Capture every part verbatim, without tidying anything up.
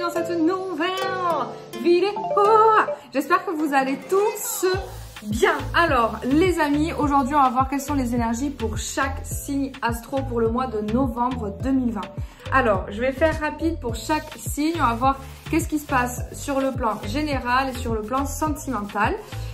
dans cette nouvelle vidéo. J'espère que vous allez tous bien. Alors les amis, aujourd'hui on va voir quelles sont les énergies pour chaque signe astro pour le mois de novembre deux mille vingt. Alors je vais faire rapide pour chaque signe, on va voir qu'est-ce qui se passe sur le plan général et sur le plan sentimental.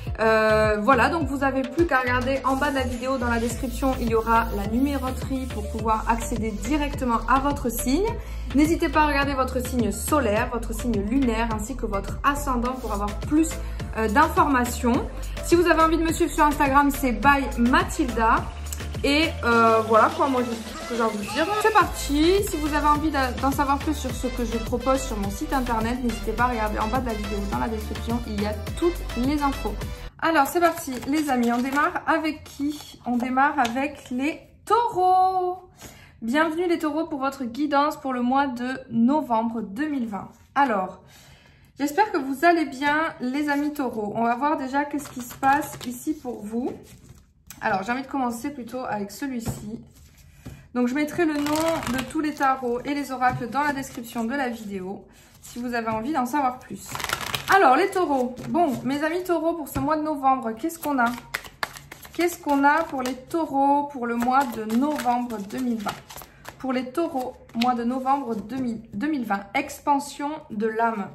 Euh, voilà, donc vous n'avez plus qu'à regarder en bas de la vidéo, dans la description, il y aura la numéroterie pour pouvoir accéder directement à votre signe. N'hésitez pas à regarder votre signe solaire, votre signe lunaire ainsi que votre ascendant pour avoir plus euh, d'informations. Si vous avez envie de me suivre sur Instagram, c'est by Mathilda. Et euh, voilà quoi, moi je sais ce que j'ai envie de dire. C'est parti. Si vous avez envie d'en savoir plus sur ce que je propose sur mon site internet, n'hésitez pas à regarder en bas de la vidéo, dans la description, il y a toutes les infos. Alors c'est parti les amis, on démarre avec qui? On démarre avec les taureaux. Bienvenue les taureaux pour votre guidance pour le mois de novembre deux mille vingt. Alors, j'espère que vous allez bien les amis taureaux. On va voir déjà qu'est-ce qui se passe ici pour vous. Alors, j'ai envie de commencer plutôt avec celui-ci. Donc, je mettrai le nom de tous les tarots et les oracles dans la description de la vidéo, si vous avez envie d'en savoir plus. Alors, les taureaux. Bon, mes amis taureaux, pour ce mois de novembre, qu'est-ce qu'on a? Qu'est-ce qu'on a pour les taureaux pour le mois de novembre deux mille vingt? Pour les taureaux, mois de novembre deux mille vingt, expansion de l'âme.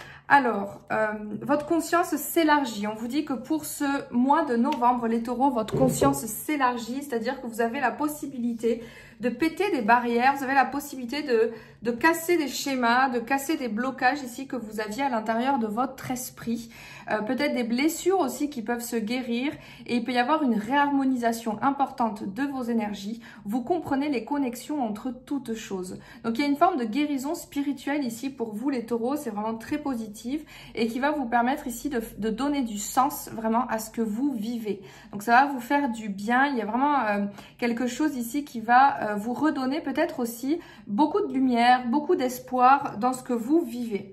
Alors, euh, votre conscience s'élargit. On vous dit que pour ce mois de novembre, les taureaux, votre conscience s'élargit, c'est-à-dire que vous avez la possibilité de péter des barrières, vous avez la possibilité de, de casser des schémas, de casser des blocages ici que vous aviez à l'intérieur de votre esprit. Euh, peut-être des blessures aussi qui peuvent se guérir et il peut y avoir une réharmonisation importante de vos énergies. Vous comprenez les connexions entre toutes choses. Donc, il y a une forme de guérison spirituelle ici pour vous les taureaux, c'est vraiment très positif et qui va vous permettre ici de, de donner du sens vraiment à ce que vous vivez. Donc, ça va vous faire du bien. Il y a vraiment euh, quelque chose ici qui va euh, vous redonner peut-être aussi beaucoup de lumière, beaucoup d'espoir dans ce que vous vivez.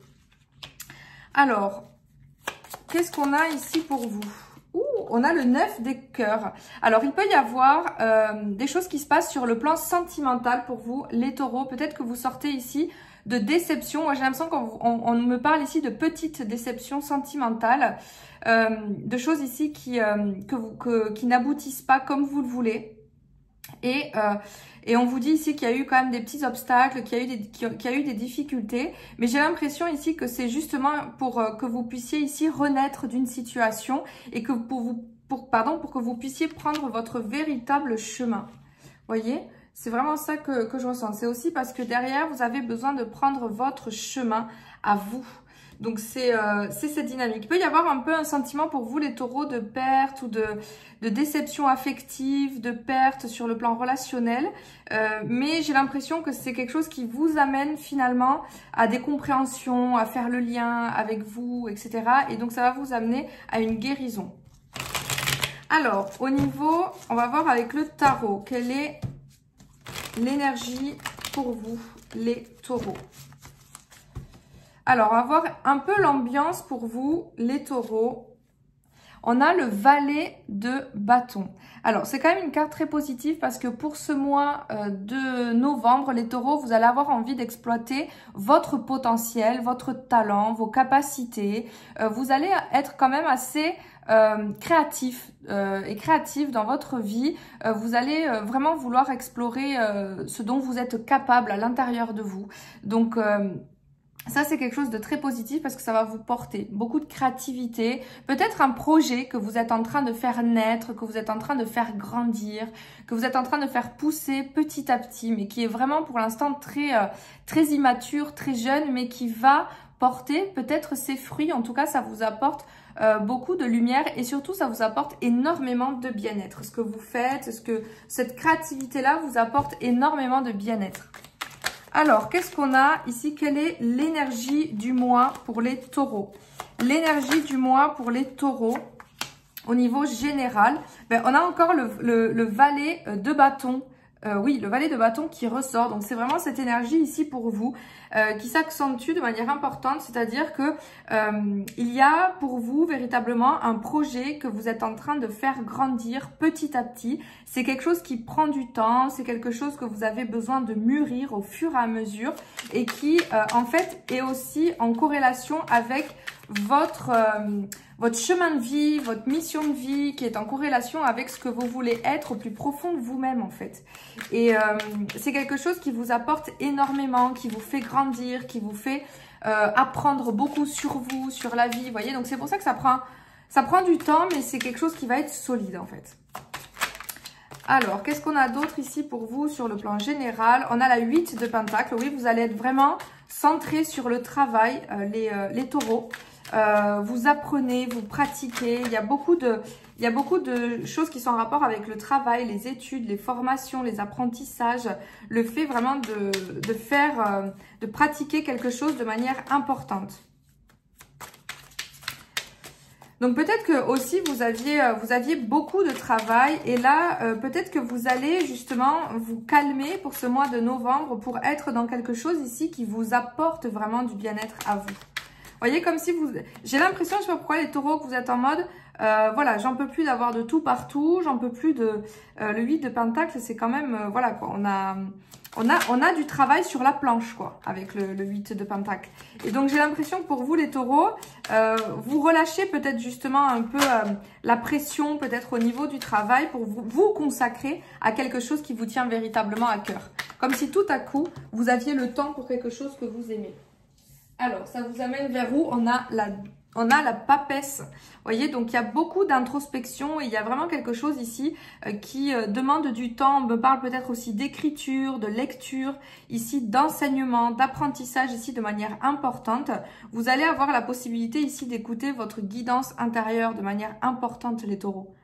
Alors, qu'est-ce qu'on a ici pour vous? Ouh, on a le neuf des cœurs. Alors, il peut y avoir euh, des choses qui se passent sur le plan sentimental pour vous, les taureaux. Peut-être que vous sortez ici de déception. Moi, j'ai l'impression qu'on on, on me parle ici de petites déceptions sentimentales, euh, de choses ici qui, euh, que vous, que, qui n'aboutissent pas comme vous le voulez. Et, euh, et on vous dit ici qu'il y a eu quand même des petits obstacles, qu'il y a eu des, qu'il y a eu des difficultés. Mais j'ai l'impression ici que c'est justement pour euh, que vous puissiez ici renaître d'une situation et que pour vous, pour, pardon, pour que vous puissiez prendre votre véritable chemin. Voyez, c'est vraiment ça que, que je ressens. C'est aussi parce que derrière, vous avez besoin de prendre votre chemin à vous. Donc, c'est euh, cette dynamique. Il peut y avoir un peu un sentiment pour vous, les taureaux, de perte ou de, de déception affective, de perte sur le plan relationnel. Euh, mais j'ai l'impression que c'est quelque chose qui vous amène finalement à des compréhensions, à faire le lien avec vous, et cetera. Et donc, ça va vous amener à une guérison. Alors, au niveau, on va voir avec le tarot, quelle est l'énergie pour vous, les taureaux. Alors, on va voir un peu l'ambiance pour vous, les taureaux. On a le valet de bâton. Alors, c'est quand même une carte très positive parce que pour ce mois euh, de novembre, les taureaux, vous allez avoir envie d'exploiter votre potentiel, votre talent, vos capacités. Euh, vous allez être quand même assez euh, créatif euh, et créative dans votre vie. Euh, vous allez euh, vraiment vouloir explorer euh, ce dont vous êtes capable à l'intérieur de vous. Donc, euh, ça, c'est quelque chose de très positif parce que ça va vous porter beaucoup de créativité. Peut-être un projet que vous êtes en train de faire naître, que vous êtes en train de faire grandir, que vous êtes en train de faire pousser petit à petit, mais qui est vraiment pour l'instant très, euh, très immature, très jeune, mais qui va porter peut-être ses fruits. En tout cas, ça vous apporte euh, beaucoup de lumière et surtout, ça vous apporte énormément de bien-être. Ce que vous faites, ce que cette créativité-là vous apporte énormément de bien-être. Alors, qu'est-ce qu'on a ici? Quelle est l'énergie du mois pour les taureaux? L'énergie du mois pour les taureaux, au niveau général, ben, on a encore le, le, le valet de bâton euh, oui, le valet de bâton qui ressort. Donc, c'est vraiment cette énergie ici pour vous euh, qui s'accentue de manière importante. C'est-à-dire que euh, il y a pour vous véritablement un projet que vous êtes en train de faire grandir petit à petit. C'est quelque chose qui prend du temps. C'est quelque chose que vous avez besoin de mûrir au fur et à mesure et qui, euh, en fait, est aussi en corrélation avec votre... Euh, votre chemin de vie, votre mission de vie qui est en corrélation avec ce que vous voulez être au plus profond de vous-même en fait. Et euh, c'est quelque chose qui vous apporte énormément, qui vous fait grandir, qui vous fait euh, apprendre beaucoup sur vous, sur la vie, vous voyez. Donc c'est pour ça que ça prend, ça prend du temps, mais c'est quelque chose qui va être solide en fait. Alors, qu'est-ce qu'on a d'autre ici pour vous sur le plan général? On a la huit de Pentacle. Oui, vous allez être vraiment centré sur le travail, euh, les, euh, les taureaux. Euh, vous apprenez, vous pratiquez. Il y a beaucoup de, il y a beaucoup de choses qui sont en rapport avec le travail, les études, les formations, les apprentissages. Le fait vraiment de, de faire, euh, de pratiquer quelque chose de manière importante. Donc peut-être que aussi vous aviez, vous aviez beaucoup de travail et là euh, peut-être que vous allez justement vous calmer pour ce mois de novembre pour être dans quelque chose ici qui vous apporte vraiment du bien-être à vous. Vous voyez, comme si vous... J'ai l'impression, je sais pas pourquoi les taureaux, que vous êtes en mode, euh, voilà, j'en peux plus d'avoir de tout partout, j'en peux plus de... Euh, le huit de Pentacle, c'est quand même, euh, voilà quoi, on a, on, a, on a du travail sur la planche quoi, avec le, le huit de Pentacle. Et donc j'ai l'impression que pour vous les taureaux, euh, vous relâchez peut-être justement un peu euh, la pression peut-être au niveau du travail pour vous, vous consacrer à quelque chose qui vous tient véritablement à cœur. Comme si tout à coup, vous aviez le temps pour quelque chose que vous aimez. Alors, ça vous amène vers où? On a la, on a la papesse. Vous voyez, donc il y a beaucoup d'introspection et il y a vraiment quelque chose ici euh, qui euh, demande du temps. On me parle peut-être aussi d'écriture, de lecture, ici d'enseignement, d'apprentissage ici de manière importante. Vous allez avoir la possibilité ici d'écouter votre guidance intérieure de manière importante, les taureaux.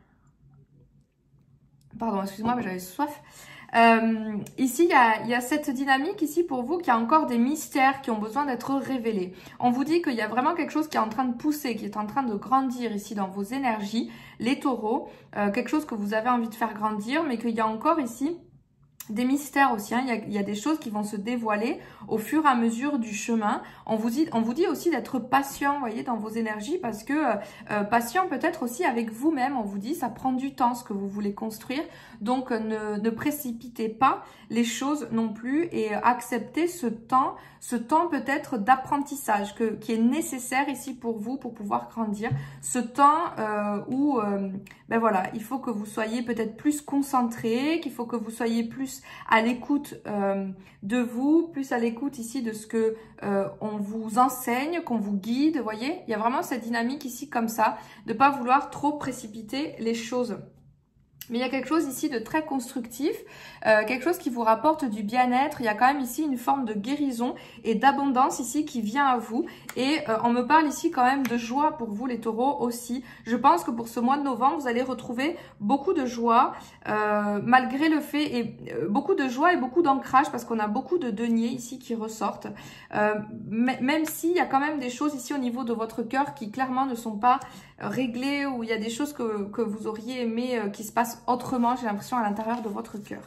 Pardon, excusez-moi, mais j'avais soif. Euh, ici, il y, a, il y a cette dynamique ici pour vous qui a encore des mystères qui ont besoin d'être révélés. On vous dit qu'il y a vraiment quelque chose qui est en train de pousser, qui est en train de grandir ici dans vos énergies, les taureaux, euh, quelque chose que vous avez envie de faire grandir, mais qu'il y a encore ici des mystères aussi, hein. il, y a, il y a des choses qui vont se dévoiler au fur et à mesure du chemin. On vous dit, on vous dit aussi d'être patient, vous voyez, dans vos énergies, parce que euh, patient peut-être aussi avec vous-même. On vous dit, ça prend du temps ce que vous voulez construire, donc ne, ne précipitez pas les choses non plus et acceptez ce temps, ce temps peut-être d'apprentissage que qui est nécessaire ici pour vous pour pouvoir grandir. Ce temps euh, où, euh, ben voilà, il faut que vous soyez peut-être plus concentré, qu'il faut que vous soyez plus à l'écoute euh, de vous, plus à l'écoute ici de ce que euh, on vous enseigne, qu'on vous guide, vous voyez. Il y a vraiment cette dynamique ici comme ça, de pas vouloir trop précipiter les choses. Mais il y a quelque chose ici de très constructif, euh, quelque chose qui vous rapporte du bien-être. Il y a quand même ici une forme de guérison et d'abondance ici qui vient à vous. Et euh, on me parle ici quand même de joie pour vous les taureaux aussi. Je pense que pour ce mois de novembre, vous allez retrouver beaucoup de joie, euh, malgré le fait, et euh, beaucoup de joie et beaucoup d'ancrage parce qu'on a beaucoup de deniers ici qui ressortent. Euh, même s'il y a quand même des choses ici au niveau de votre cœur qui clairement ne sont pas réglées, ou il y a des choses que, que vous auriez aimé euh, qui se passent autrement, j'ai l'impression, à l'intérieur de votre cœur.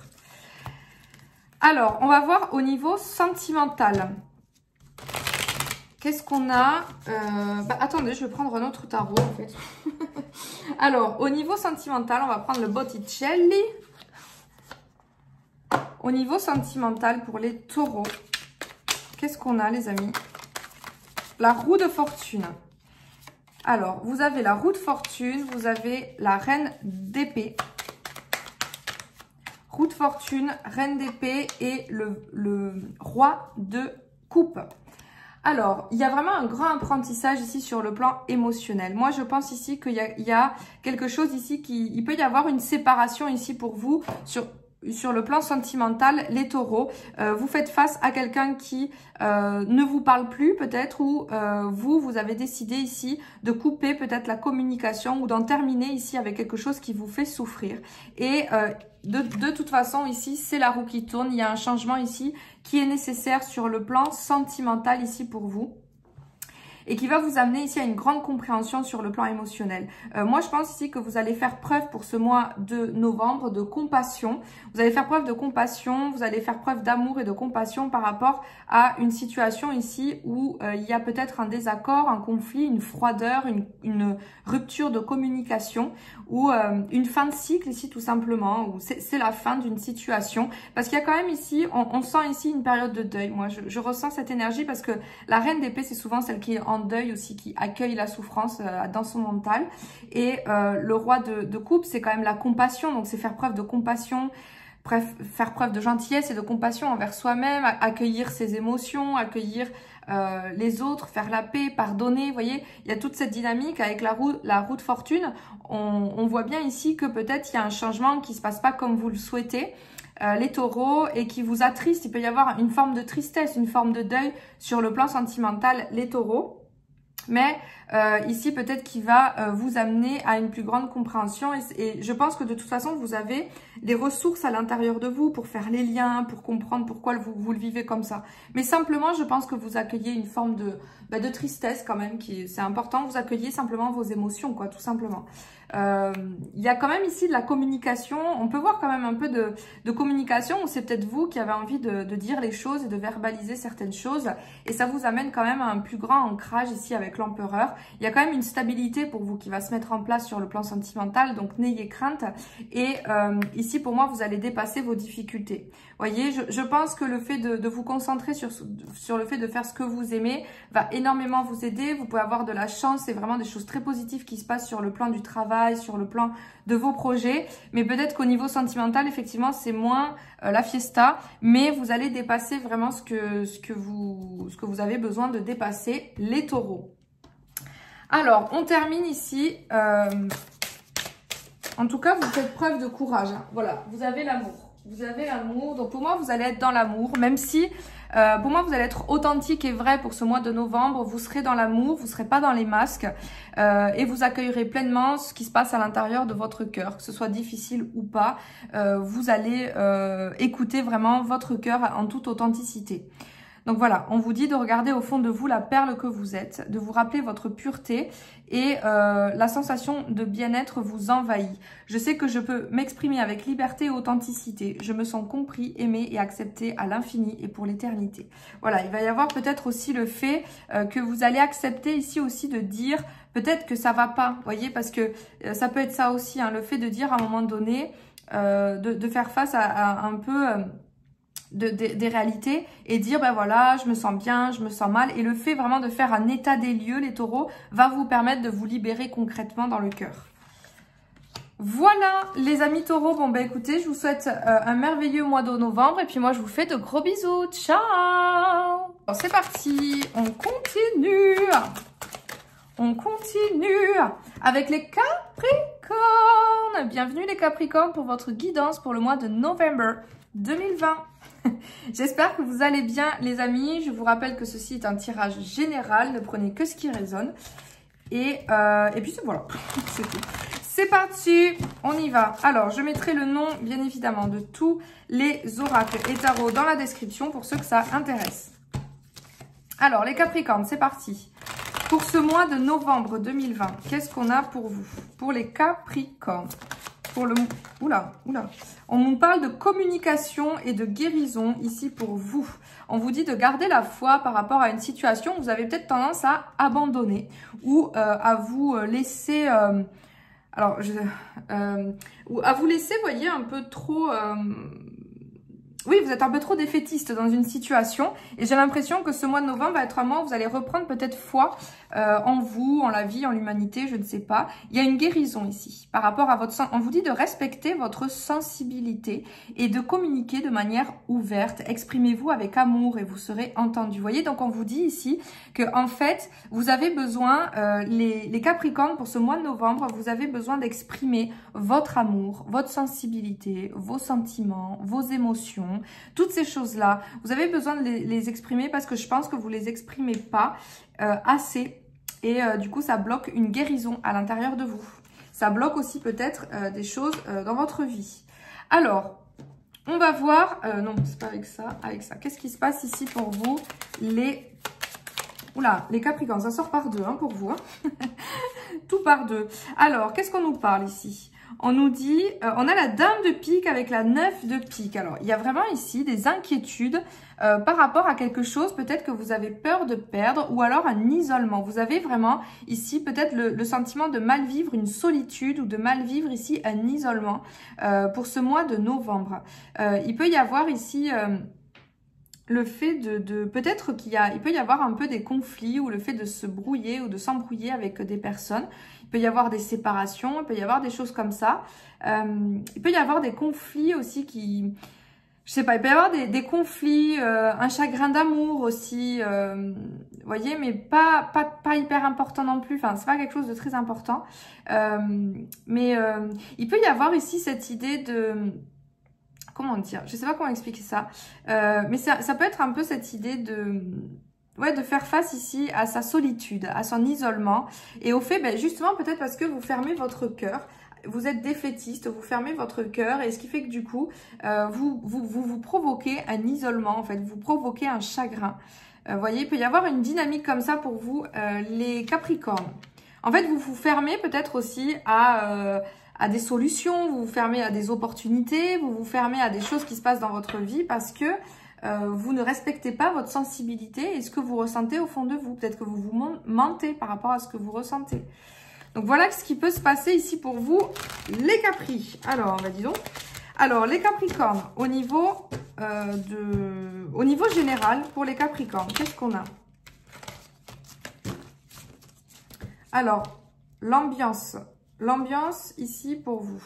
Alors, on va voir au niveau sentimental. Qu'est-ce qu'on a euh, bah, attendez, je vais prendre un autre tarot, en fait. Alors, au niveau sentimental, on va prendre le Botticelli. Au niveau sentimental, pour les taureaux, qu'est-ce qu'on a, les amis? La roue de fortune. Alors, vous avez la roue de fortune, vous avez la reine d'épée. Roue de fortune, reine d'épée et le, le roi de coupe. Alors, il y a vraiment un grand apprentissage ici sur le plan émotionnel. Moi, je pense ici qu'il y a, il y a quelque chose ici qui... Il peut y avoir une séparation ici pour vous sur... Sur le plan sentimental, les taureaux, euh, vous faites face à quelqu'un qui euh, ne vous parle plus peut-être, ou euh, vous, vous avez décidé ici de couper peut-être la communication ou d'en terminer ici avec quelque chose qui vous fait souffrir. Et euh, de, de toute façon ici, c'est la roue qui tourne, il y a un changement ici qui est nécessaire sur le plan sentimental ici pour vous. et qui va vous amener ici à une grande compréhension sur le plan émotionnel. Euh, moi, je pense ici que vous allez faire preuve pour ce mois de novembre de compassion. Vous allez faire preuve de compassion, vous allez faire preuve d'amour et de compassion par rapport à une situation ici où euh, il y a peut-être un désaccord, un conflit, une froideur, une, une rupture de communication ou euh, une fin de cycle ici tout simplement, ou c'est la fin d'une situation. Parce qu'il y a quand même ici, on, on sent ici une période de deuil. Moi, je, je ressens cette énergie parce que la reine d'épée, c'est souvent celle qui est en deuil aussi, qui accueille la souffrance euh, dans son mental. Et euh, le roi de, de coupe, c'est quand même la compassion, donc c'est faire preuve de compassion, bref, faire preuve de gentillesse et de compassion envers soi-même, accueillir ses émotions, accueillir euh, les autres, faire la paix, pardonner. Vous voyez, il y a toute cette dynamique avec la roue, la roue de fortune. On, on voit bien ici que peut-être il y a un changement qui ne se passe pas comme vous le souhaitez, euh, les taureaux, et qui vous attriste. Il peut y avoir une forme de tristesse, une forme de deuil sur le plan sentimental, les taureaux. Mais euh, ici, peut-être qu'il va euh, vous amener à une plus grande compréhension. Et, et je pense que de toute façon, vous avez des ressources à l'intérieur de vous pour faire les liens, pour comprendre pourquoi vous, vous le vivez comme ça. Mais simplement, je pense que vous accueillez une forme de, bah, de tristesse quand même. C'est important, vous accueillez simplement vos émotions, quoi, tout simplement. Euh, il y a quand même ici de la communication. On peut voir quand même un peu de, de communication où c'est peut-être vous qui avez envie de, de dire les choses et de verbaliser certaines choses. Et ça vous amène quand même à un plus grand ancrage ici avec l'empereur. Il y a quand même une stabilité pour vous qui va se mettre en place sur le plan sentimental. Donc n'ayez crainte. Et euh, ici pour moi vous allez dépasser vos difficultés. Voyez, je, je pense que le fait de, de vous concentrer sur, sur le fait de faire ce que vous aimez va énormément vous aider. Vous pouvez avoir de la chance. C'est vraiment des choses très positives qui se passent sur le plan du travail, sur le plan de vos projets. Mais peut-être qu'au niveau sentimental, effectivement, c'est moins euh, la fiesta. Mais vous allez dépasser vraiment ce que, ce, que vous, ce que vous avez besoin de dépasser, les taureaux. Alors, on termine ici. Euh, en tout cas, vous faites preuve de courage. Hein. Voilà, vous avez l'amour. Vous avez l'amour. Donc, pour moi, vous allez être dans l'amour. Même si, euh, pour moi, vous allez être authentique et vrai pour ce mois de novembre. Vous serez dans l'amour. Vous ne serez pas dans les masques. Euh, et vous accueillerez pleinement ce qui se passe à l'intérieur de votre cœur. Que ce soit difficile ou pas, euh, vous allez euh, écouter vraiment votre cœur en toute authenticité. Donc voilà, on vous dit de regarder au fond de vous la perle que vous êtes, de vous rappeler votre pureté et euh, la sensation de bien-être vous envahit. Je sais que je peux m'exprimer avec liberté et authenticité. Je me sens compris, aimé et accepté à l'infini et pour l'éternité. Voilà, il va y avoir peut-être aussi le fait euh, que vous allez accepter ici aussi de dire peut-être que ça va pas, voyez, parce que euh, ça peut être ça aussi, hein, le fait de dire à un moment donné, euh, de, de faire face à, à un peu... Euh, De, de, des réalités et dire ben voilà je me sens bien, je me sens mal, et le fait vraiment de faire un état des lieux, les taureaux, va vous permettre de vous libérer concrètement dans le cœur. Voilà les amis taureaux, bon ben écoutez, je vous souhaite euh, un merveilleux mois de novembre et puis moi je vous fais de gros bisous, ciao. Alors c'est parti, on continue, on continue avec les Capricornes. Bienvenue les Capricornes pour votre guidance pour le mois de novembre deux mille vingt. J'espère que vous allez bien les amis. Je vous rappelle que ceci est un tirage général. Ne prenez que ce qui résonne. Et, euh, et puis voilà, c'est tout. C'est parti, on y va. Alors, je mettrai le nom, bien évidemment, de tous les oracles et tarots dans la description pour ceux que ça intéresse. Alors, les Capricornes, c'est parti. Pour ce mois de novembre deux mille vingt, qu'est-ce qu'on a pour vous? Pour les Capricornes. Pour le... Oula, oula. On nous parle de communication et de guérison ici pour vous. On vous dit de garder la foi par rapport à une situation où vous avez peut-être tendance à abandonner ou euh, à vous laisser... Euh, alors, je, euh, ou à vous laisser, vous voyez, un peu trop... Euh, oui, vous êtes un peu trop défaitiste dans une situation et j'ai l'impression que ce mois de novembre va être un mois où vous allez reprendre peut-être foi euh, en vous, en la vie, en l'humanité, je ne sais pas. Il y a une guérison ici par rapport à votre... On vous dit de respecter votre sensibilité et de communiquer de manière ouverte. Exprimez-vous avec amour et vous serez entendu. Vous voyez, donc on vous dit ici que en fait, vous avez besoin, euh, les, les Capricornes, pour ce mois de novembre, vous avez besoin d'exprimer votre amour, votre sensibilité, vos sentiments, vos émotions. Toutes ces choses-là, vous avez besoin de les, les exprimer parce que je pense que vous ne les exprimez pas euh, assez et euh, du coup, ça bloque une guérison à l'intérieur de vous. Ça bloque aussi peut-être euh, des choses euh, dans votre vie. Alors, on va voir... Euh, non, c'est pas avec ça, avec ça. Qu'est-ce qui se passe ici pour vous, les Oula, les Capricornes, ça sort par deux hein, pour vous. Hein. Tout par deux. Alors, qu'est-ce qu'on nous parle ici? On nous dit, euh, on a la dame de pique avec la neuf de pique. Alors, il y a vraiment ici des inquiétudes euh, par rapport à quelque chose, peut-être que vous avez peur de perdre ou alors un isolement. Vous avez vraiment ici peut-être le, le sentiment de mal vivre une solitude ou de mal vivre ici un isolement euh, pour ce mois de novembre. Euh, il peut y avoir ici... Euh, le fait de, de peut-être qu'il y a, il peut y avoir un peu des conflits ou le fait de se brouiller ou de s'embrouiller avec des personnes. Il peut y avoir des séparations, il peut y avoir des choses comme ça. Euh, il peut y avoir des conflits aussi qui, je sais pas, il peut y avoir des, des conflits, euh, un chagrin d'amour aussi, euh, vous voyez, mais pas, pas, pas hyper important non plus. Enfin, c'est pas quelque chose de très important. Euh, mais euh, il peut y avoir ici cette idée de... Comment dire? Je sais pas comment expliquer ça. Euh, mais ça, ça peut être un peu cette idée de... Ouais, de faire face ici à sa solitude, à son isolement. Et au fait, ben, justement, peut-être parce que vous fermez votre cœur. Vous êtes défaitiste, vous fermez votre cœur. Et ce qui fait que du coup, euh, vous, vous, vous, vous provoquez un isolement, en fait. Vous provoquez un chagrin. Euh, vous voyez, il peut y avoir une dynamique comme ça pour vous, euh, les Capricornes. En fait, vous vous fermez peut-être aussi à... Euh, à des solutions, vous vous fermez à des opportunités, vous vous fermez à des choses qui se passent dans votre vie parce que euh, vous ne respectez pas votre sensibilité et ce que vous ressentez au fond de vous. Peut-être que vous vous mentez par rapport à ce que vous ressentez. Donc voilà ce qui peut se passer ici pour vous, les Capri. Alors, bah dis donc. Alors, les Capricornes, au niveau, euh, de... au niveau général, pour les Capricornes, qu'est-ce qu'on a? Alors, l'ambiance... L'ambiance ici pour vous.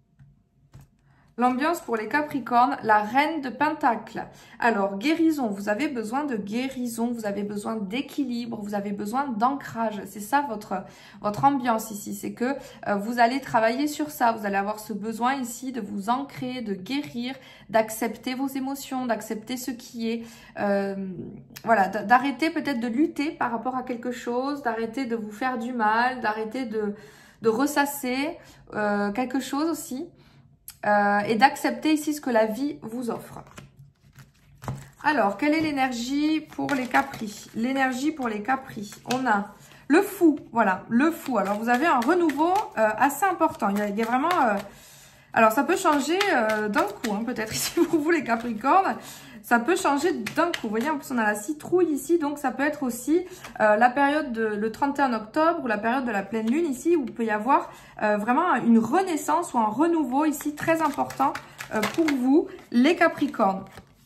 L'ambiance pour les Capricornes, la reine de Pentacle. Alors, guérison, vous avez besoin de guérison, vous avez besoin d'équilibre, vous avez besoin d'ancrage. C'est ça votre, votre ambiance ici, c'est que euh, vous allez travailler sur ça. Vous allez avoir ce besoin ici de vous ancrer, de guérir, d'accepter vos émotions, d'accepter ce qui est. Euh, voilà, d'arrêter peut-être de lutter par rapport à quelque chose, d'arrêter de vous faire du mal, d'arrêter de... de ressasser euh, quelque chose aussi euh, et d'accepter ici ce que la vie vous offre. Alors, quelle est l'énergie pour les Capri? L'énergie pour les Capri, on a le fou, voilà, le fou. Alors, vous avez un renouveau euh, assez important. Il y a, il y a vraiment... Euh, alors, ça peut changer euh, d'un coup, hein, peut-être ici pour vous les Capricornes. Ça peut changer d'un coup. Vous voyez, en plus, on a la citrouille ici. Donc, ça peut être aussi euh, la période de le trente et un octobre ou la période de la pleine lune ici où il peut y avoir euh, vraiment une renaissance ou un renouveau ici très important euh, pour vous, les Capricornes.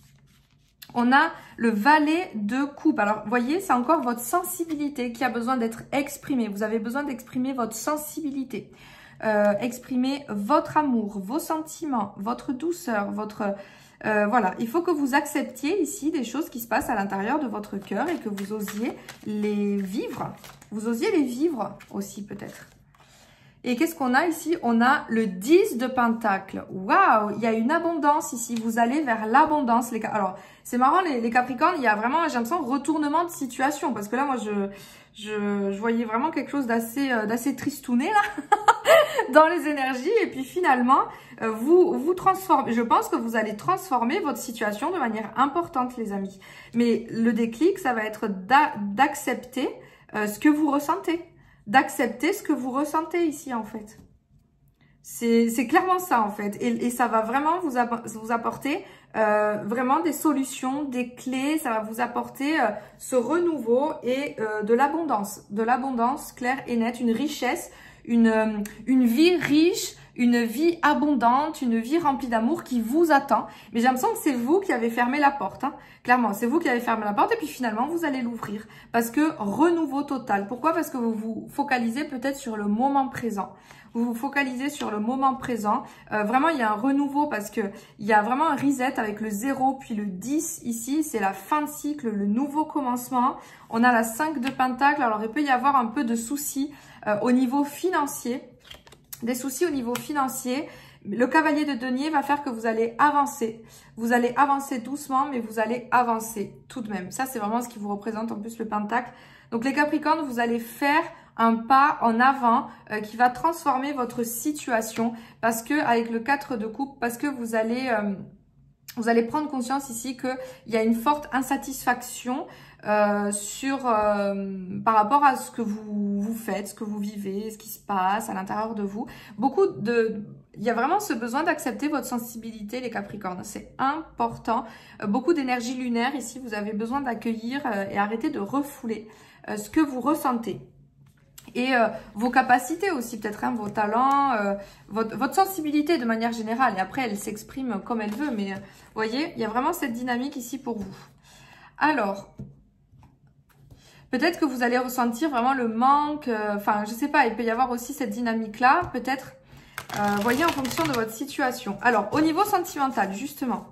On a le valet de coupe. Alors, vous voyez, c'est encore votre sensibilité qui a besoin d'être exprimée. Vous avez besoin d'exprimer votre sensibilité. Euh, exprimer votre amour, vos sentiments, votre douceur, votre... Euh, voilà, il faut que vous acceptiez ici des choses qui se passent à l'intérieur de votre cœur et que vous osiez les vivre. Vous osiez les vivre aussi peut-être. Et qu'est-ce qu'on a ici? On a le dix de Pentacle. Waouh, il y a une abondance ici. Vous allez vers l'abondance. Les... Alors, c'est marrant, les, les Capricornes, il y a vraiment, j'ai l'impression, retournement de situation. Parce que là, moi, je, je, je voyais vraiment quelque chose d'assez euh, d'assez tristouné, là, dans les énergies. Et puis, finalement, euh, vous vous transformez. Je pense que vous allez transformer votre situation de manière importante, les amis. Mais le déclic, ça va être d'accepter euh, ce que vous ressentez. D'accepter ce que vous ressentez ici, en fait. C'est clairement ça, en fait. Et, et ça va vraiment vous, vous apporter euh, vraiment des solutions, des clés. Ça va vous apporter euh, ce renouveau et euh, de l'abondance. De l'abondance claire et nette, une richesse, une, euh, une vie riche, une vie abondante, une vie remplie d'amour qui vous attend. Mais j'ai l'impression que c'est vous qui avez fermé la porte. Hein. Clairement, c'est vous qui avez fermé la porte et puis finalement, vous allez l'ouvrir. Parce que renouveau total. Pourquoi? Parce que vous vous focalisez peut-être sur le moment présent. Vous vous focalisez sur le moment présent. Euh, vraiment, il y a un renouveau parce que il y a vraiment un reset avec le zéro puis le dix ici. C'est la fin de cycle, le nouveau commencement. On a la cinq de Pentacle. Alors, il peut y avoir un peu de soucis euh, au niveau financier. Des soucis au niveau financier. Le cavalier de denier va faire que vous allez avancer. Vous allez avancer doucement, mais vous allez avancer tout de même. Ça, c'est vraiment ce qui vous représente en plus le Pentacle. Donc, les Capricornes, vous allez faire un pas en avant euh, qui va transformer votre situation parce que avec le quatre de coupe, parce que vous allez... Euh, Vous allez prendre conscience ici qu'il y a une forte insatisfaction euh, sur euh, par rapport à ce que vous, vous faites, ce que vous vivez, ce qui se passe à l'intérieur de vous. Beaucoup de... Il y a vraiment ce besoin d'accepter votre sensibilité, les Capricornes. C'est important. Euh, beaucoup d'énergie lunaire ici. Vous avez besoin d'accueillir euh, et arrêter de refouler euh, ce que vous ressentez. Et euh, vos capacités aussi, peut-être, hein, vos talents, euh, votre, votre sensibilité de manière générale. Et après, elle s'exprime comme elle veut. Mais, euh, vous voyez, il y a vraiment cette dynamique ici pour vous. Alors, peut-être que vous allez ressentir vraiment le manque. Enfin, euh, je sais pas, il peut y avoir aussi cette dynamique-là. Peut-être, euh, voyez, en fonction de votre situation. Alors, au niveau sentimental, justement.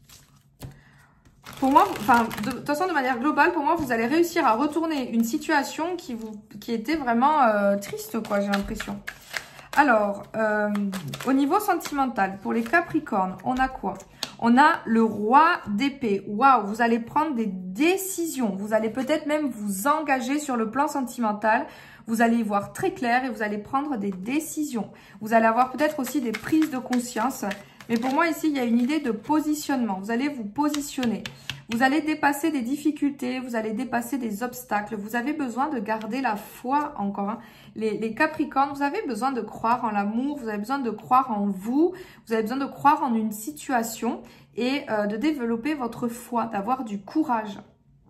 Pour moi, enfin, de, de toute façon, de manière globale, pour moi, vous allez réussir à retourner une situation qui vous, qui était vraiment euh, triste, quoi, j'ai l'impression. Alors, euh, au niveau sentimental, pour les Capricornes, on a quoi? On a le roi d'épée. Waouh, vous allez prendre des décisions. Vous allez peut-être même vous engager sur le plan sentimental. Vous allez y voir très clair et vous allez prendre des décisions. Vous allez avoir peut-être aussi des prises de conscience. Mais pour moi, ici, il y a une idée de positionnement. Vous allez vous positionner. Vous allez dépasser des difficultés, vous allez dépasser des obstacles. Vous avez besoin de garder la foi encore. Hein. Les, les Capricornes, vous avez besoin de croire en l'amour, vous avez besoin de croire en vous, vous avez besoin de croire en une situation et euh, de développer votre foi, d'avoir du courage.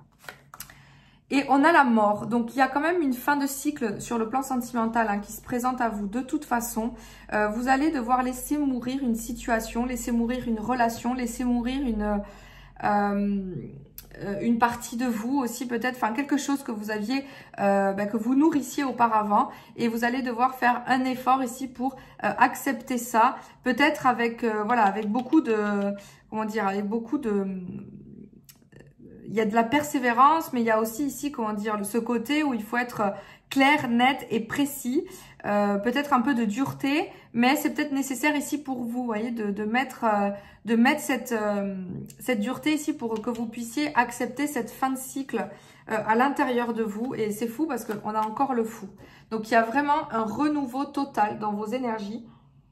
Et on a la mort. Donc, il y a quand même une fin de cycle sur le plan sentimental hein, qui se présente à vous de toute façon. Euh, vous allez devoir laisser mourir une situation, laisser mourir une relation, laisser mourir une... Euh, une partie de vous aussi peut-être, enfin quelque chose que vous aviez, euh, bah, que vous nourrissiez auparavant et vous allez devoir faire un effort ici pour euh, accepter ça, peut-être avec, euh, voilà, avec beaucoup de, comment dire, avec beaucoup de, il y a de la persévérance, mais il y a aussi ici, comment dire, ce côté où il faut être clair, net et précis. Euh, peut-être un peu de dureté, mais c'est peut-être nécessaire ici pour vous, voyez, de, de mettre, euh, de mettre cette, euh, cette dureté ici pour que vous puissiez accepter cette fin de cycle euh, à l'intérieur de vous. Et c'est fou parce qu'on a encore le fou. Donc, il y a vraiment un renouveau total dans vos énergies.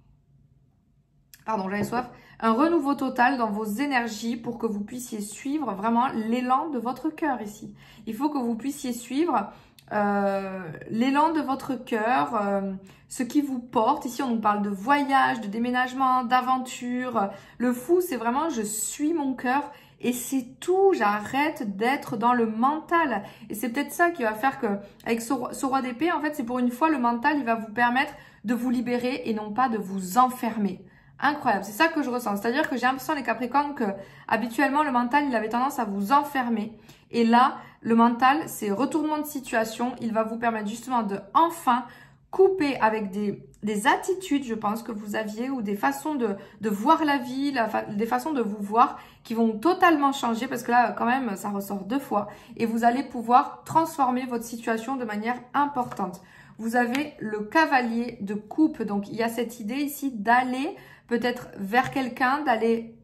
Pardon, j'avais soif. Un renouveau total dans vos énergies pour que vous puissiez suivre vraiment l'élan de votre cœur ici. Il faut que vous puissiez suivre... Euh, l'élan de votre cœur, euh, ce qui vous porte. Ici, on nous parle de voyage, de déménagement, d'aventure. Le fou, c'est vraiment je suis mon cœur et c'est tout. J'arrête d'être dans le mental. Et c'est peut-être ça qui va faire que, avec ce, ce roi d'épée, en fait, c'est pour une fois le mental, il va vous permettre de vous libérer et non pas de vous enfermer. Incroyable, c'est ça que je ressens. C'est-à-dire que j'ai l'impression, les Capricornes, que habituellement, le mental, il avait tendance à vous enfermer. Et là, le mental, c'est retournement de situation. Il va vous permettre justement de enfin couper avec des, des attitudes, je pense, que vous aviez ou des façons de, de voir la vie, la fa des façons de vous voir qui vont totalement changer parce que là, quand même, ça ressort deux fois. Et vous allez pouvoir transformer votre situation de manière importante. Vous avez le cavalier de coupe. Donc, il y a cette idée ici d'aller peut-être vers quelqu'un, d'aller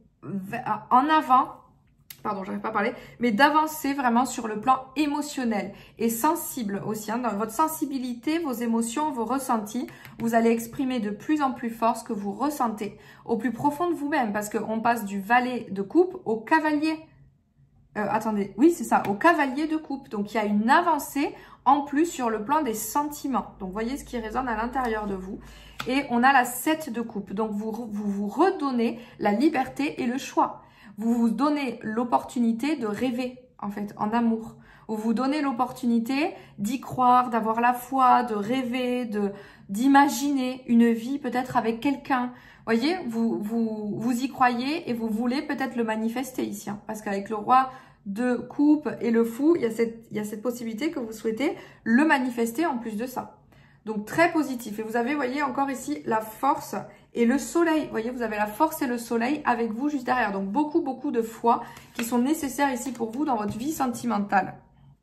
en avant. Pardon, j'arrive pas à parler, mais d'avancer vraiment sur le plan émotionnel et sensible aussi. Hein, dans votre sensibilité, vos émotions, vos ressentis, vous allez exprimer de plus en plus fort ce que vous ressentez au plus profond de vous-même parce qu'on passe du valet de coupe au cavalier. Euh, attendez, oui, c'est ça, au cavalier de coupe. Donc, il y a une avancée en plus sur le plan des sentiments. Donc, voyez ce qui résonne à l'intérieur de vous. Et on a la sept de coupe. Donc, vous vous, vous redonnez la liberté et le choix. Vous vous donnez l'opportunité de rêver, en fait, en amour. Vous vous donnez l'opportunité d'y croire, d'avoir la foi, de rêver, de d'imaginer une vie peut-être avec quelqu'un. Voyez, vous, vous, vous y croyez et vous voulez peut-être le manifester ici. Hein, parce qu'avec le roi de coupe et le fou, il y a cette, il y a cette possibilité que vous souhaitez le manifester en plus de ça. Donc, très positif. Et vous avez, voyez, encore ici, la force et le soleil. Vous voyez, vous avez la force et le soleil avec vous juste derrière. Donc, beaucoup, beaucoup de foi qui sont nécessaires ici pour vous dans votre vie sentimentale.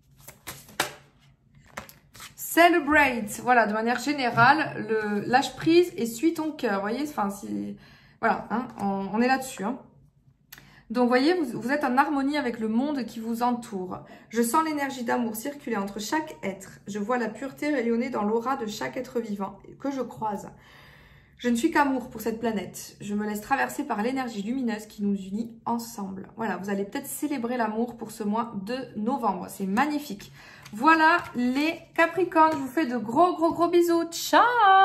Celebrate. Voilà, de manière générale, le lâche prise et suis ton cœur. Vous voyez, enfin, si... Voilà, hein, on, on est là-dessus, hein. Donc, vous voyez, vous, vous êtes en harmonie avec le monde qui vous entoure. Je sens l'énergie d'amour circuler entre chaque être. Je vois la pureté rayonner dans l'aura de chaque être vivant que je croise. Je ne suis qu'amour pour cette planète. Je me laisse traverser par l'énergie lumineuse qui nous unit ensemble. Voilà, vous allez peut-être célébrer l'amour pour ce mois de novembre. C'est magnifique. Voilà les Capricornes. Je vous fais de gros, gros, gros bisous. Ciao!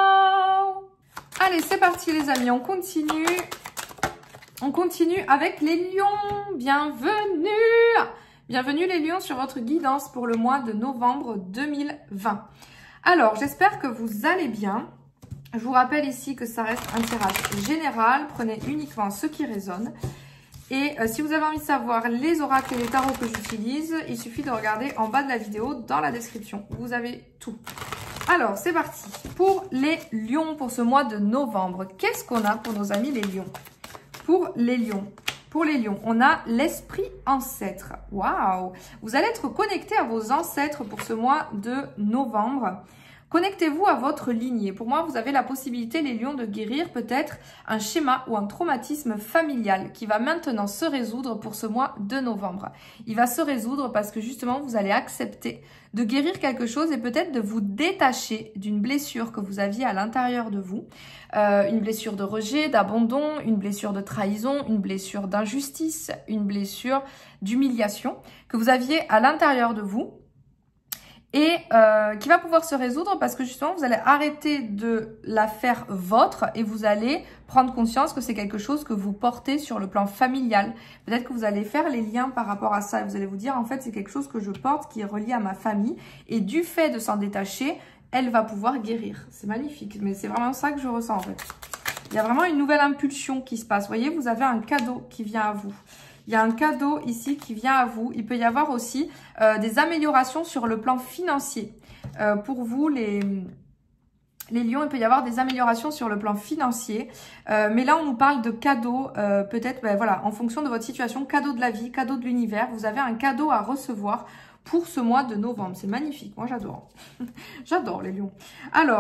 Allez, c'est parti les amis. On continue. On continue avec les lions. Bienvenue! Bienvenue les lions sur votre guidance pour le mois de novembre deux mille vingt. Alors, j'espère que vous allez bien. Je vous rappelle ici que ça reste un tirage général. Prenez uniquement ce qui résonne. Et euh, si vous avez envie de savoir les oracles et les tarots que j'utilise, il suffit de regarder en bas de la vidéo dans la description. Vous avez tout. Alors, c'est parti. Pour les lions, pour ce mois de novembre, qu'est-ce qu'on a pour nos amis les lions? Pour les lions, pour les lions, on a l'esprit ancêtre. Waouh! Vous allez être connecté à vos ancêtres pour ce mois de novembre. Connectez-vous à votre lignée. Pour moi, vous avez la possibilité, les lions, de guérir peut-être un schéma ou un traumatisme familial qui va maintenant se résoudre pour ce mois de novembre. Il va se résoudre parce que justement, vous allez accepter de guérir quelque chose et peut-être de vous détacher d'une blessure que vous aviez à l'intérieur de vous. Euh, une blessure de rejet, d'abandon, une blessure de trahison, une blessure d'injustice, une blessure d'humiliation que vous aviez à l'intérieur de vous. Et euh, qui va pouvoir se résoudre parce que justement, vous allez arrêter de la faire vôtre et vous allez prendre conscience que c'est quelque chose que vous portez sur le plan familial. Peut-être que vous allez faire les liens par rapport à ça et vous allez vous dire, en fait, c'est quelque chose que je porte qui est relié à ma famille. Et du fait de s'en détacher, elle va pouvoir guérir. C'est magnifique, mais c'est vraiment ça que je ressens en fait. Il y a vraiment une nouvelle impulsion qui se passe. Vous voyez, vous avez un cadeau qui vient à vous. Il y a un cadeau ici qui vient à vous. Il peut y avoir aussi euh, des améliorations sur le plan financier. Euh, pour vous, les, les lions, il peut y avoir des améliorations sur le plan financier. Euh, mais là, on nous parle de cadeaux, euh, peut-être, ben, voilà, en fonction de votre situation, cadeau de la vie, cadeau de l'univers. Vous avez un cadeau à recevoir pour ce mois de novembre. C'est magnifique. Moi, j'adore. J'adore les lions. Alors...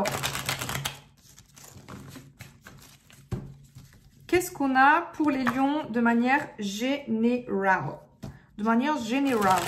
qu'est-ce qu'on a pour les lions de manière générale? De manière générale.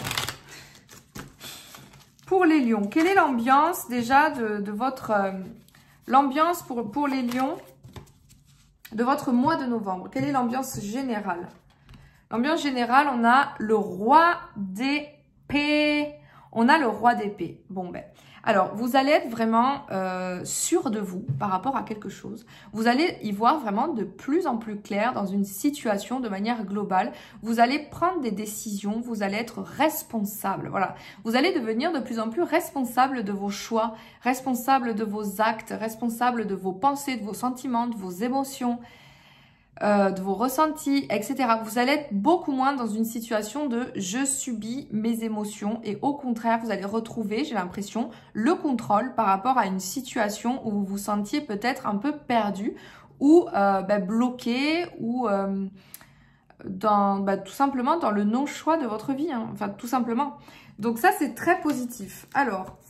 Pour les lions, quelle est l'ambiance déjà de, de votre... Euh, l'ambiance pour, pour les lions de votre mois de novembre? Quelle est l'ambiance générale? L'ambiance générale, on a le roi d'épée. On a le roi d'épée. Bon, ben... alors, vous allez être vraiment euh, sûr de vous par rapport à quelque chose. Vous allez y voir vraiment de plus en plus clair dans une situation de manière globale. Vous allez prendre des décisions, vous allez être responsable. Voilà, vous allez devenir de plus en plus responsable de vos choix, responsable de vos actes, responsable de vos pensées, de vos sentiments, de vos émotions. Euh, de vos ressentis, et cetera. Vous allez être beaucoup moins dans une situation de « je subis mes émotions » et au contraire, vous allez retrouver, j'ai l'impression, le contrôle par rapport à une situation où vous vous sentiez peut-être un peu perdu ou euh, bah, bloqué ou euh, dans, bah, tout simplement dans le non-choix de votre vie. Hein. Enfin, tout simplement. Donc ça, c'est très positif. Alors,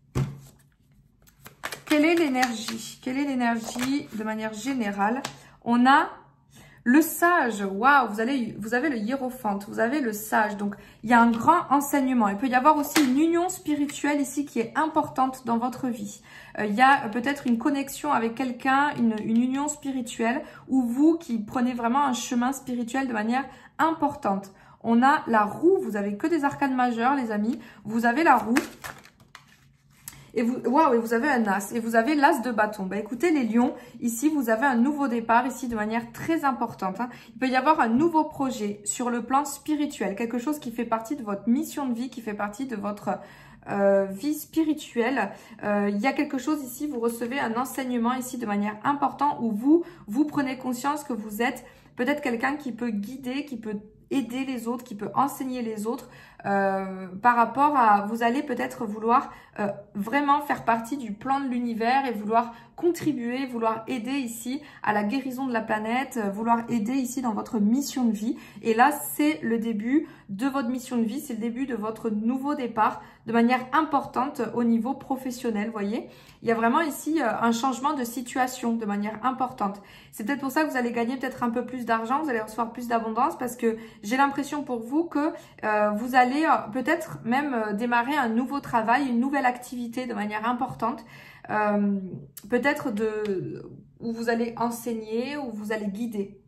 quelle est l'énergie? Quelle est l'énergie de manière générale? On a... le sage, waouh, vous, allez, vous avez le hiérophante, vous avez le sage. Donc, il y a un grand enseignement. Il peut y avoir aussi une union spirituelle ici qui est importante dans votre vie. Euh, il y a peut-être une connexion avec quelqu'un, une, une union spirituelle, ou vous qui prenez vraiment un chemin spirituel de manière importante. On a la roue, vous avez que des arcanes majeures, les amis. Vous avez la roue. Et vous, waouh, et vous avez un as, et vous avez l'as de bâton. Bah, écoutez, les lions, ici, vous avez un nouveau départ, ici, de manière très importante. Hein. Il peut y avoir un nouveau projet sur le plan spirituel, quelque chose qui fait partie de votre mission de vie, qui fait partie de votre euh, vie spirituelle. Euh, il y a quelque chose ici, vous recevez un enseignement ici de manière importante, où vous, vous prenez conscience que vous êtes peut-être quelqu'un qui peut guider, qui peut aider les autres, qui peut enseigner les autres euh, par rapport à... Vous allez peut-être vouloir euh, vraiment faire partie du plan de l'univers et vouloir contribuer, vouloir aider ici à la guérison de la planète, euh, vouloir aider ici dans votre mission de vie. Et là, c'est le début de votre mission de vie, c'est le début de votre nouveau départ de manière importante au niveau professionnel, vous voyez. Il y a vraiment ici euh, un changement de situation de manière importante. C'est peut-être pour ça que vous allez gagner peut-être un peu plus d'argent, vous allez recevoir plus d'abondance parce que j'ai l'impression pour vous que euh, vous allez euh, peut-être même euh, démarrer un nouveau travail, une nouvelle activité de manière importante. Euh, peut-être de où vous allez enseigner, où vous allez guider.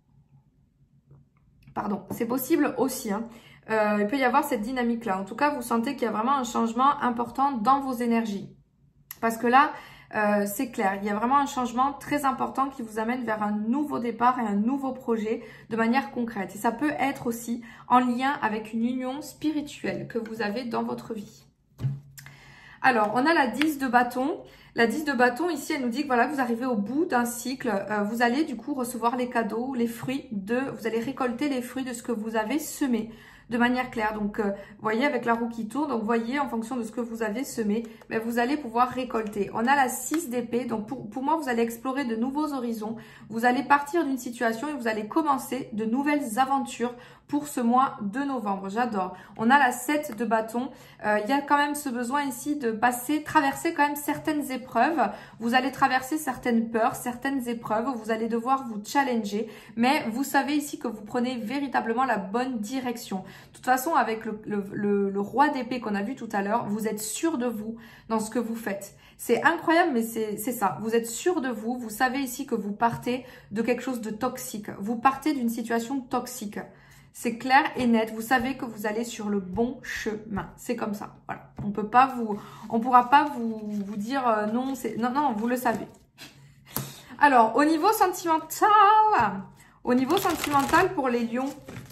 Pardon, c'est possible aussi. Hein. Euh, il peut y avoir cette dynamique-là. En tout cas, vous sentez qu'il y a vraiment un changement important dans vos énergies. Parce que là, euh, c'est clair, il y a vraiment un changement très important qui vous amène vers un nouveau départ et un nouveau projet de manière concrète. Et ça peut être aussi en lien avec une union spirituelle que vous avez dans votre vie. Alors, on a la dix de bâton. La dix de bâton, ici, elle nous dit que voilà, vous arrivez au bout d'un cycle. Euh, vous allez du coup recevoir les cadeaux, les fruits de... Vous allez récolter les fruits de ce que vous avez semé de manière claire. Donc, euh, vous voyez, avec la roue qui tourne, donc vous voyez, en fonction de ce que vous avez semé, ben, vous allez pouvoir récolter. On a la six d'épée. Donc, pour, pour moi, vous allez explorer de nouveaux horizons. Vous allez partir d'une situation et vous allez commencer de nouvelles aventures pour ce mois de novembre. J'adore. On a la sept de bâton. Euh, il y a quand même ce besoin ici de passer, traverser quand même certaines épreuves. Vous allez traverser certaines peurs, certaines épreuves. Vous allez devoir vous challenger. Mais vous savez ici que vous prenez véritablement la bonne direction. De toute façon, avec le, le, le, le roi d'épée qu'on a vu tout à l'heure, vous êtes sûr de vous dans ce que vous faites. C'est incroyable, mais c'est ça. Vous êtes sûr de vous. Vous savez ici que vous partez de quelque chose de toxique. Vous partez d'une situation toxique. C'est clair et net. Vous savez que vous allez sur le bon chemin. C'est comme ça. Voilà. On peut pas vous, on pourra pas vous, vous dire euh, non. C'est non, non. Vous le savez. Alors, au niveau sentimental, au niveau sentimental pour les lions,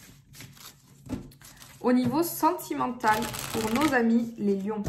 au niveau sentimental pour nos amis les lions.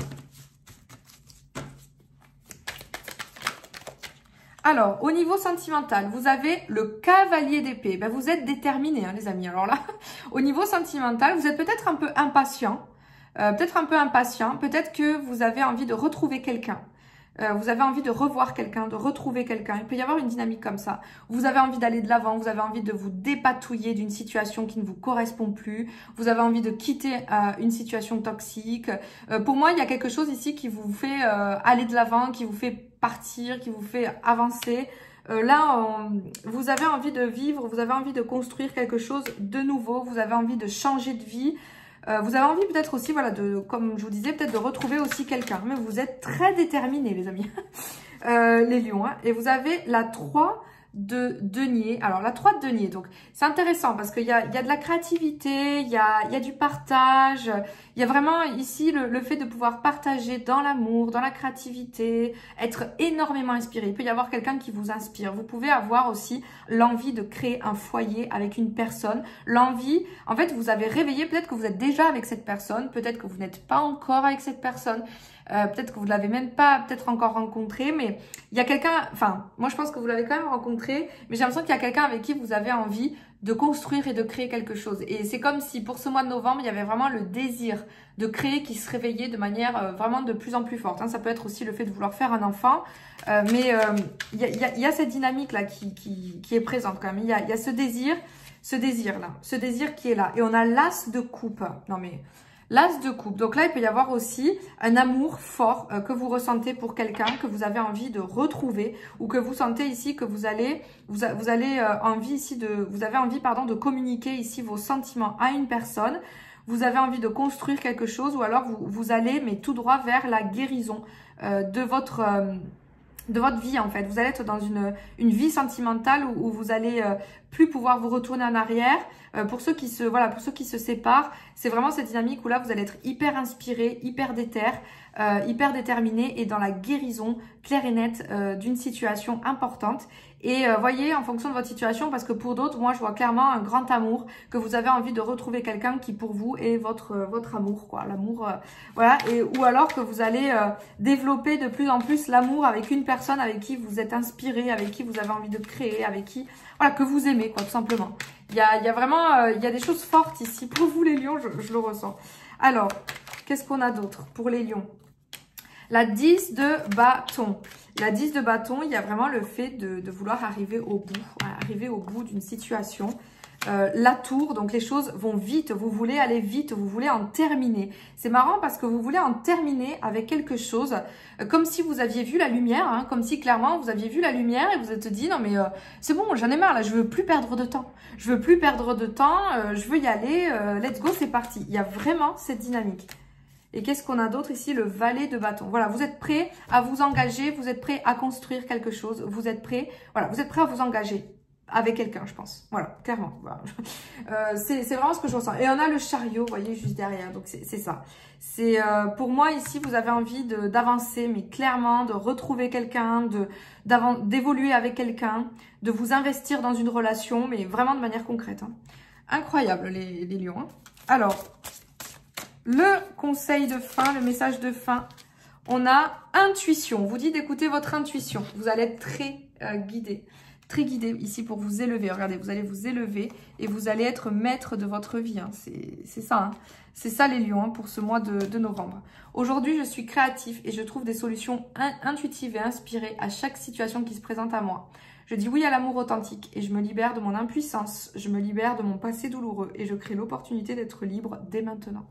Alors, au niveau sentimental, vous avez le cavalier d'épée. Ben, vous êtes déterminés, hein, les amis. Alors là, au niveau sentimental, vous êtes peut-être un peu impatient. Euh, peut-être un peu impatient. Peut-être que vous avez envie de retrouver quelqu'un. Euh, vous avez envie de revoir quelqu'un, de retrouver quelqu'un. Il peut y avoir une dynamique comme ça. Vous avez envie d'aller de l'avant. Vous avez envie de vous dépatouiller d'une situation qui ne vous correspond plus. Vous avez envie de quitter euh, une situation toxique. Euh, pour moi, il y a quelque chose ici qui vous fait euh, aller de l'avant, qui vous fait partir, qui vous fait avancer. Euh, là, on, vous avez envie de vivre, vous avez envie de construire quelque chose de nouveau, vous avez envie de changer de vie. Euh, vous avez envie peut-être aussi, voilà, de, comme je vous disais, peut-être de retrouver aussi quelqu'un. Mais vous êtes très déterminés, les amis, euh, les lions. Hein. Et vous avez la trois de denier. Alors, la trois de denier, donc, c'est intéressant parce qu'il y a, il y a de la créativité, il y a, il y a du partage. Il y a vraiment ici le, le fait de pouvoir partager dans l'amour, dans la créativité, être énormément inspiré. Il peut y avoir quelqu'un qui vous inspire. Vous pouvez avoir aussi l'envie de créer un foyer avec une personne. L'envie, en fait, vous avez réveillé, peut-être que vous êtes déjà avec cette personne, peut-être que vous n'êtes pas encore avec cette personne. Euh, peut-être que vous ne l'avez même pas peut-être encore rencontré, mais il y a quelqu'un, enfin, moi je pense que vous l'avez quand même rencontré, mais j'ai l'impression qu'il y a quelqu'un avec qui vous avez envie de construire et de créer quelque chose. Et c'est comme si pour ce mois de novembre, il y avait vraiment le désir de créer qui se réveillait de manière euh, vraiment de plus en plus forte. Hein. Ça peut être aussi le fait de vouloir faire un enfant, euh, mais euh, il y, a, y, a, y a cette dynamique-là qui, qui, qui est présente quand même. Il y a, y a ce désir, ce désir-là, ce désir qui est là. Et on a l'as de coupe. Non mais... L'as de coupe. Donc là, il peut y avoir aussi un amour fort euh, que vous ressentez pour quelqu'un, que vous avez envie de retrouver ou que vous sentez ici que vous allez, vous, a, vous allez euh, envie ici de, vous avez envie pardon de communiquer ici vos sentiments à une personne. Vous avez envie de construire quelque chose ou alors vous, vous allez mais tout droit vers la guérison euh, de votre euh, de votre vie en fait. Vous allez être dans une, une vie sentimentale où, où vous allez euh, plus pouvoir vous retourner en arrière. Euh, pour ceux qui se voilà, pour ceux qui se séparent, c'est vraiment cette dynamique où là vous allez être hyper inspiré, hyper déter, euh, hyper déterminé et dans la guérison claire et nette euh, d'une situation importante. Et euh, voyez en fonction de votre situation, parce que pour d'autres, moi je vois clairement un grand amour, que vous avez envie de retrouver quelqu'un qui pour vous est votre euh, votre amour, quoi, l'amour, euh, voilà, et ou alors que vous allez euh, développer de plus en plus l'amour avec une personne avec qui vous êtes inspiré, avec qui vous avez envie de créer, avec qui, voilà, que vous aimez, quoi, tout simplement. Il y a, il y a vraiment, euh, il y a des choses fortes ici pour vous les lions, je, je le ressens. Alors, qu'est-ce qu'on a d'autre pour les lions? La dix de bâton. La dix de bâton, il y a vraiment le fait de, de vouloir arriver au bout, arriver au bout d'une situation. Euh, la tour, donc les choses vont vite, vous voulez aller vite, vous voulez en terminer. C'est marrant parce que vous voulez en terminer avec quelque chose, euh, comme si vous aviez vu la lumière, hein, comme si clairement vous aviez vu la lumière et vous êtes dit non mais euh, c'est bon, j'en ai marre là, je veux plus perdre de temps. Je veux plus perdre de temps, euh, je veux y aller, euh, let's go, c'est parti. Il y a vraiment cette dynamique. Et qu'est-ce qu'on a d'autre ici? Le valet de bâton. Voilà, vous êtes prêt à vous engager, vous êtes prêt à construire quelque chose, vous êtes prêt, voilà, vous êtes prêt à vous engager avec quelqu'un, je pense. Voilà, clairement. Voilà. Euh, c'est vraiment ce que je ressens. Et on a le chariot, vous voyez, juste derrière. Donc, c'est ça. C'est euh, pour moi, ici, vous avez envie d'avancer, mais clairement, de retrouver quelqu'un, d'évoluer avec quelqu'un, de vous investir dans une relation, mais vraiment de manière concrète. Hein. Incroyable, les, les lions. Hein. Alors, le conseil de fin, le message de fin, on a intuition. On vous dit d'écouter votre intuition. Vous allez être très euh, guidé. Très guidé ici pour vous élever. Regardez, vous allez vous élever et vous allez être maître de votre vie. Hein. C'est ça. Hein. C'est ça les lions hein, pour ce mois de, de novembre. Aujourd'hui, je suis créatif et je trouve des solutions in intuitives et inspirées à chaque situation qui se présente à moi. Je dis oui à l'amour authentique et je me libère de mon impuissance. Je me libère de mon passé douloureux et je crée l'opportunité d'être libre dès maintenant.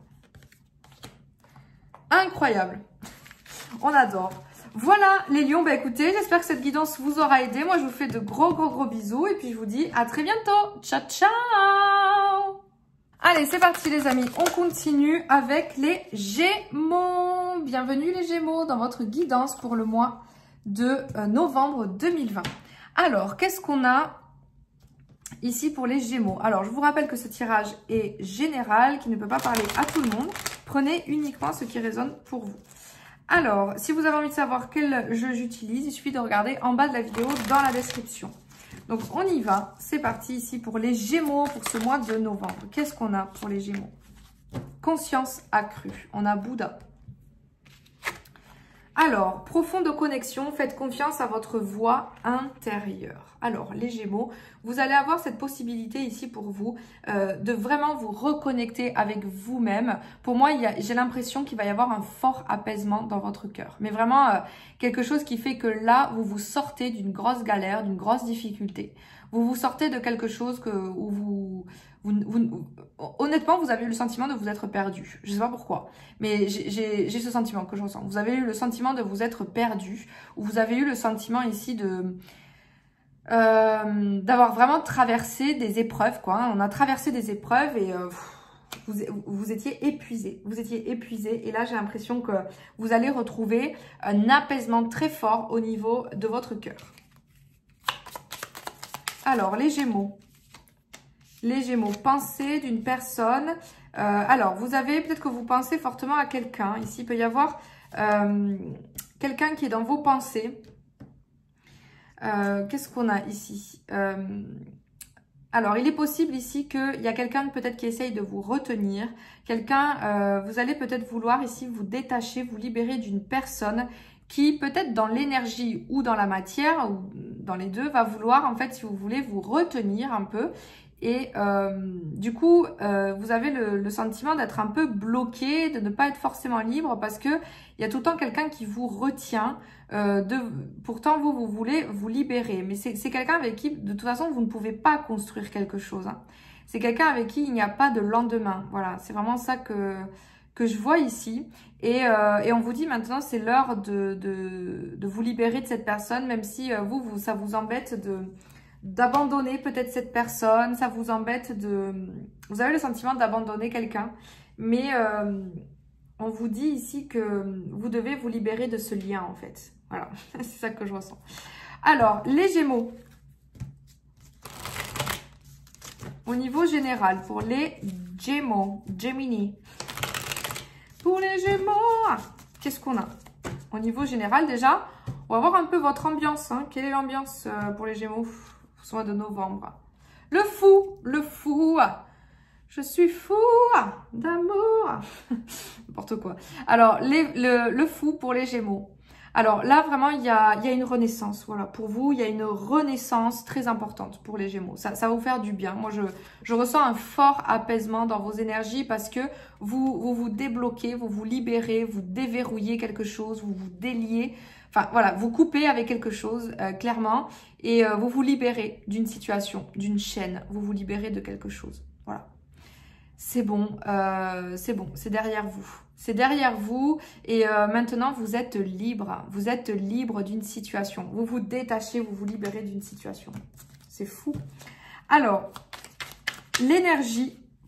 Incroyable. On adore. Voilà les lions, bah écoutez, j'espère que cette guidance vous aura aidé. Moi, je vous fais de gros, gros, gros bisous. Et puis, je vous dis à très bientôt. Ciao, ciao. Allez, c'est parti les amis. On continue avec les Gémeaux. Bienvenue les Gémeaux dans votre guidance pour le mois de euh, novembre deux mille vingt. Alors, qu'est-ce qu'on a ici pour les Gémeaux? Alors, je vous rappelle que ce tirage est général, qui ne peut pas parler à tout le monde. Prenez uniquement ce qui résonne pour vous. Alors, si vous avez envie de savoir quel jeu j'utilise, il suffit de regarder en bas de la vidéo dans la description. Donc, on y va. C'est parti ici pour les Gémeaux pour ce mois de novembre. Qu'est-ce qu'on a pour les Gémeaux? Conscience accrue. On a Bouddha. Alors, profonde connexion, faites confiance à votre voix intérieure. Alors, les Gémeaux, vous allez avoir cette possibilité ici pour vous euh, de vraiment vous reconnecter avec vous-même. Pour moi, j'ai l'impression qu'il va y avoir un fort apaisement dans votre cœur. Mais vraiment, euh, quelque chose qui fait que là, vous vous sortez d'une grosse galère, d'une grosse difficulté. Vous vous sortez de quelque chose que, où vous... Vous, vous, honnêtement, vous avez eu le sentiment de vous être perdu. Je ne sais pas pourquoi, mais j'ai ce sentiment que je ressens. Vous avez eu le sentiment de vous être perdu, ou vous avez eu le sentiment ici de euh, d'avoir vraiment traversé des épreuves, quoi. On a traversé des épreuves et euh, vous, vous étiez épuisé. Vous étiez épuisé et là, j'ai l'impression que vous allez retrouver un apaisement très fort au niveau de votre cœur. Alors, les Gémeaux. Les Gémeaux, pensée d'une personne. Euh, alors, vous avez, peut-être que vous pensez fortement à quelqu'un. Ici, il peut y avoir euh, quelqu'un qui est dans vos pensées. Euh, Qu'est-ce qu'on a ici euh, Alors, il est possible ici qu'il y a quelqu'un peut-être qui essaye de vous retenir. Quelqu'un, euh, vous allez peut-être vouloir ici vous détacher, vous libérer d'une personne qui peut-être dans l'énergie ou dans la matière, ou dans les deux, va vouloir en fait, si vous voulez, vous retenir un peu. Et euh, du coup, euh, vous avez le, le sentiment d'être un peu bloqué, de ne pas être forcément libre parce que il y a tout le temps quelqu'un qui vous retient. Euh, de, pourtant, vous, vous voulez vous libérer. Mais c'est quelqu'un avec qui, de toute façon, vous ne pouvez pas construire quelque chose. Hein. C'est quelqu'un avec qui il n'y a pas de lendemain. Voilà, c'est vraiment ça que, que je vois ici. Et, euh, et on vous dit maintenant, c'est l'heure de, de, de vous libérer de cette personne, même si euh, vous, vous, ça vous embête de... d'abandonner peut-être cette personne, ça vous embête de... Vous avez le sentiment d'abandonner quelqu'un, mais euh, on vous dit ici que vous devez vous libérer de ce lien en fait. Voilà, c'est ça que je ressens. Alors, les Gémeaux. Au niveau général, pour les Gémeaux, Gemini. Pour les Gémeaux, qu'est-ce qu'on a? Au niveau général déjà, on va voir un peu votre ambiance. Hein. Quelle est l'ambiance euh, pour les Gémeaux? Mois de novembre. Le fou, le fou. Je suis fou d'amour. N'importe quoi. Alors, les, le, le fou pour les Gémeaux. Alors là, vraiment, il y a, il y a une renaissance. Voilà, pour vous, il y a une renaissance très importante pour les Gémeaux. Ça, ça va vous faire du bien. Moi, je, je ressens un fort apaisement dans vos énergies parce que vous vous, vous débloquez, vous vous libérez, vous déverrouillez quelque chose, vous vous déliez. Enfin, voilà, vous coupez avec quelque chose, euh, clairement, et euh, vous vous libérez d'une situation, d'une chaîne. Vous vous libérez de quelque chose. Voilà. C'est bon, euh, c'est bon, c'est derrière vous. C'est derrière vous et euh, maintenant, vous êtes libre. Vous êtes libre d'une situation. Vous vous détachez, vous vous libérez d'une situation. C'est fou. Alors, l'énergie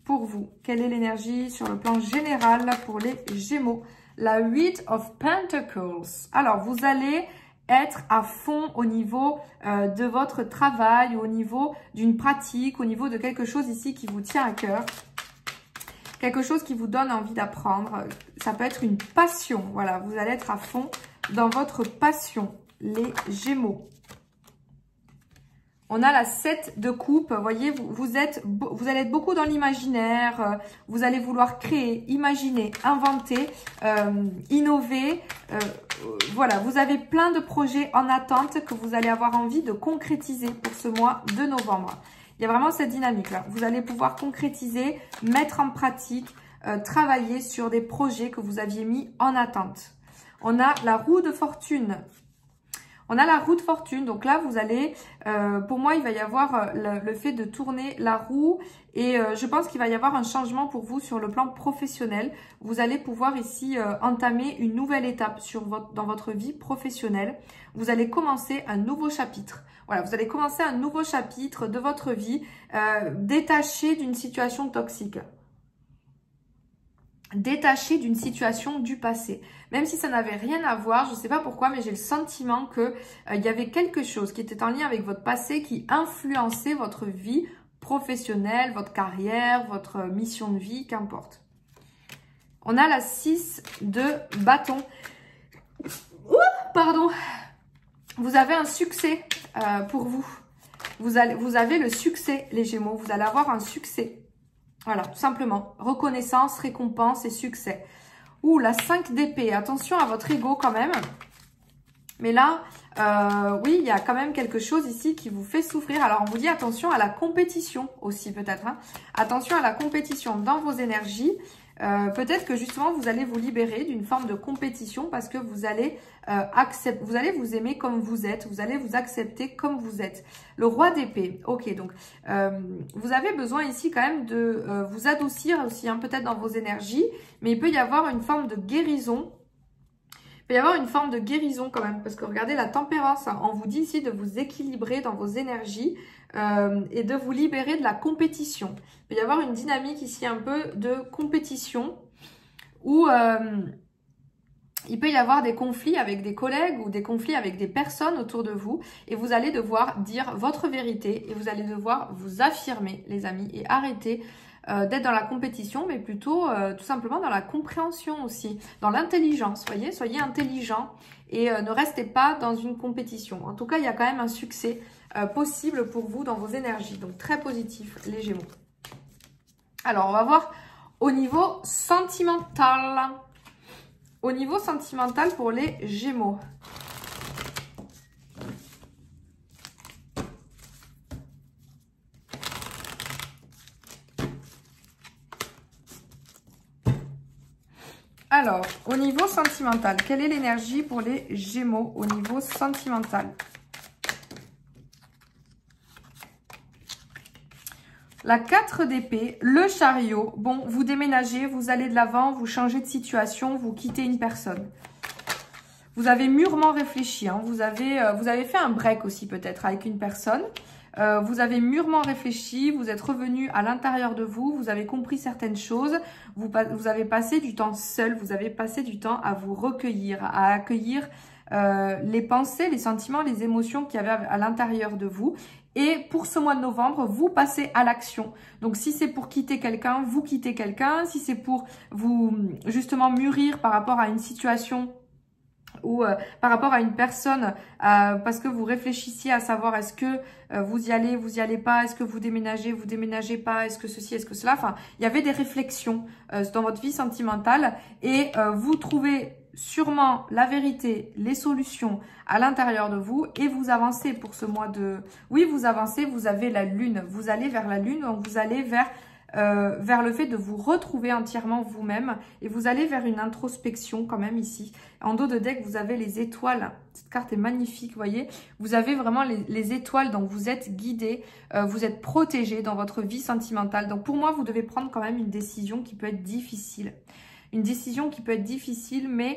pour vous? Quelle est l'énergie sur le plan général pour les Gémeaux? La huit of Pentacles. Alors, vous allez être à fond au niveau euh, de votre travail, au niveau d'une pratique, au niveau de quelque chose ici qui vous tient à cœur. Quelque chose qui vous donne envie d'apprendre. Ça peut être une passion. Voilà, vous allez être à fond dans votre passion, les Gémeaux. On a la sept de coupe. Vous voyez, vous, vous, êtes, vous allez être beaucoup dans l'imaginaire. Vous allez vouloir créer, imaginer, inventer, euh, innover. Euh, voilà, vous avez plein de projets en attente que vous allez avoir envie de concrétiser pour ce mois de novembre. Il y a vraiment cette dynamique-là. Vous allez pouvoir concrétiser, mettre en pratique, euh, travailler sur des projets que vous aviez mis en attente. On a la roue de fortune. On a la roue de fortune. Donc là, vous allez, euh, pour moi, il va y avoir euh, le, le fait de tourner la roue. Et euh, je pense qu'il va y avoir un changement pour vous sur le plan professionnel. Vous allez pouvoir ici euh, entamer une nouvelle étape sur votre, dans votre vie professionnelle. Vous allez commencer un nouveau chapitre. Voilà, vous allez commencer un nouveau chapitre de votre vie euh, détaché d'une situation toxique. Détaché d'une situation du passé. Même si ça n'avait rien à voir, je ne sais pas pourquoi, mais j'ai le sentiment qu'il euh, y avait quelque chose qui était en lien avec votre passé qui influençait votre vie professionnelle, votre carrière, votre mission de vie, qu'importe. On a la six de bâton. Ouh, pardon. Vous avez un succès euh, pour vous. Vous, allez, vous avez le succès, les Gémeaux. Vous allez avoir un succès. Voilà, tout simplement. Reconnaissance, récompense et succès. Ouh, la cinq d'épée. Attention à votre ego quand même. Mais là, euh, oui, il y a quand même quelque chose ici qui vous fait souffrir. Alors, on vous dit attention à la compétition aussi peut-être. Hein. Attention à la compétition dans vos énergies. Euh, peut-être que justement, vous allez vous libérer d'une forme de compétition parce que vous allez, euh, accepter, vous allez vous aimer comme vous êtes. Vous allez vous accepter comme vous êtes. Le roi d'épée. Ok, donc, euh, vous avez besoin ici quand même de euh, vous adoucir aussi, hein, peut-être dans vos énergies. Mais il peut y avoir une forme de guérison. Il peut y avoir une forme de guérison quand même. Parce que regardez la tempérance. Hein, on vous dit ici de vous équilibrer dans vos énergies. Euh, et de vous libérer de la compétition. Il peut y avoir une dynamique ici un peu de compétition où euh, il peut y avoir des conflits avec des collègues ou des conflits avec des personnes autour de vous et vous allez devoir dire votre vérité et vous allez devoir vous affirmer, les amis, et arrêter euh, d'être dans la compétition, mais plutôt euh, tout simplement dans la compréhension aussi, dans l'intelligence, voyez, soyez intelligent et euh, ne restez pas dans une compétition. En tout cas, il y a quand même un succès Euh, possible pour vous dans vos énergies. Donc, très positif, les Gémeaux. Alors, on va voir au niveau sentimental. Au niveau sentimental pour les Gémeaux. Alors, au niveau sentimental, quelle est l'énergie pour les Gémeaux au niveau sentimental ? La quatre d'épée, le chariot. Bon, vous déménagez, vous allez de l'avant, vous changez de situation, vous quittez une personne. Vous avez mûrement réfléchi. Hein. Vous, avez, euh, vous avez fait un break aussi peut-être avec une personne. Euh, vous avez mûrement réfléchi, vous êtes revenu à l'intérieur de vous, vous avez compris certaines choses. Vous, vous avez passé du temps seul, vous avez passé du temps à vous recueillir, à accueillir euh, les pensées, les sentiments, les émotions qu'il y avait à l'intérieur de vous. Et pour ce mois de novembre, vous passez à l'action. Donc, si c'est pour quitter quelqu'un, vous quittez quelqu'un. Si c'est pour vous, justement, mûrir par rapport à une situation ou euh, par rapport à une personne, euh, parce que vous réfléchissiez à savoir est-ce que euh, vous y allez, vous y allez pas, est-ce que vous déménagez, vous déménagez pas, est-ce que ceci, est-ce que cela. Enfin, il y avait des réflexions euh, dans votre vie sentimentale et euh, vous trouvez sûrement la vérité, les solutions à l'intérieur de vous et vous avancez pour ce mois de... Oui, vous avancez, vous avez la lune, vous allez vers la lune, donc vous allez vers, euh, vers le fait de vous retrouver entièrement vous-même et vous allez vers une introspection quand même ici. En dos de deck, vous avez les étoiles. Cette carte est magnifique, vous voyez. Vous avez vraiment les, les étoiles, donc vous êtes guidé, euh, vous êtes protégé dans votre vie sentimentale. Donc pour moi, vous devez prendre quand même une décision qui peut être difficile. Une décision qui peut être difficile, mais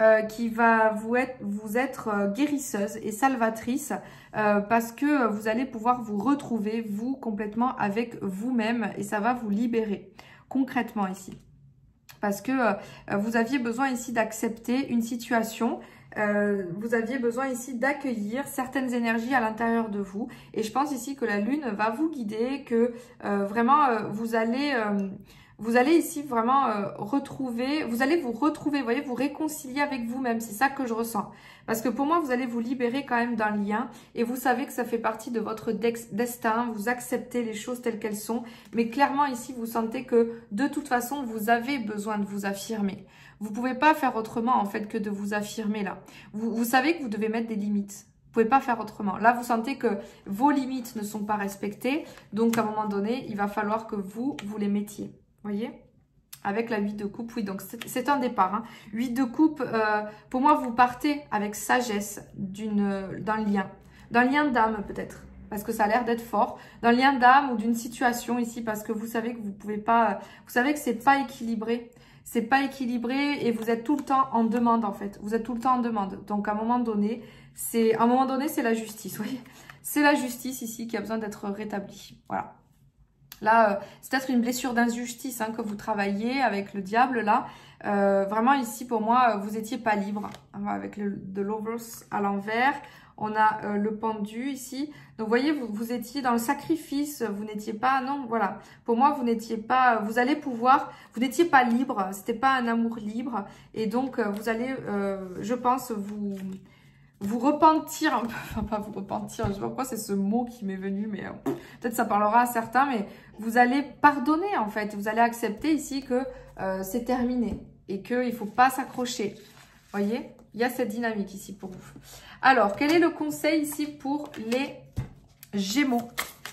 euh, qui va vous être, vous être euh, guérisseuse et salvatrice euh, parce que vous allez pouvoir vous retrouver, vous, complètement avec vous-même et ça va vous libérer concrètement ici. Parce que euh, vous aviez besoin ici d'accepter une situation, euh, vous aviez besoin ici d'accueillir certaines énergies à l'intérieur de vous. Et je pense ici que la lune va vous guider, que euh, vraiment euh, vous allez... Euh, Vous allez ici vraiment euh, retrouver, vous allez vous retrouver, vous voyez, vous réconcilier avec vous-même. C'est ça que je ressens. Parce que pour moi, vous allez vous libérer quand même d'un lien et vous savez que ça fait partie de votre destin. Vous acceptez les choses telles qu'elles sont. Mais clairement, ici, vous sentez que de toute façon, vous avez besoin de vous affirmer. Vous ne pouvez pas faire autrement en fait que de vous affirmer là. Vous, vous savez que vous devez mettre des limites. Vous pouvez pas faire autrement. Là, vous sentez que vos limites ne sont pas respectées. Donc, à un moment donné, il va falloir que vous, vous les mettiez. Voyez, avec la huit de coupe, oui, donc c'est un départ. Hein. huit de coupe, euh, pour moi, vous partez avec sagesse d'un lien, d'un lien d'âme peut-être, parce que ça a l'air d'être fort, d'un lien d'âme ou d'une situation ici, parce que vous savez que vous pouvez pas, vous savez que c'est pas équilibré, c'est pas équilibré et vous êtes tout le temps en demande en fait, vous êtes tout le temps en demande. Donc à un moment donné, c'est à un moment donné, c'est la justice, vous voyez, c'est la justice ici qui a besoin d'être rétablie, voilà. Là, euh, c'est peut-être une blessure d'injustice hein, que vous travaillez avec le diable, là. Euh, vraiment, ici, pour moi, vous n'étiez pas libre. Avec le de Lovers à l'envers, on a euh, le pendu ici. Donc, vous voyez, vous, vous étiez dans le sacrifice, vous n'étiez pas... Non, voilà. Pour moi, vous n'étiez pas... Vous allez pouvoir... Vous n'étiez pas libre, c'était pas un amour libre. Et donc, vous allez, euh, je pense, vous... vous repentir un peu, enfin pas vous repentir, je sais pas pourquoi c'est ce mot qui m'est venu, mais euh, peut-être ça parlera à certains, mais vous allez pardonner en fait, vous allez accepter ici que euh, c'est terminé et qu'il ne faut pas s'accrocher. Voyez, il y a cette dynamique ici pour vous. Alors, quel est le conseil ici pour les Gémeaux?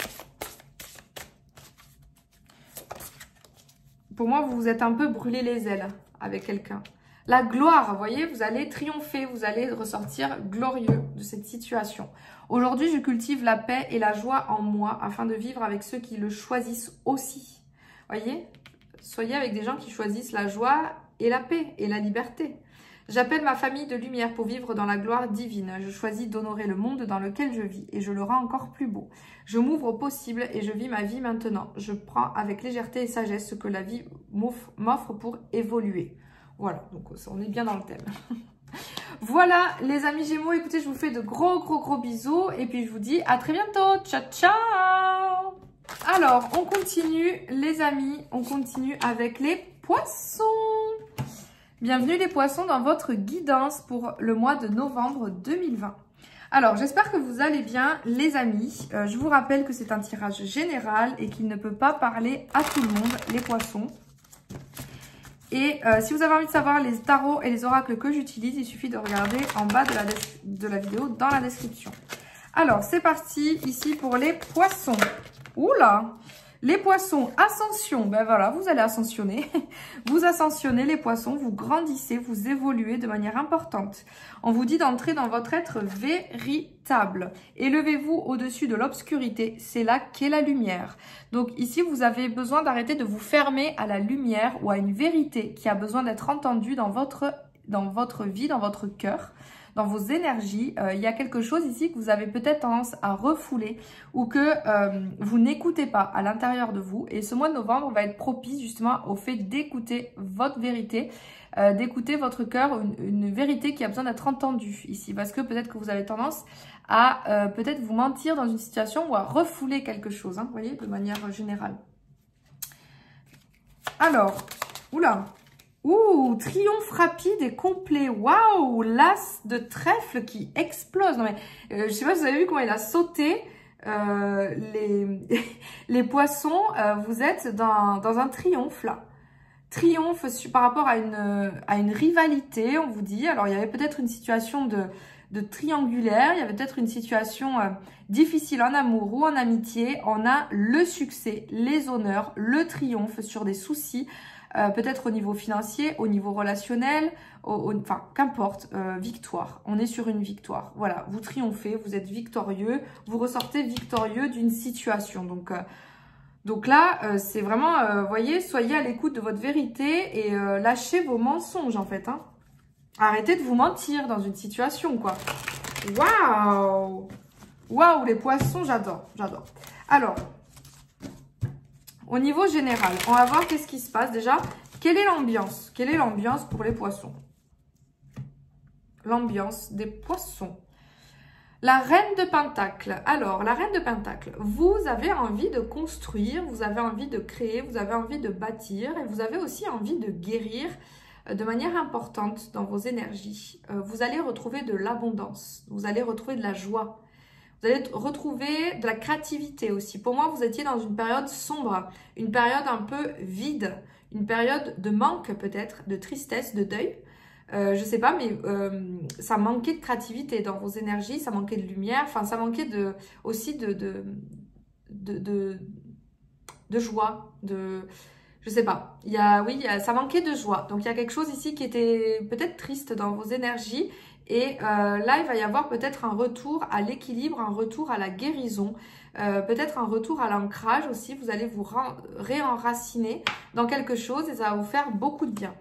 Pour moi, vous vous êtes un peu brûlé les ailes avec quelqu'un. La gloire, vous voyez, vous allez triompher, vous allez ressortir glorieux de cette situation. Aujourd'hui, je cultive la paix et la joie en moi afin de vivre avec ceux qui le choisissent aussi. Voyez, soyez avec des gens qui choisissent la joie et la paix et la liberté. J'appelle ma famille de lumière pour vivre dans la gloire divine. Je choisis d'honorer le monde dans lequel je vis et je le rends encore plus beau. Je m'ouvre au possible et je vis ma vie maintenant. Je prends avec légèreté et sagesse ce que la vie m'offre pour évoluer. Voilà, donc on est bien dans le thème. Voilà les amis Gémeaux, écoutez, je vous fais de gros gros gros bisous et puis je vous dis à très bientôt. Ciao ciao. Alors, on continue les amis, on continue avec les poissons. Bienvenue les poissons dans votre guidance pour le mois de novembre deux mille vingt. Alors, j'espère que vous allez bien les amis. Euh, je vous rappelle que c'est un tirage général et qu'il ne peut pas parler à tout le monde, les poissons. Et euh, si vous avez envie de savoir les tarots et les oracles que j'utilise, il suffit de regarder en bas de la, de la vidéo dans la description. Alors, c'est parti ici pour les poissons. Oula! Les poissons, ascension. Ben voilà, vous allez ascensionner. Vous ascensionnez les poissons, vous grandissez, vous évoluez de manière importante. On vous dit d'entrer dans votre être véritable. Élevez-vous au-dessus de l'obscurité. C'est là qu'est la lumière. Donc ici, vous avez besoin d'arrêter de vous fermer à la lumière ou à une vérité qui a besoin d'être entendue dans votre, dans votre vie, dans votre cœur. Dans vos énergies, euh, il y a quelque chose ici que vous avez peut-être tendance à refouler ou que euh, vous n'écoutez pas à l'intérieur de vous. Et ce mois de novembre va être propice justement au fait d'écouter votre vérité, euh, d'écouter votre cœur, une, une vérité qui a besoin d'être entendue ici. Parce que peut-être que vous avez tendance à euh, peut-être vous mentir dans une situation ou à refouler quelque chose, hein, vous voyez, de manière générale. Alors, oula! Ouh, triomphe rapide et complet. Waouh, l'as de trèfle qui explose. Non mais, euh, je sais pas si vous avez vu comment il a sauté. Euh, les, les poissons, euh, vous êtes dans, dans un triomphe là. Triomphe par rapport à une, à une rivalité, on vous dit. Alors, il y avait peut-être une situation de, de triangulaire. Il y avait peut-être une situation euh, difficile en amour ou en amitié. On a le succès, les honneurs, le triomphe sur des soucis. Euh, peut-être au niveau financier, au niveau relationnel, au, au, enfin, qu'importe, euh, victoire. On est sur une victoire. Voilà, vous triomphez, vous êtes victorieux, vous ressortez victorieux d'une situation. Donc, euh, donc là, euh, c'est vraiment, euh, voyez, soyez à l'écoute de votre vérité et euh, lâchez vos mensonges, en fait. Hein. Arrêtez de vous mentir dans une situation, quoi. Waouh! Waouh, les poissons, j'adore, j'adore. Alors, au niveau général, on va voir qu'est-ce qui se passe déjà. Quelle est l'ambiance? Quelle est l'ambiance pour les poissons? L'ambiance des poissons. La reine de Pentacle. Alors, la reine de Pentacle, vous avez envie de construire, vous avez envie de créer, vous avez envie de bâtir et vous avez aussi envie de guérir de manière importante dans vos énergies. Vous allez retrouver de l'abondance, vous allez retrouver de la joie, vous allez retrouver de la créativité aussi. Pour moi, vous étiez dans une période sombre, une période un peu vide, une période de manque peut-être, de tristesse, de deuil. Euh, je sais pas, mais euh, ça manquait de créativité dans vos énergies, ça manquait de lumière, enfin ça manquait de, aussi de, de, de, de, de joie, de... Je sais pas, il y a, oui, il y a, ça manquait de joie. Donc, il y a quelque chose ici qui était peut-être triste dans vos énergies. Et euh, là, il va y avoir peut-être un retour à l'équilibre, un retour à la guérison, euh, peut-être un retour à l'ancrage aussi. Vous allez vous réenraciner dans quelque chose et ça va vous faire beaucoup de bien.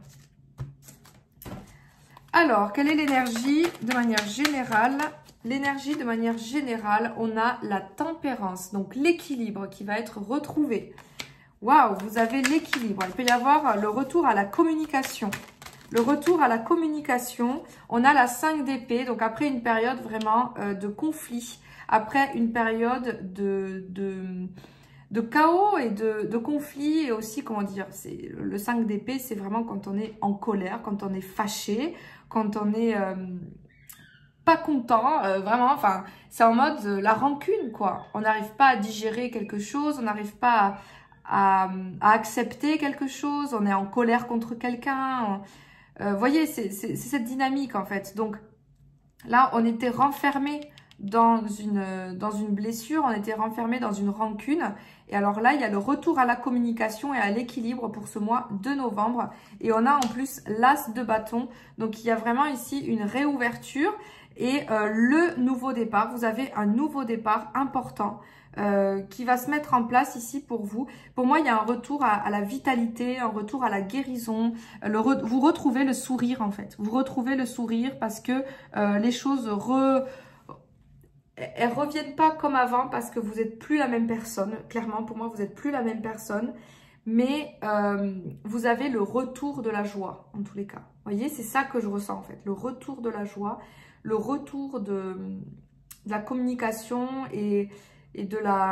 Alors, quelle est l'énergie de manière générale? L'énergie de manière générale, on a la tempérance, donc l'équilibre qui va être retrouvé. Waouh, vous avez l'équilibre. Il peut y avoir le retour à la communication. Le retour à la communication. On a la cinq d'épée. Donc, après une période vraiment euh, de conflit. Après une période de, de, de chaos et de, de conflit. Et aussi, comment dire, c'est le cinq d'épée, c'est vraiment quand on est en colère, quand on est fâché, quand on est... Euh, pas content, euh, vraiment, enfin, c'est en mode euh, la rancune, quoi. On n'arrive pas à digérer quelque chose, on n'arrive pas à... À, à accepter quelque chose, on est en colère contre quelqu'un. Vous euh, voyez, c'est cette dynamique en fait. Donc là, on était renfermé dans une, dans une blessure, on était renfermé dans une rancune. Et alors là, il y a le retour à la communication et à l'équilibre pour ce mois de novembre. Et on a en plus l'as de bâton. Donc il y a vraiment ici une réouverture et euh, le nouveau départ. Vous avez un nouveau départ important. Euh, qui va se mettre en place ici pour vous. Pour moi, il y a un retour à, à la vitalité, un retour à la guérison. Le re, vous retrouvez le sourire en fait. Vous retrouvez le sourire parce que euh, les choses re, elles reviennent pas comme avant parce que vous n'êtes plus la même personne. Clairement, pour moi, vous n'êtes plus la même personne. Mais euh, vous avez le retour de la joie en tous les cas. Vous voyez, c'est ça que je ressens en fait. Le retour de la joie, le retour de, de la communication et... et de la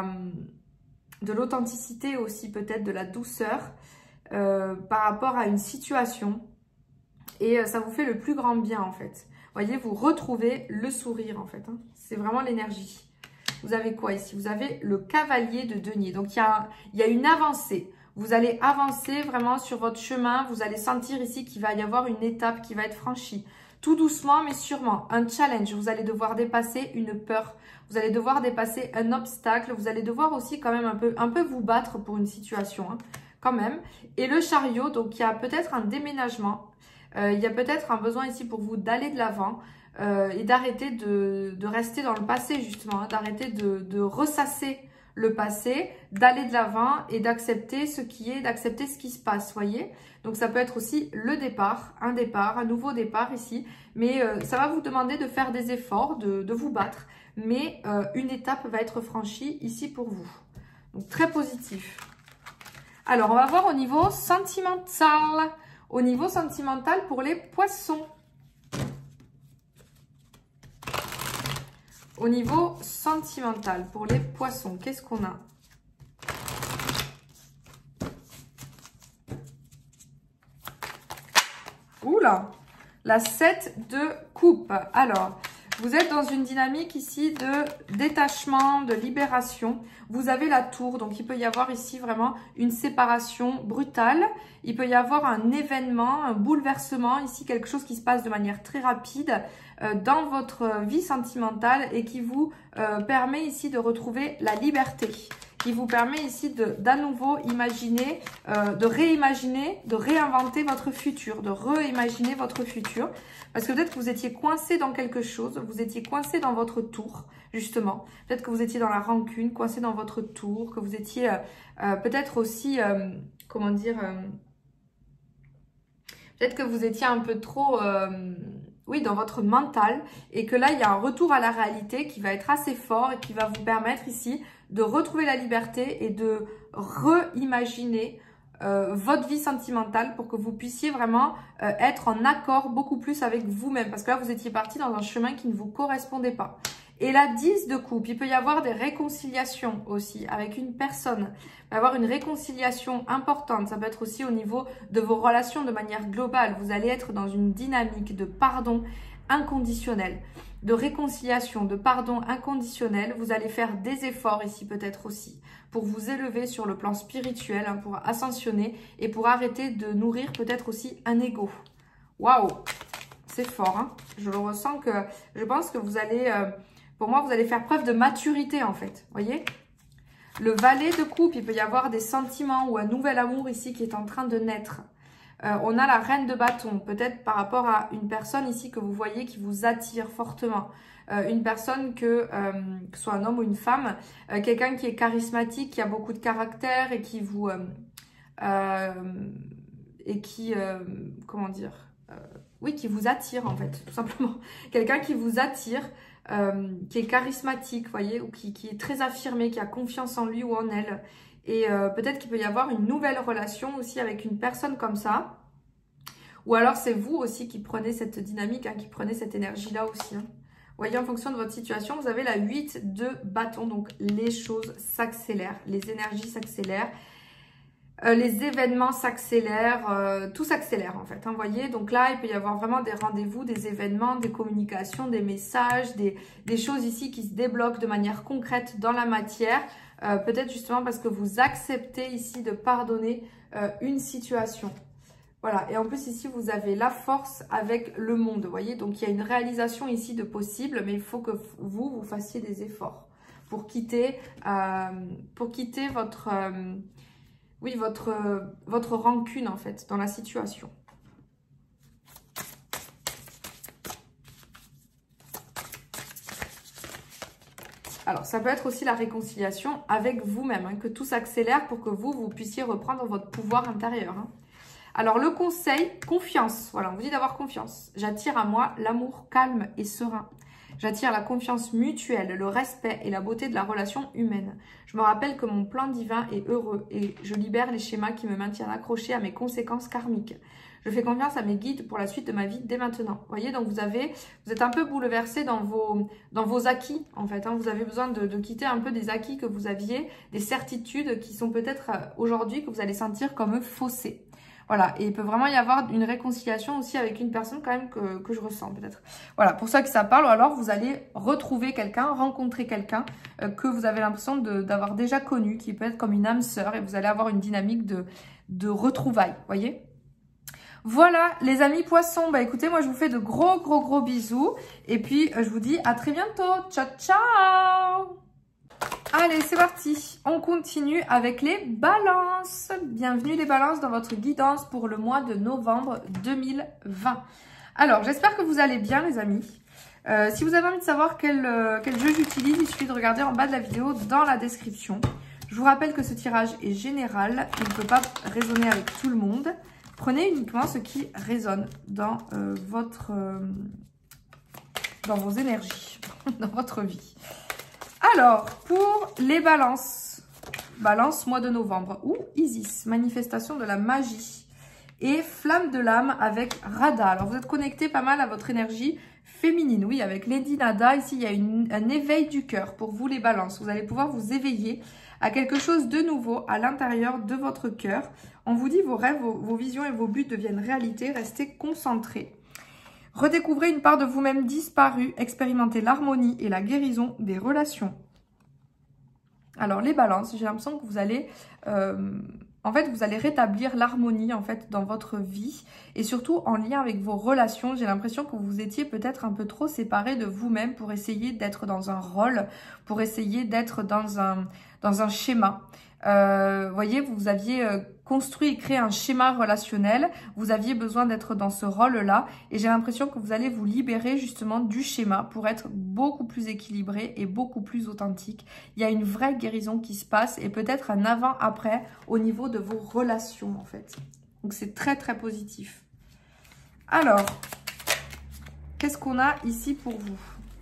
de l'authenticité aussi, peut-être de la douceur euh, par rapport à une situation. Et euh, ça vous fait le plus grand bien en fait. Vous voyez, vous retrouvez le sourire en fait. Hein. C'est vraiment l'énergie. Vous avez quoi ici? Vous avez le cavalier de denier. Donc, il y a, il y a une avancée. Vous allez avancer vraiment sur votre chemin. Vous allez sentir ici qu'il va y avoir une étape qui va être franchie. Tout doucement, mais sûrement. Un challenge. Vous allez devoir dépasser une peur. Vous allez devoir dépasser un obstacle. Vous allez devoir aussi quand même un peu, un peu vous battre pour une situation. Hein, quand même. Et le chariot, donc il y a peut-être un déménagement. Euh, il y a peut-être un besoin ici pour vous d'aller de l'avant. Euh, et d'arrêter de, de rester dans le passé justement. Hein, d'arrêter de, de ressasser le passé, d'aller de l'avant et d'accepter ce qui est, d'accepter ce qui se passe, voyez. Donc ça peut être aussi le départ, un départ, un nouveau départ ici, mais euh, ça va vous demander de faire des efforts, de, de vous battre, mais euh, une étape va être franchie ici pour vous. Donc très positif. Alors on va voir au niveau sentimental, au niveau sentimental pour les poissons. Au niveau sentimental, pour les poissons, qu'est-ce qu'on a? Oula, la sept de coupe. Alors, vous êtes dans une dynamique ici de détachement, de libération. Vous avez la tour, donc il peut y avoir ici vraiment une séparation brutale. Il peut y avoir un événement, un bouleversement, ici quelque chose qui se passe de manière très rapide euh, dans votre vie sentimentale et qui vous euh, permet ici de retrouver la liberté. Qui vous permet ici de d'à nouveau imaginer, euh, de réimaginer, de réinventer votre futur, de réimaginer votre futur. Parce que peut-être que vous étiez coincé dans quelque chose, vous étiez coincé dans votre tour, justement. Peut-être que vous étiez dans la rancune, coincé dans votre tour, que vous étiez euh, euh, peut-être aussi, euh, comment dire, euh, peut-être que vous étiez un peu trop... Euh, oui, dans votre mental, et que là, il y a un retour à la réalité qui va être assez fort et qui va vous permettre ici de retrouver la liberté et de réimaginer euh, votre vie sentimentale pour que vous puissiez vraiment euh, être en accord beaucoup plus avec vous-même. Parce que là, vous étiez parti dans un chemin qui ne vous correspondait pas. Et la dix de coupe, il peut y avoir des réconciliations aussi avec une personne. Il va y avoir une réconciliation importante. Ça peut être aussi au niveau de vos relations de manière globale. Vous allez être dans une dynamique de pardon inconditionnel, de réconciliation, de pardon inconditionnel. Vous allez faire des efforts ici peut-être aussi pour vous élever sur le plan spirituel, hein, pour ascensionner et pour arrêter de nourrir peut-être aussi un ego. Waouh, c'est fort, hein. Je le ressens que, je pense que vous allez... Euh, Pour moi, vous allez faire preuve de maturité, en fait. Voyez? Le valet de coupe, il peut y avoir des sentiments ou un nouvel amour ici qui est en train de naître. Euh, on a la reine de bâton, peut-être par rapport à une personne ici que vous voyez qui vous attire fortement. Euh, une personne que, euh, que ce soit un homme ou une femme, euh, quelqu'un qui est charismatique, qui a beaucoup de caractère et qui vous... Euh, euh, et qui... Euh, comment dire euh, Oui, qui vous attire, en fait, tout simplement. Quelqu'un qui vous attire... Euh, qui est charismatique, voyez, ou qui, qui est très affirmé, qui a confiance en lui ou en elle. Et euh, peut-être qu'il peut y avoir une nouvelle relation aussi avec une personne comme ça. Ou alors c'est vous aussi qui prenez cette dynamique, hein, qui prenez cette énergie-là aussi. Hein. Vous voyez, en fonction de votre situation, vous avez la huit de bâton. Donc les choses s'accélèrent, les énergies s'accélèrent. Euh, les événements s'accélèrent, euh, tout s'accélère en fait, hein, voyez. Donc là, il peut y avoir vraiment des rendez-vous, des événements, des communications, des messages, des, des choses ici qui se débloquent de manière concrète dans la matière. Euh, Peut-être justement parce que vous acceptez ici de pardonner euh, une situation. Voilà, et en plus ici, vous avez la force avec le monde, vous voyez. Donc il y a une réalisation ici de possible, mais il faut que vous, vous fassiez des efforts pour quitter, euh, pour quitter votre... Euh, Oui, votre, euh, votre rancune, en fait, dans la situation. Alors, ça peut être aussi la réconciliation avec vous-même, hein, que tout s'accélère pour que vous, vous puissiez reprendre votre pouvoir intérieur. Hein. Alors, le conseil, confiance. Voilà, on vous dit d'avoir confiance. J'attire à moi l'amour calme et serein. J'attire la confiance mutuelle, le respect et la beauté de la relation humaine. Je me rappelle que mon plan divin est heureux et je libère les schémas qui me maintiennent accroché à mes conséquences karmiques. Je fais confiance à mes guides pour la suite de ma vie dès maintenant. Vous voyez, donc vous avez, vous êtes un peu bouleversé dans vos, dans vos acquis, en fait. Hein. Vous avez besoin de, de quitter un peu des acquis que vous aviez, des certitudes qui sont peut-être aujourd'hui que vous allez sentir comme faussées. Voilà, et il peut vraiment y avoir une réconciliation aussi avec une personne quand même que, que je ressens peut-être. Voilà, pour ça que ça parle, ou alors vous allez retrouver quelqu'un, rencontrer quelqu'un euh, que vous avez l'impression d'avoir déjà connu, qui peut être comme une âme sœur, et vous allez avoir une dynamique de, de retrouvailles, voyez. Voilà les amis poissons, bah écoutez, moi je vous fais de gros gros gros bisous, et puis euh, je vous dis à très bientôt, ciao ciao. Allez, c'est parti. On continue avec les balances. Bienvenue les balances dans votre guidance pour le mois de novembre deux mille vingt. Alors, j'espère que vous allez bien les amis. Euh, si vous avez envie de savoir quel, euh, quel jeu j'utilise, il suffit de regarder en bas de la vidéo dans la description. Je vous rappelle que ce tirage est général. Il ne peut pas résonner avec tout le monde. Prenez uniquement ce qui résonne dans, euh, votre, euh, dans vos énergies, dans votre vie. Alors, pour les balances, balance mois de novembre, ou Isis, manifestation de la magie, et flamme de l'âme avec Radha. Alors, vous êtes connecté pas mal à votre énergie féminine, oui, avec Lady Nada. Ici, il y a une, un éveil du cœur pour vous les balances. Vous allez pouvoir vous éveiller à quelque chose de nouveau à l'intérieur de votre cœur. On vous dit vos rêves, vos, vos visions et vos buts deviennent réalité. Restez concentrés. Redécouvrez une part de vous-même disparue, expérimentez l'harmonie et la guérison des relations. Alors les balances, j'ai l'impression que vous allez, euh, en fait, vous allez rétablir l'harmonie en fait dans votre vie et surtout en lien avec vos relations. J'ai l'impression que vous étiez peut-être un peu trop séparés de vous-même pour essayer d'être dans un rôle, pour essayer d'être dans un, dans un schéma. Euh, voyez, vous aviez euh, construit et créé un schéma relationnel, vous aviez besoin d'être dans ce rôle-là et j'ai l'impression que vous allez vous libérer justement du schéma pour être beaucoup plus équilibré et beaucoup plus authentique. Il y a une vraie guérison qui se passe et peut-être un avant-après au niveau de vos relations en fait. Donc c'est très très positif. Alors, qu'est-ce qu'on a ici pour vous?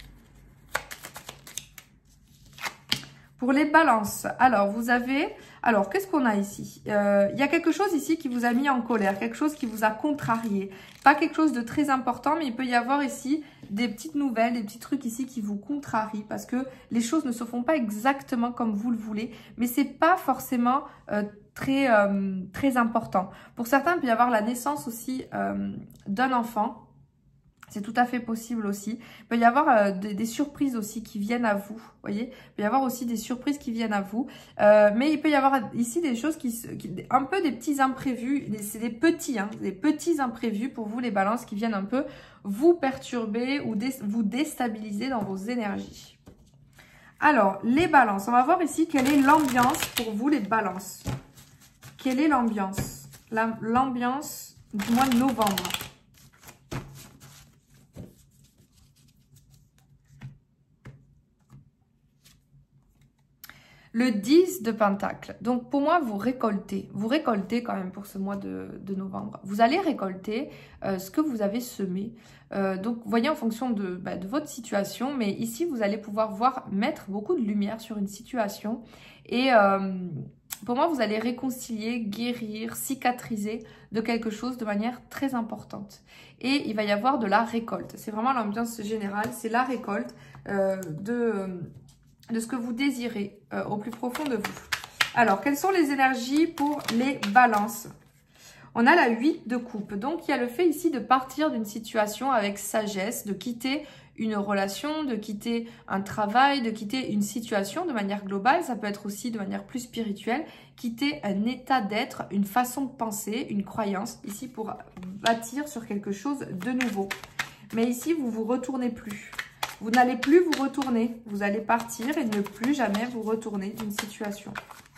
Pour les balances, alors vous avez, alors qu'est-ce qu'on a ici? euh, Il y a quelque chose ici qui vous a mis en colère, quelque chose qui vous a contrarié. Pas quelque chose de très important, mais il peut y avoir ici des petites nouvelles, des petits trucs ici qui vous contrarient parce que les choses ne se font pas exactement comme vous le voulez, mais c'est pas forcément euh, très, euh, très important. Pour certains, il peut y avoir la naissance aussi euh, d'un enfant. C'est tout à fait possible aussi. Il peut y avoir euh, des, des surprises aussi qui viennent à vous. Vous voyez, il peut y avoir aussi des surprises qui viennent à vous. Euh, mais il peut y avoir ici des choses qui, qui un peu des petits imprévus. C'est des petits, hein, des petits imprévus pour vous les balances qui viennent un peu vous perturber ou dé, vous déstabiliser dans vos énergies. Alors, les balances. On va voir ici quelle est l'ambiance pour vous les balances. Quelle est l'ambiance? L'ambiance du mois de novembre. Le dix de Pentacle. Donc, pour moi, vous récoltez. Vous récoltez quand même pour ce mois de, de novembre. Vous allez récolter euh, ce que vous avez semé. Euh, donc, voyez en fonction de, bah, de votre situation. Mais ici, vous allez pouvoir voir, mettre beaucoup de lumière sur une situation. Et euh, pour moi, vous allez réconcilier, guérir, cicatriser de quelque chose de manière très importante. Et il va y avoir de la récolte. C'est vraiment l'ambiance générale. C'est la récolte euh, de... de ce que vous désirez euh, au plus profond de vous. Alors, quelles sont les énergies pour les balances? On a la huit de coupe. Donc, il y a le fait ici de partir d'une situation avec sagesse, de quitter une relation, de quitter un travail, de quitter une situation de manière globale. Ça peut être aussi de manière plus spirituelle. Quitter un état d'être, une façon de penser, une croyance. Ici, pour bâtir sur quelque chose de nouveau. Mais ici, vous ne vous retournez plus. Vous n'allez plus vous retourner. Vous allez partir et ne plus jamais vous retourner d'une situation.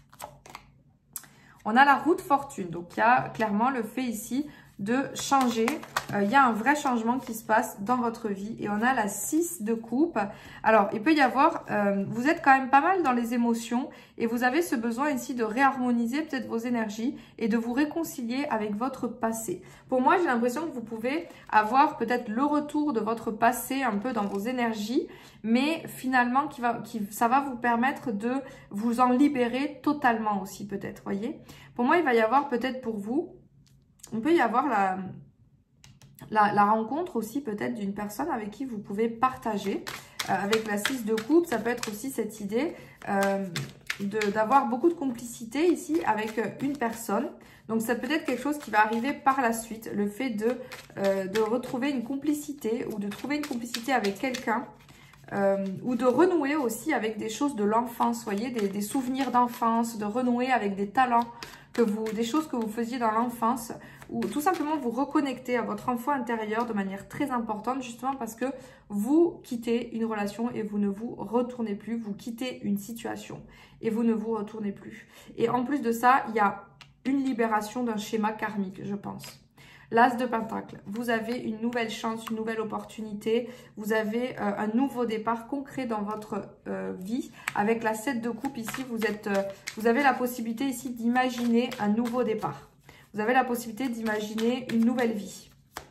On a la roue de fortune. Donc, il y a clairement le fait ici de changer. Euh, il y a un vrai changement qui se passe dans votre vie. Et on a la six de coupe. Alors, il peut y avoir... Euh, vous êtes quand même pas mal dans les émotions. Et vous avez ce besoin ici de réharmoniser peut-être vos énergies. Et de vous réconcilier avec votre passé. Pour moi, j'ai l'impression que vous pouvez avoir peut-être le retour de votre passé un peu dans vos énergies. Mais finalement, qui va, qui, ça va vous permettre de vous en libérer totalement aussi peut-être. Voyez. Pour moi, il va y avoir peut-être pour vous... On peut y avoir la, la, la rencontre aussi peut-être d'une personne avec qui vous pouvez partager. Euh, avec la six de coupe, ça peut être aussi cette idée euh, d'avoir beaucoup de complicité ici avec une personne. Donc ça peut être quelque chose qui va arriver par la suite. Le fait de, euh, de retrouver une complicité ou de trouver une complicité avec quelqu'un. Euh, ou de renouer aussi avec des choses de l'enfance, voyez, des, des souvenirs d'enfance, de renouer avec des talents, que vous, des choses que vous faisiez dans l'enfance, ou tout simplement vous reconnecter à votre enfant intérieur de manière très importante, justement parce que vous quittez une relation et vous ne vous retournez plus, vous quittez une situation et vous ne vous retournez plus. Et en plus de ça, il y a une libération d'un schéma karmique, je pense. L'As de Pentacle, vous avez une nouvelle chance, une nouvelle opportunité, vous avez euh, un nouveau départ concret dans votre euh, vie. Avec la sept de coupe ici, vous, êtes, euh, vous avez la possibilité ici d'imaginer un nouveau départ. Vous avez la possibilité d'imaginer une nouvelle vie.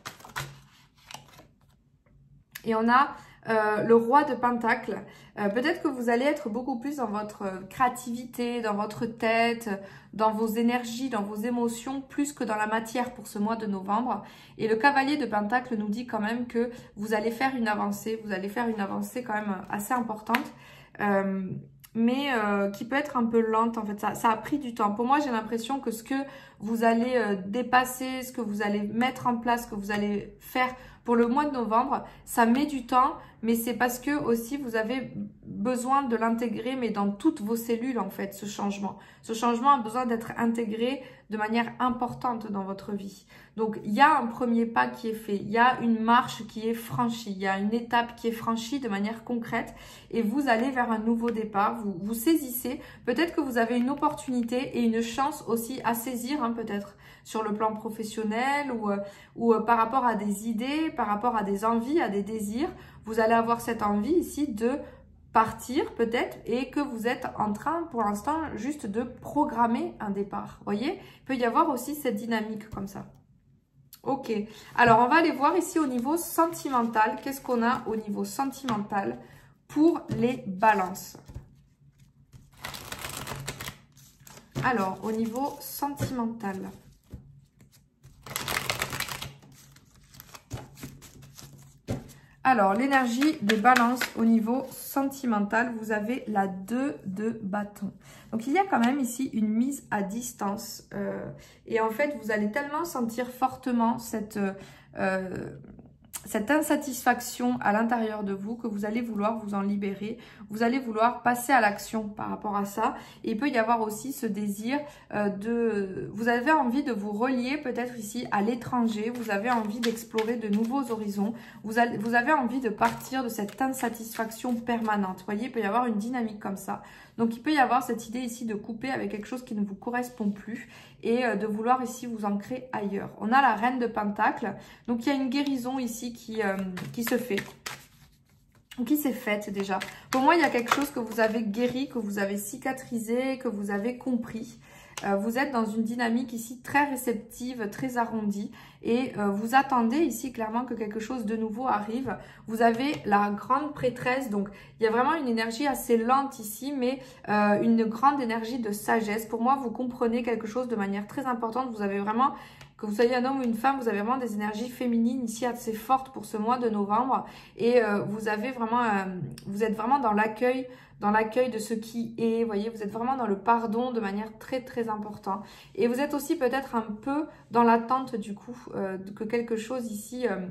Et on a euh, le roi de Pentacle. Euh, Peut-être que vous allez être beaucoup plus dans votre créativité, dans votre tête, dans vos énergies, dans vos émotions, plus que dans la matière pour ce mois de novembre. Et le cavalier de Pentacle nous dit quand même que vous allez faire une avancée, vous allez faire une avancée quand même assez importante, euh, mais euh, qui peut être un peu lente en fait. Ça, ça a pris du temps. Pour moi, j'ai l'impression que ce que vous allez euh, dépasser, ce que vous allez mettre en place, ce que vous allez faire pour le mois de novembre, ça met du temps, mais c'est parce que aussi vous avez besoin de l'intégrer, mais dans toutes vos cellules en fait, ce changement. Ce changement a besoin d'être intégré de manière importante dans votre vie. Donc, il y a un premier pas qui est fait, il y a une marche qui est franchie, il y a une étape qui est franchie de manière concrète et vous allez vers un nouveau départ, vous vous saisissez. Peut-être que vous avez une opportunité et une chance aussi à saisir, hein, peut-être sur le plan professionnel ou, ou euh, par rapport à des idées, par rapport à des envies, à des désirs. Vous allez avoir cette envie ici de partir peut-être et que vous êtes en train pour l'instant juste de programmer un départ. Voyez, il peut y avoir aussi cette dynamique comme ça. Ok, alors on va aller voir ici au niveau sentimental. Qu'est-ce qu'on a au niveau sentimental pour les balances? Alors, au niveau sentimental. Alors, l'énergie des balances au niveau sentimental, vous avez la deux de bâton. Donc, il y a quand même ici une mise à distance. Euh, et en fait, vous allez tellement sentir fortement cette, euh, cette insatisfaction à l'intérieur de vous que vous allez vouloir vous en libérer. Vous allez vouloir passer à l'action par rapport à ça. Et il peut y avoir aussi ce désir euh, de... Vous avez envie de vous relier peut-être ici à l'étranger. Vous avez envie d'explorer de nouveaux horizons. Vous, allez, vous avez envie de partir de cette insatisfaction permanente. Vous voyez, il peut y avoir une dynamique comme ça. Donc, il peut y avoir cette idée ici de couper avec quelque chose qui ne vous correspond plus et euh, de vouloir ici vous ancrer ailleurs. On a la reine de Pentacles. Donc, il y a une guérison ici qui, euh, qui se fait. Qui s'est faite déjà. Pour moi, il y a quelque chose que vous avez guéri, que vous avez cicatrisé, que vous avez compris. Euh, vous êtes dans une dynamique ici très réceptive, très arrondie et euh, vous attendez ici clairement que quelque chose de nouveau arrive. Vous avez la grande prêtresse, donc il y a vraiment une énergie assez lente ici, mais euh, une grande énergie de sagesse. Pour moi, vous comprenez quelque chose de manière très importante. Vous avez vraiment... Que vous soyez un homme ou une femme, vous avez vraiment des énergies féminines ici assez fortes pour ce mois de novembre. Et euh, vous avez vraiment, euh, vous êtes vraiment dans l'accueil, dans l'accueil de ce qui est. Vous voyez, vous êtes vraiment dans le pardon de manière très très importante. Et vous êtes aussi peut-être un peu dans l'attente du coup euh, que quelque chose ici... Euh,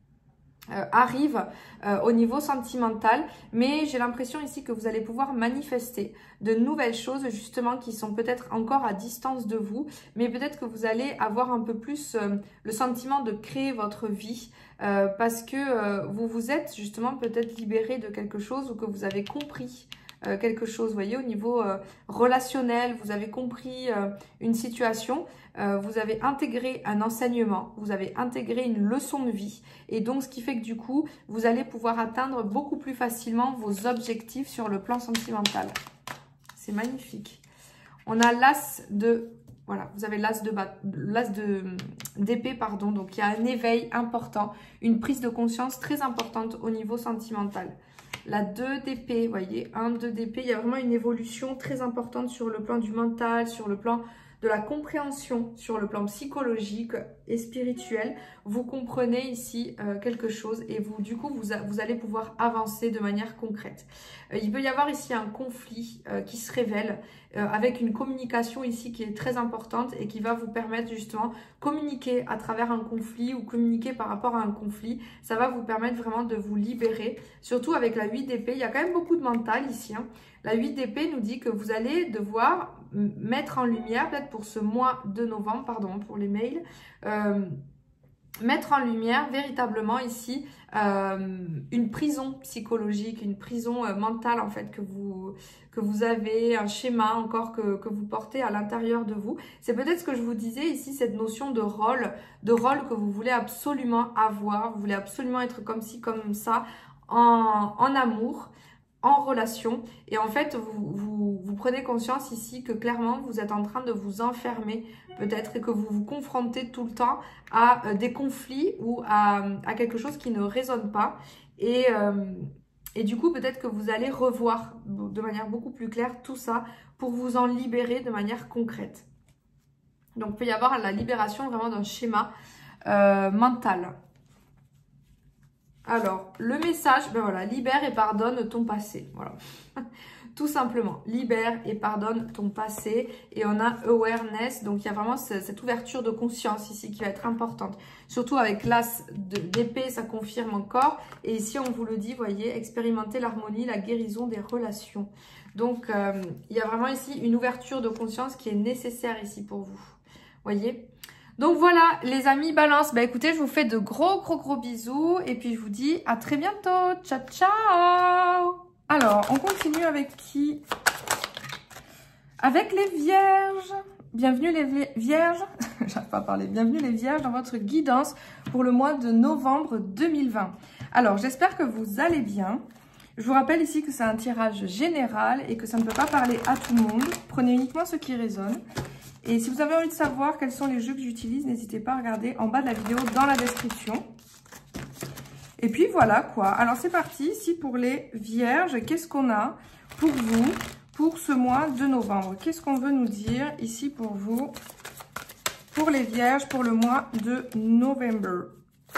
Euh, arrive euh, au niveau sentimental, mais j'ai l'impression ici que vous allez pouvoir manifester de nouvelles choses justement qui sont peut-être encore à distance de vous, mais peut-être que vous allez avoir un peu plus euh, le sentiment de créer votre vie euh, parce que euh, vous vous êtes justement peut-être libéré de quelque chose ou que vous avez compris Euh, quelque chose, vous voyez, au niveau euh, relationnel, vous avez compris euh, une situation, euh, vous avez intégré un enseignement, vous avez intégré une leçon de vie et donc ce qui fait que du coup, vous allez pouvoir atteindre beaucoup plus facilement vos objectifs sur le plan sentimental. C'est magnifique. On a l'as de... Voilà, vous avez l'as de l'as de d'épée, pardon, donc il y a un éveil important, une prise de conscience très importante au niveau sentimental. La deux d'épée, vous voyez, un, deux d'épée, il y a vraiment une évolution très importante sur le plan du mental, sur le plan de la compréhension, sur le plan psychologique et spirituel. Vous comprenez ici euh, quelque chose et vous, du coup, vous, a, vous allez pouvoir avancer de manière concrète. Euh, il peut y avoir ici un conflit euh, qui se révèle euh, avec une communication ici qui est très importante et qui va vous permettre justement communiquer à travers un conflit ou communiquer par rapport à un conflit. Ça va vous permettre vraiment de vous libérer, surtout avec la huit d'épée. Il y a quand même beaucoup de mental ici, hein. La huit d'épée nous dit que vous allez devoir mettre en lumière, peut-être pour ce mois de novembre, pardon, pour les mails, euh, mettre en lumière véritablement ici euh, une prison psychologique, une prison euh, mentale en fait que vous, que vous avez, un schéma encore que, que vous portez à l'intérieur de vous. C'est peut-être ce que je vous disais ici, cette notion de rôle, de rôle que vous voulez absolument avoir, vous voulez absolument être comme ci, comme ça, en, en amour, en relation, et en fait vous, vous, vous prenez conscience ici que clairement vous êtes en train de vous enfermer peut-être et que vous vous confrontez tout le temps à euh, des conflits ou à, à quelque chose qui ne résonne pas et, euh, et du coup peut-être que vous allez revoir de manière beaucoup plus claire tout ça pour vous en libérer de manière concrète. Donc il peut y avoir la libération vraiment d'un schéma euh, mental. Alors, le message, ben voilà, libère et pardonne ton passé. Voilà, tout simplement. Libère et pardonne ton passé. Et on a awareness, donc il y a vraiment cette ouverture de conscience ici qui va être importante. Surtout avec l'as d'épée, ça confirme encore. Et ici, on vous le dit, voyez, expérimenter l'harmonie, la guérison des relations. Donc, euh, il y a vraiment ici une ouverture de conscience qui est nécessaire ici pour vous. Voyez ? Donc voilà les amis balance, bah écoutez je vous fais de gros gros gros bisous et puis je vous dis à très bientôt, ciao ciao. Alors on continue avec qui? Avec les vierges. Bienvenue les vierges, j'arrive pas à parler, bienvenue les vierges dans votre guidance pour le mois de novembre deux mille vingt. Alors j'espère que vous allez bien. Je vous rappelle ici que c'est un tirage général et que ça ne peut pas parler à tout le monde, prenez uniquement ce qui résonne. Et si vous avez envie de savoir quels sont les jeux que j'utilise, n'hésitez pas à regarder en bas de la vidéo dans la description. Et puis voilà quoi. Alors c'est parti, ici pour les vierges, qu'est-ce qu'on a pour vous pour ce mois de novembre? Qu'est-ce qu'on veut nous dire ici pour vous, pour les vierges, pour le mois de novembre?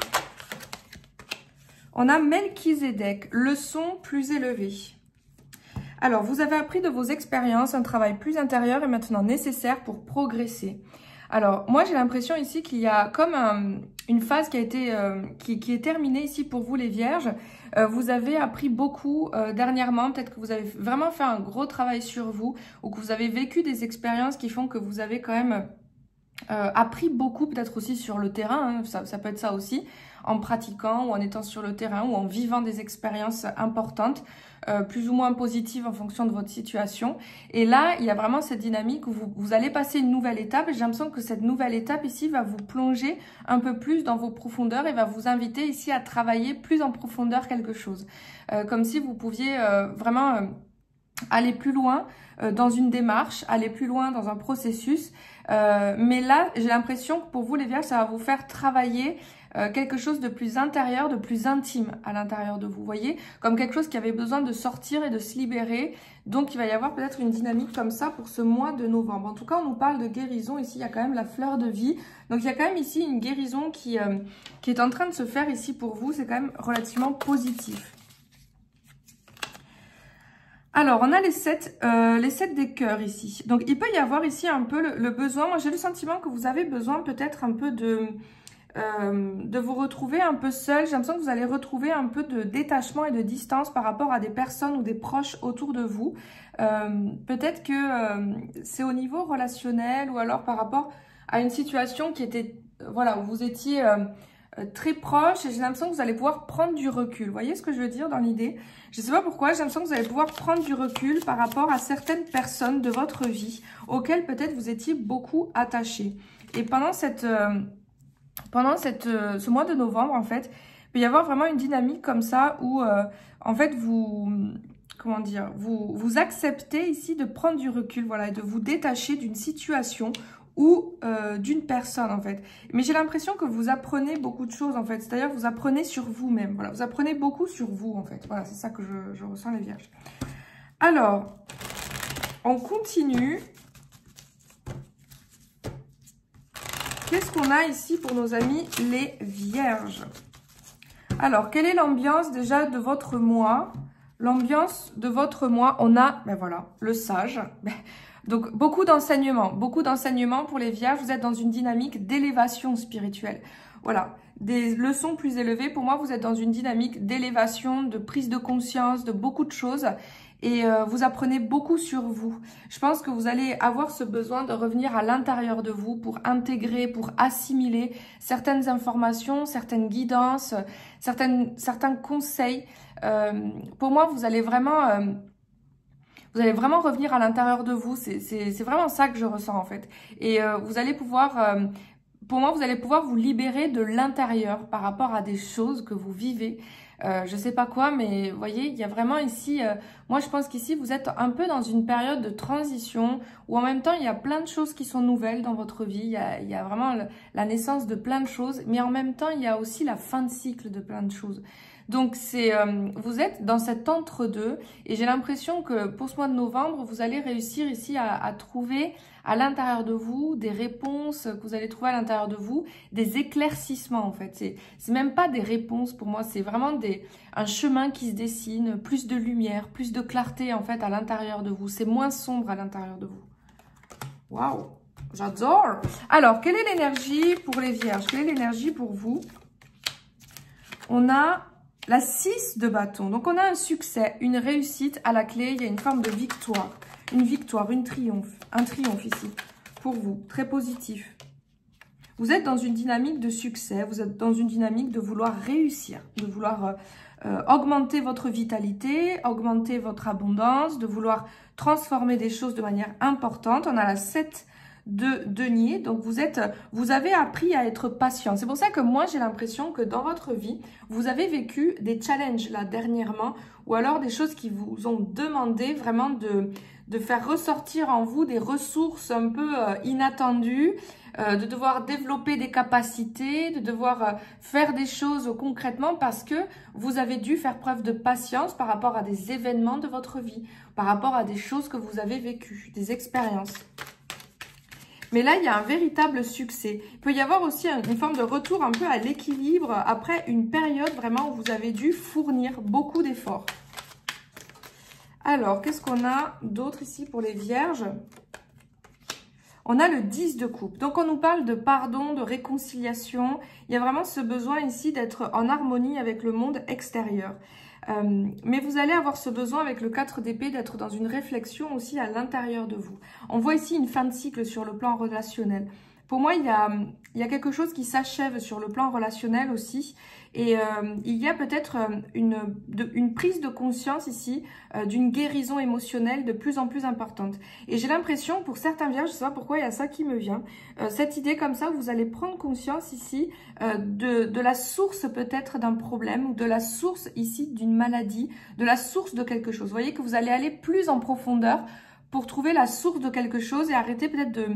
On a Melchizedek, leçon plus élevée. Alors, vous avez appris de vos expériences un travail plus intérieur est maintenant nécessaire pour progresser. Alors, moi, j'ai l'impression ici qu'il y a comme un, une phase qui a été, euh, qui, qui est terminée ici pour vous, les vierges. Euh, vous avez appris beaucoup euh, dernièrement. Peut-être que vous avez vraiment fait un gros travail sur vous ou que vous avez vécu des expériences qui font que vous avez quand même euh, appris beaucoup, peut-être aussi sur le terrain. Hein, ça, ça peut être ça aussi, en pratiquant ou en étant sur le terrain ou en vivant des expériences importantes. Euh, plus ou moins positive en fonction de votre situation. Et là, il y a vraiment cette dynamique où vous, vous allez passer une nouvelle étape. Et j'ai l'impression que cette nouvelle étape ici va vous plonger un peu plus dans vos profondeurs et va vous inviter ici à travailler plus en profondeur quelque chose. Euh, comme si vous pouviez euh, vraiment euh, aller plus loin euh, dans une démarche, aller plus loin dans un processus. Euh, mais là, j'ai l'impression que pour vous, les vierges, ça va vous faire travailler Euh, quelque chose de plus intérieur, de plus intime à l'intérieur de vous, voyez, comme quelque chose qui avait besoin de sortir et de se libérer. Donc, il va y avoir peut-être une dynamique comme ça pour ce mois de novembre. En tout cas, on nous parle de guérison. Ici, il y a quand même la fleur de vie. Donc, il y a quand même ici une guérison qui, euh, qui est en train de se faire ici pour vous. C'est quand même relativement positif. Alors, on a les sept, euh, les sept des cœurs ici. Donc, il peut y avoir ici un peu le, le besoin. Moi, j'ai le sentiment que vous avez besoin peut-être un peu de... Euh, de vous retrouver un peu seul. J'ai l'impression que vous allez retrouver un peu de détachement et de distance par rapport à des personnes ou des proches autour de vous. Euh, peut-être que euh, c'est au niveau relationnel ou alors par rapport à une situation qui était, euh, voilà, où vous étiez euh, euh, très proche et j'ai l'impression que vous allez pouvoir prendre du recul. Vous voyez ce que je veux dire dans l'idée? Je ne sais pas pourquoi, j'ai l'impression que vous allez pouvoir prendre du recul par rapport à certaines personnes de votre vie auxquelles peut-être vous étiez beaucoup attaché. Et pendant cette... Euh, Pendant cette, euh, ce mois de novembre, en fait, il peut y avoir vraiment une dynamique comme ça où, euh, en fait, vous, comment dire, vous, vous acceptez ici de prendre du recul, voilà, et de vous détacher d'une situation ou euh, d'une personne, en fait. Mais j'ai l'impression que vous apprenez beaucoup de choses, en fait. C'est-à-dire que vous apprenez sur vous-même, voilà. Vous apprenez beaucoup sur vous, en fait. Voilà, c'est ça que je, je ressens, les vierges. Alors, on continue. Qu'est-ce qu'on a ici pour nos amis les vierges? Alors, quelle est l'ambiance déjà de votre mois? L'ambiance de votre mois, on a, ben voilà, le sage. Donc, beaucoup d'enseignements. Beaucoup d'enseignements pour les vierges. Vous êtes dans une dynamique d'élévation spirituelle. Voilà, des leçons plus élevées. Pour moi, vous êtes dans une dynamique d'élévation, de prise de conscience, de beaucoup de choses. Et euh, vous apprenez beaucoup sur vous. Je pense que vous allez avoir ce besoin de revenir à l'intérieur de vous pour intégrer, pour assimiler certaines informations, certaines guidances, certaines, certains conseils. Euh, pour moi, vous allez vraiment... Euh, Vous allez vraiment revenir à l'intérieur de vous. C'est vraiment ça que je ressens en fait. Et euh, vous allez pouvoir... Euh, pour moi, vous allez pouvoir vous libérer de l'intérieur par rapport à des choses que vous vivez. Euh, je sais pas quoi, mais vous voyez, il y a vraiment ici... Euh, moi, je pense qu'ici, vous êtes un peu dans une période de transition où en même temps, il y a plein de choses qui sont nouvelles dans votre vie. Il y a, il y a vraiment le, la naissance de plein de choses, mais en même temps, il y a aussi la fin de cycle de plein de choses. Donc, c'est, euh, vous êtes dans cet entre-deux et j'ai l'impression que pour ce mois de novembre, vous allez réussir ici à, à trouver à l'intérieur de vous des réponses que vous allez trouver à l'intérieur de vous, des éclaircissements en fait. C'est, c'est même pas des réponses pour moi, c'est vraiment des, un chemin qui se dessine, plus de lumière, plus de clarté en fait à l'intérieur de vous. C'est moins sombre à l'intérieur de vous. Waouh, j'adore! Alors, quelle est l'énergie pour les vierges? Quelle est l'énergie pour vous? On a... la six de bâton. Donc, on a un succès, une réussite à la clé. Il y a une forme de victoire. Une victoire, une triomphe. Un triomphe ici, pour vous. Très positif. Vous êtes dans une dynamique de succès. Vous êtes dans une dynamique de vouloir réussir. De vouloir euh, euh, augmenter votre vitalité, augmenter votre abondance. De vouloir transformer des choses de manière importante. On a la sept de denier. Donc, vous êtes, vous avez appris à être patient. C'est pour ça que moi, j'ai l'impression que dans votre vie, vous avez vécu des challenges là dernièrement ou alors des choses qui vous ont demandé vraiment de, de faire ressortir en vous des ressources un peu euh, inattendues, euh, de devoir développer des capacités, de devoir euh, faire des choses concrètement parce que vous avez dû faire preuve de patience par rapport à des événements de votre vie, par rapport à des choses que vous avez vécues, des expériences. Mais là, il y a un véritable succès. Il peut y avoir aussi une forme de retour un peu à l'équilibre après une période vraiment où vous avez dû fournir beaucoup d'efforts. Alors, qu'est-ce qu'on a d'autre ici pour les vierges? On a le dix de coupe. Donc, on nous parle de pardon, de réconciliation. Il y a vraiment ce besoin ici d'être en harmonie avec le monde extérieur. Euh, mais vous allez avoir ce besoin avec le quatre d'épée d'être dans une réflexion aussi à l'intérieur de vous. On voit ici une fin de cycle sur le plan relationnel. Pour moi, il y a, il y a quelque chose qui s'achève sur le plan relationnel aussi. Et euh, il y a peut-être une, de, une prise de conscience ici euh, d'une guérison émotionnelle de plus en plus importante. Et j'ai l'impression, pour certains vierges, je ne sais pas pourquoi il y a ça qui me vient, euh, cette idée comme ça, vous allez prendre conscience ici euh, de, de la source peut-être d'un problème ou de la source ici d'une maladie, de la source de quelque chose. Vous voyez que vous allez aller plus en profondeur pour trouver la source de quelque chose et arrêter peut-être de...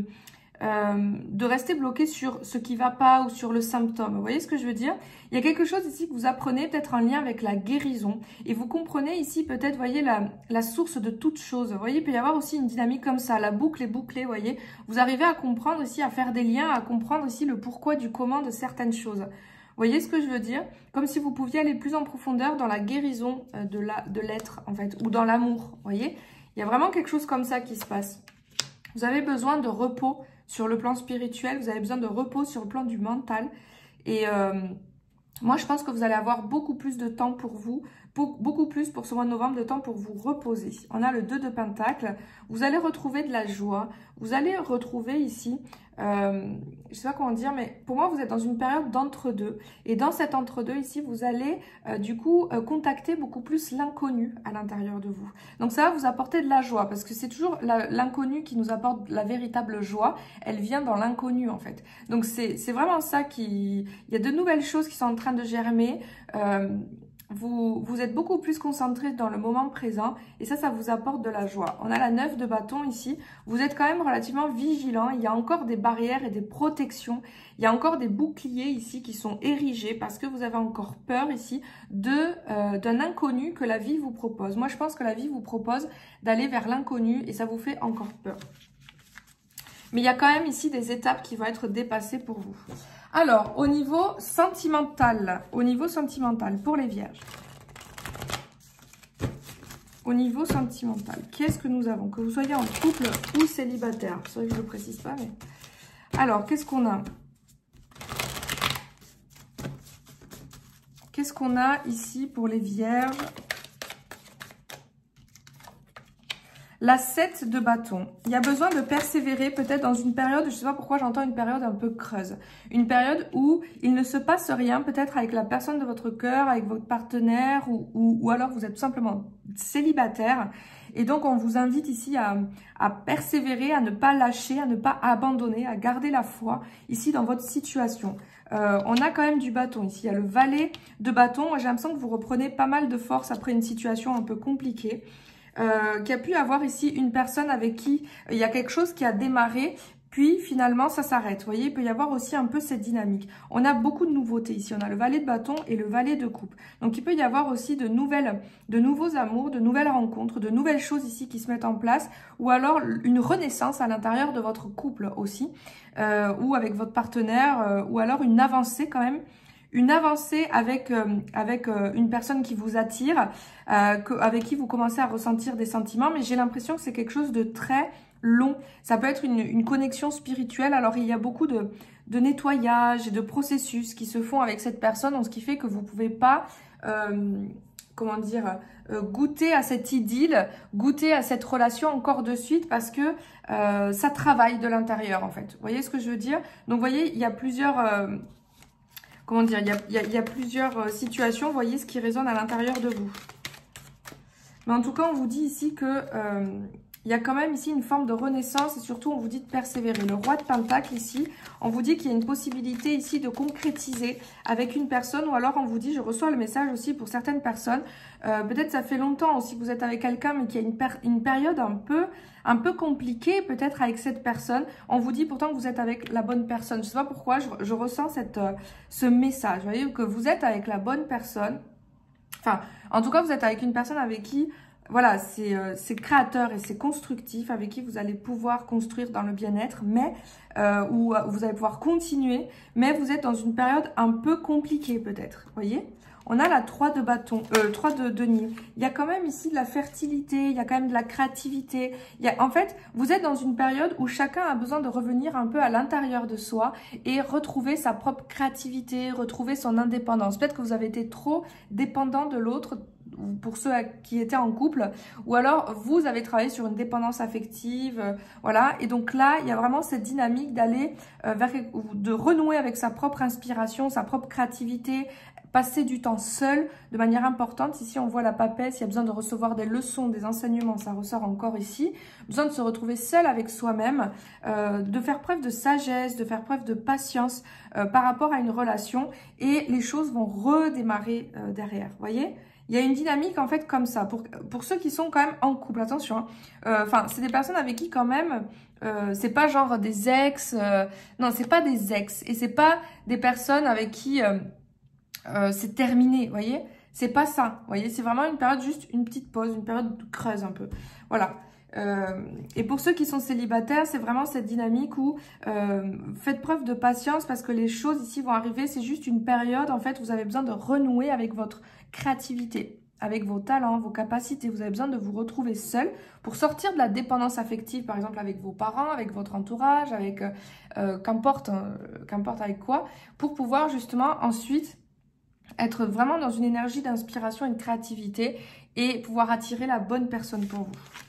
Euh, de rester bloqué sur ce qui va pas ou sur le symptôme. Vous voyez ce que je veux dire? Il y a quelque chose ici que vous apprenez peut-être en lien avec la guérison et vous comprenez ici peut-être, voyez, la, la source de toute chose. Vous voyez, il peut y avoir aussi une dynamique comme ça, la boucle est bouclée, vous voyez. Vous arrivez à comprendre ici, à faire des liens, à comprendre ici le pourquoi du comment de certaines choses. Vous voyez ce que je veux dire? Comme si vous pouviez aller plus en profondeur dans la guérison de la, de l'être, en fait, ou dans l'amour, vous voyez? Il y a vraiment quelque chose comme ça qui se passe. Vous avez besoin de repos sur le plan spirituel, vous avez besoin de repos sur le plan du mental. Et euh, moi, je pense que vous allez avoir beaucoup plus de temps pour vous, beaucoup plus pour ce mois de novembre, de temps pour vous reposer. On a le deux de Pentacle, vous allez retrouver de la joie, vous allez retrouver ici, euh, je ne sais pas comment dire, mais pour moi, vous êtes dans une période d'entre-deux. Et dans cet entre-deux ici, vous allez euh, du coup euh, contacter beaucoup plus l'inconnu à l'intérieur de vous. Donc ça va vous apporter de la joie, parce que c'est toujours l'inconnu qui nous apporte la véritable joie. Elle vient dans l'inconnu en fait. Donc c'est vraiment ça qui... Il y a de nouvelles choses qui sont en train de germer. Euh, Vous, vous êtes beaucoup plus concentré dans le moment présent et ça, ça vous apporte de la joie. On a la neuf de bâton ici. Vous êtes quand même relativement vigilant. Il y a encore des barrières et des protections. Il y a encore des boucliers ici qui sont érigés parce que vous avez encore peur ici de euh, d'un inconnu que la vie vous propose. Moi, je pense que la vie vous propose d'aller vers l'inconnu et ça vous fait encore peur. Mais il y a quand même ici des étapes qui vont être dépassées pour vous. Alors, au niveau sentimental, au niveau sentimental, pour les vierges. Au niveau sentimental, qu'est-ce que nous avons? Que vous soyez en couple ou célibataire. C'est vrai que je ne le précise pas, mais... Alors, qu'est-ce qu'on a? Qu'est-ce qu'on a ici pour les vierges? La sept de bâton. Il y a besoin de persévérer peut-être dans une période, je ne sais pas pourquoi j'entends une période un peu creuse. Une période où il ne se passe rien peut-être avec la personne de votre cœur, avec votre partenaire ou, ou, ou alors vous êtes tout simplement célibataire. Et donc on vous invite ici à, à persévérer, à ne pas lâcher, à ne pas abandonner, à garder la foi ici dans votre situation. Euh, on a quand même du bâton ici. Il y a le valet de bâton. J'ai l'impression que vous reprenez pas mal de force après une situation un peu compliquée. Euh, qu'il y a pu avoir ici une personne avec qui il y a quelque chose qui a démarré, puis finalement ça s'arrête. Vous voyez, il peut y avoir aussi un peu cette dynamique. On a beaucoup de nouveautés ici. On a le valet de bâton et le valet de coupe. Donc il peut y avoir aussi de nouvelles, de nouveaux amours, de nouvelles rencontres, de nouvelles choses ici qui se mettent en place, ou alors une renaissance à l'intérieur de votre couple aussi, euh, ou avec votre partenaire, euh, ou alors une avancée quand même. Une avancée avec, euh, avec euh, une personne qui vous attire, euh, que, avec qui vous commencez à ressentir des sentiments, mais j'ai l'impression que c'est quelque chose de très long. Ça peut être une, une connexion spirituelle, alors il y a beaucoup de, de nettoyage et de processus qui se font avec cette personne, ce qui fait que vous ne pouvez pas, euh, comment dire, euh, goûter à cette idylle, goûter à cette relation encore de suite parce que euh, ça travaille de l'intérieur en fait. Vous voyez ce que je veux dire? Donc vous voyez, il y a plusieurs... Euh, Comment dire, il y a, il y a, il y a plusieurs situations, vous voyez ce qui résonne à l'intérieur de vous. Mais en tout cas, on vous dit ici que euh, il y a quand même ici une forme de renaissance et surtout on vous dit de persévérer. Le roi de Pentacle ici, on vous dit qu'il y a une possibilité ici de concrétiser avec une personne ou alors on vous dit, je reçois le message aussi pour certaines personnes, euh, peut-être ça fait longtemps aussi que vous êtes avec quelqu'un mais qu'il y a une, per une période un peu, un peu compliquée peut-être avec cette personne. On vous dit pourtant que vous êtes avec la bonne personne. Je ne sais pas pourquoi, je, je ressens cette, euh, ce message. Vous voyez que vous êtes avec la bonne personne. Enfin, en tout cas, vous êtes avec une personne avec qui... Voilà, c'est euh, créateur et c'est constructif, avec qui vous allez pouvoir construire dans le bien-être, mais euh, où vous allez pouvoir continuer, mais vous êtes dans une période un peu compliquée peut-être, voyez. On a la trois de bâton, euh, trois de denier. Il y a quand même ici de la fertilité, il y a quand même de la créativité. Il y a, en fait, vous êtes dans une période où chacun a besoin de revenir un peu à l'intérieur de soi et retrouver sa propre créativité, retrouver son indépendance. Peut-être que vous avez été trop dépendant de l'autre, pour ceux qui étaient en couple, ou alors vous avez travaillé sur une dépendance affective, euh, voilà, et donc là, il y a vraiment cette dynamique d'aller euh, vers, de renouer avec sa propre inspiration, sa propre créativité, passer du temps seul de manière importante. Ici, on voit la papesse, il y a besoin de recevoir des leçons, des enseignements, ça ressort encore ici. Besoin de se retrouver seul avec soi-même, euh, de faire preuve de sagesse, de faire preuve de patience euh, par rapport à une relation et les choses vont redémarrer euh, derrière, vous voyez ? Il y a une dynamique en fait comme ça, pour, pour ceux qui sont quand même en couple, attention, enfin hein. euh, c'est des personnes avec qui quand même, euh, c'est pas genre des ex, euh, non c'est pas des ex, et c'est pas des personnes avec qui euh, euh, c'est terminé, vous voyez, c'est pas ça, vous voyez, c'est vraiment une période, juste une petite pause, une période creuse un peu, voilà. Euh, et pour ceux qui sont célibataires, c'est vraiment cette dynamique où euh, faites preuve de patience parce que les choses ici vont arriver, c'est juste une période, en fait, vous avez besoin de renouer avec votre créativité, avec vos talents, vos capacités, vous avez besoin de vous retrouver seul pour sortir de la dépendance affective, par exemple avec vos parents, avec votre entourage, avec euh, euh, qu'importe, euh, qu'importe avec quoi, pour pouvoir justement ensuite être vraiment dans une énergie d'inspiration et de créativité et pouvoir attirer la bonne personne pour vous.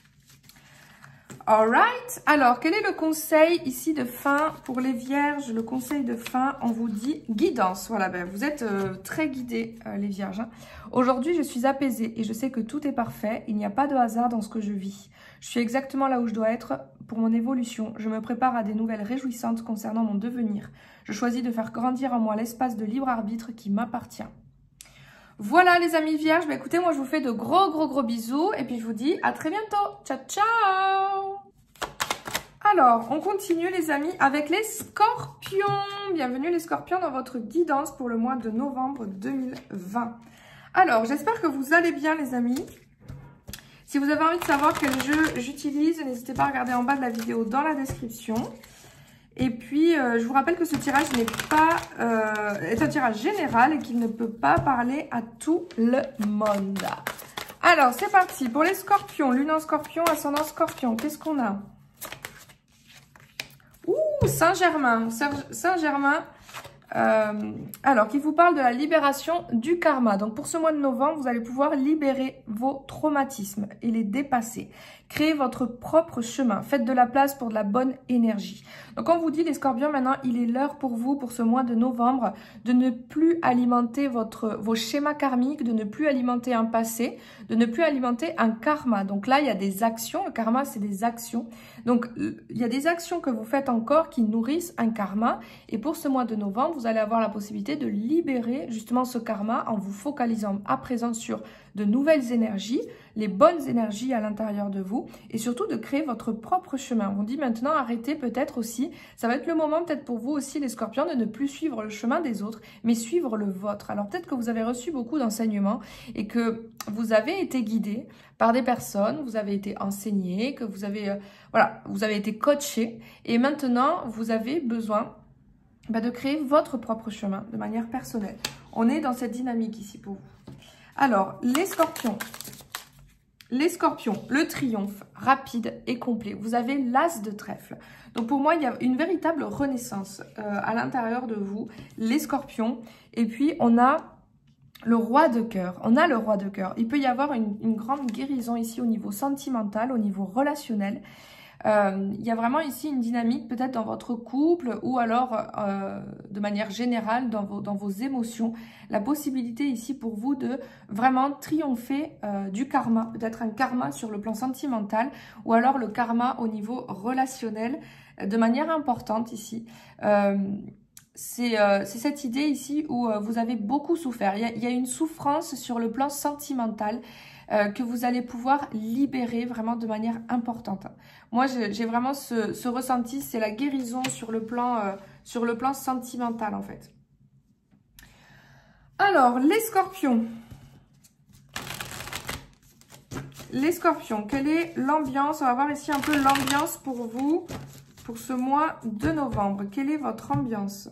Alright, alors quel est le conseil ici de fin pour les vierges? Le conseil de fin, on vous dit guidance. Voilà, ben, vous êtes euh, très guidés euh, les vierges. Hein. Aujourd'hui, je suis apaisée et je sais que tout est parfait. Il n'y a pas de hasard dans ce que je vis. Je suis exactement là où je dois être pour mon évolution. Je me prépare à des nouvelles réjouissantes concernant mon devenir. Je choisis de faire grandir en moi l'espace de libre arbitre qui m'appartient. Voilà les amis vierges, bah écoutez, moi je vous fais de gros gros gros bisous et puis je vous dis à très bientôt. Ciao ciao. Alors, on continue les amis avec les scorpions. Bienvenue les scorpions dans votre guidance pour le mois de novembre deux mille vingt. Alors, j'espère que vous allez bien les amis. Si vous avez envie de savoir quel jeu j'utilise, n'hésitez pas à regarder en bas de la vidéo dans la description. Et puis, euh, je vous rappelle que ce tirage n'est pas euh, est un tirage général et qu'il ne peut pas parler à tout le monde. Alors, c'est parti. Pour les scorpions, lune en scorpion, ascendant scorpion, qu'est-ce qu'on a? Ouh, Saint-Germain. Saint-Germain, euh, alors, qui vous parle de la libération du karma. Donc, pour ce mois de novembre, vous allez pouvoir libérer vos traumatismes et les dépasser. Créez votre propre chemin. Faites de la place pour de la bonne énergie. Donc, on vous dit, les scorpions, maintenant, il est l'heure pour vous, pour ce mois de novembre, de ne plus alimenter votre, vos schémas karmiques, de ne plus alimenter un passé, de ne plus alimenter un karma. Donc là, il y a des actions. Le karma, c'est des actions. Donc, il y a des actions que vous faites encore qui nourrissent un karma. Et pour ce mois de novembre, vous allez avoir la possibilité de libérer justement ce karma en vous focalisant à présent sur de nouvelles énergies, les bonnes énergies à l'intérieur de vous et surtout de créer votre propre chemin. On dit maintenant arrêtez peut-être aussi, ça va être le moment peut-être pour vous aussi les scorpions de ne plus suivre le chemin des autres mais suivre le vôtre. Alors peut-être que vous avez reçu beaucoup d'enseignements et que vous avez été guidé par des personnes, vous avez été enseigné, que vous avez, euh, voilà, vous avez été coaché et maintenant vous avez besoin bah, de créer votre propre chemin de manière personnelle. On est dans cette dynamique ici pour vous. Alors, les scorpions, les scorpions, le triomphe rapide et complet. Vous avez l'as de trèfle. Donc, pour moi, il y a une véritable renaissance euh, à l'intérieur de vous, les scorpions. Et puis, on a le roi de cœur. On a le roi de cœur. Il peut y avoir une, une grande guérison ici au niveau sentimental, au niveau relationnel. Euh, il y a vraiment ici une dynamique peut-être dans votre couple ou alors euh, de manière générale dans vos, dans vos émotions. La possibilité ici pour vous de vraiment triompher euh, du karma, peut-être un karma sur le plan sentimental ou alors le karma au niveau relationnel euh, de manière importante ici. Euh, C'est euh, cette idée ici où euh, vous avez beaucoup souffert. Il y, a, il y a une souffrance sur le plan sentimental euh, que vous allez pouvoir libérer vraiment de manière importante. Moi, j'ai vraiment ce, ce ressenti, c'est la guérison sur le plan, euh, sur le plan sentimental en fait. Alors, les scorpions. Les scorpions, quelle est l'ambiance? On va voir ici un peu l'ambiance pour vous. Pour ce mois de novembre, quelle est votre ambiance?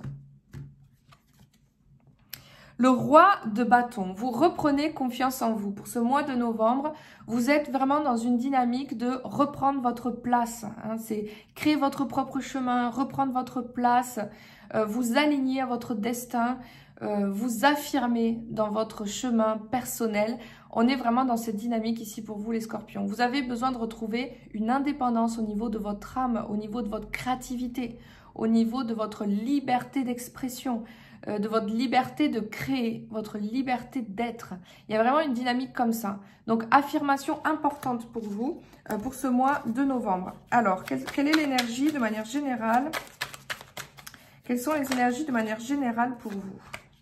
Le roi de bâton, vous reprenez confiance en vous. Pour ce mois de novembre, vous êtes vraiment dans une dynamique de reprendre votre place. Hein, c'est créer votre propre chemin, reprendre votre place, euh, vous aligner à votre destin, euh, vous affirmer dans votre chemin personnel. On est vraiment dans cette dynamique ici pour vous les scorpions. Vous avez besoin de retrouver une indépendance au niveau de votre âme, au niveau de votre créativité, au niveau de votre liberté d'expression, euh, de votre liberté de créer, votre liberté d'être. Il y a vraiment une dynamique comme ça. Donc, affirmation importante pour vous, euh, pour ce mois de novembre. Alors, quelle, quelle est l'énergie de manière générale? Quelles sont les énergies de manière générale pour vous?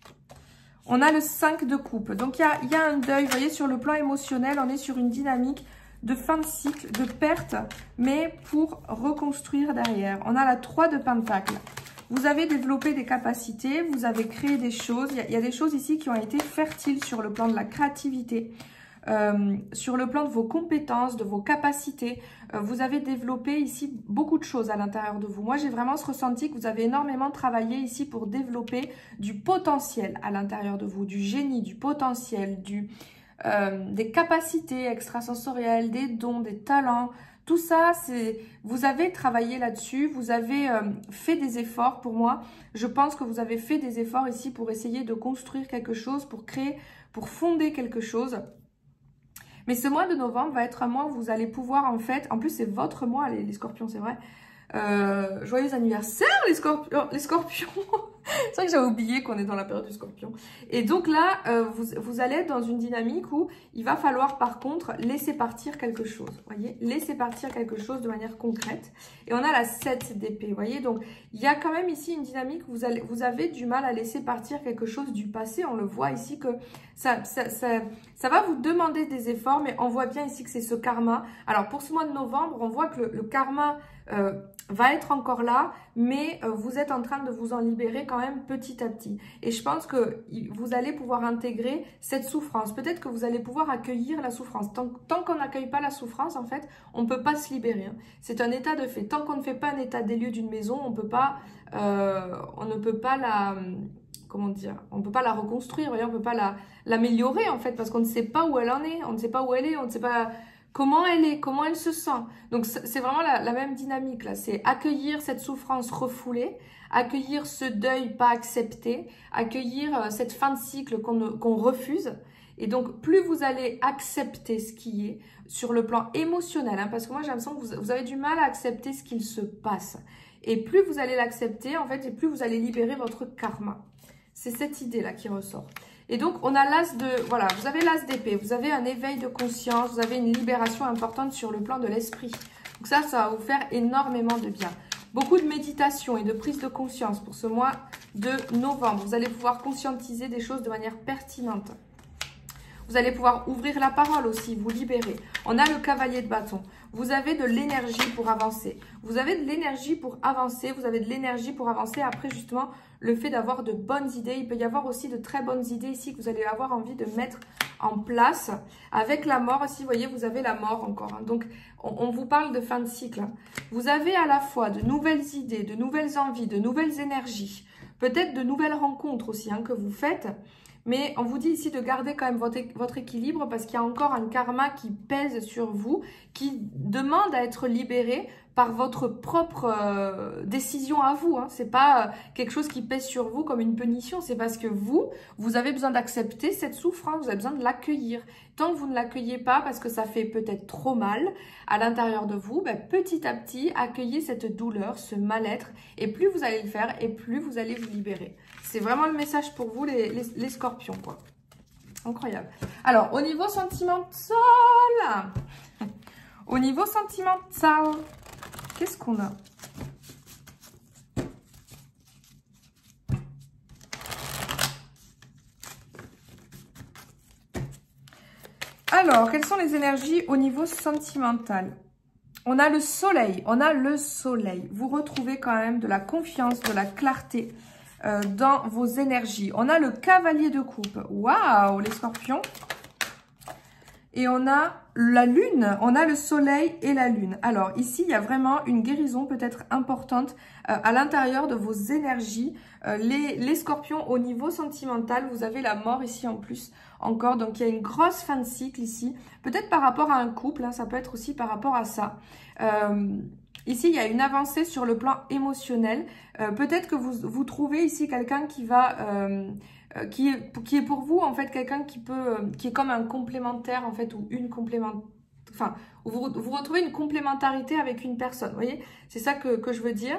On a le cinq de coupe. Donc, il y a, il y a un deuil. Vous voyez, sur le plan émotionnel, on est sur une dynamique de fin de cycle, de perte, mais pour reconstruire derrière. On a la trois de pentacle. Vous avez développé des capacités, vous avez créé des choses. Il y a, il y a des choses ici qui ont été fertiles sur le plan de la créativité, euh, sur le plan de vos compétences, de vos capacités. Euh, vous avez développé ici beaucoup de choses à l'intérieur de vous. Moi, j'ai vraiment ce ressenti que vous avez énormément travaillé ici pour développer du potentiel à l'intérieur de vous, du génie, du potentiel, du, euh, des capacités extrasensorielles, des dons, des talents. Tout ça, c'est vous avez travaillé là-dessus, vous avez euh, fait des efforts pour moi. Je pense que vous avez fait des efforts ici pour essayer de construire quelque chose, pour créer, pour fonder quelque chose. Mais ce mois de novembre va être un mois où vous allez pouvoir en fait, en plus c'est votre mois les, les scorpions, c'est vrai. Euh, joyeux anniversaire les scorpions, les scorpions. C'est vrai que j'avais oublié qu'on est dans la période du scorpion. Et donc là, euh, vous, vous allez être dans une dynamique où il va falloir par contre laisser partir quelque chose. Vous voyez, laisser partir quelque chose de manière concrète. Et on a la sept d'épée, vous voyez. Donc il y a quand même ici une dynamique où vous, allez, vous avez du mal à laisser partir quelque chose du passé. On le voit ici que ça, ça, ça, ça va vous demander des efforts, mais on voit bien ici que c'est ce karma. Alors pour ce mois de novembre, on voit que le, le karma euh, va être encore là, mais euh, vous êtes en train de vous en libérer quand même petit à petit. Et je pense que vous allez pouvoir intégrer cette souffrance. Peut-être que vous allez pouvoir accueillir la souffrance. Tant, tant qu'on n'accueille pas la souffrance, en fait, on ne peut pas se libérer. Hein. C'est un état de fait. Tant qu'on ne fait pas un état des lieux d'une maison, on peut pas, euh, on ne peut pas la... Comment dire, on ne peut pas la reconstruire, voyez, on ne peut pas la, l'améliorer en fait, parce qu'on ne sait pas où elle en est, on ne sait pas où elle est, on ne sait pas comment elle est, comment elle se sent. Donc c'est vraiment la, la même dynamique là, c'est accueillir cette souffrance refoulée, accueillir ce deuil pas accepté, accueillir euh, cette fin de cycle qu'on qu'on refuse. Et donc plus vous allez accepter ce qui est sur le plan émotionnel, hein, parce que moi j'ai l'impression que vous, vous avez du mal à accepter ce qu'il se passe. Et plus vous allez l'accepter en fait, et plus vous allez libérer votre karma. C'est cette idée-là qui ressort. Et donc, on a l'as de... Voilà, vous avez l'as d'épée. Vous avez un éveil de conscience. Vous avez une libération importante sur le plan de l'esprit. Donc ça, ça va vous faire énormément de bien. Beaucoup de méditation et de prise de conscience pour ce mois de novembre. Vous allez pouvoir conscientiser des choses de manière pertinente. Vous allez pouvoir ouvrir la parole aussi, vous libérer. On a le cavalier de bâton. Vous avez de l'énergie pour avancer. Vous avez de l'énergie pour avancer. Vous avez de l'énergie pour avancer. Après, justement, le fait d'avoir de bonnes idées. Il peut y avoir aussi de très bonnes idées ici que vous allez avoir envie de mettre en place. Avec la mort aussi, vous voyez, vous avez la mort encore. Hein. Donc, on, on vous parle de fin de cycle. Hein. Vous avez à la fois de nouvelles idées, de nouvelles envies, de nouvelles énergies. Peut-être de nouvelles rencontres aussi hein, que vous faites. Mais on vous dit ici de garder quand même votre, votre équilibre parce qu'il y a encore un karma qui pèse sur vous, qui demande à être libéré par votre propre euh, décision à vous. Hein. Ce n'est pas euh, quelque chose qui pèse sur vous comme une punition, c'est parce que vous, vous avez besoin d'accepter cette souffrance, vous avez besoin de l'accueillir. Tant que vous ne l'accueillez pas parce que ça fait peut-être trop mal à l'intérieur de vous, ben, petit à petit, accueillez cette douleur, ce mal-être, et plus vous allez le faire, et plus vous allez vous libérer. C'est vraiment le message pour vous, les, les, les scorpions, quoi. Incroyable. Alors, au niveau sentimental, au niveau sentimental, qu'est-ce qu'on a? Alors, quelles sont les énergies au niveau sentimental? On a le soleil, on a le soleil. Vous retrouvez quand même de la confiance, de la clarté euh, dans vos énergies. On a le cavalier de coupe. Waouh, les scorpions. Et on a la lune, on a le soleil et la lune. Alors ici, il y a vraiment une guérison peut-être importante euh, à l'intérieur de vos énergies. Euh, les, les scorpions, au niveau sentimental, vous avez la mort ici en plus encore. Donc il y a une grosse fin de cycle ici. Peut-être par rapport à un couple, hein, ça peut être aussi par rapport à ça. Euh, ici, il y a une avancée sur le plan émotionnel. Euh, peut-être que vous, vous trouvez ici quelqu'un qui va... Euh, Euh, qui, est, qui est pour vous en fait quelqu'un qui peut euh, qui est comme un complémentaire en fait ou une complément enfin vous, vous retrouvez une complémentarité avec une personne, vous voyez, c'est ça que, que je veux dire.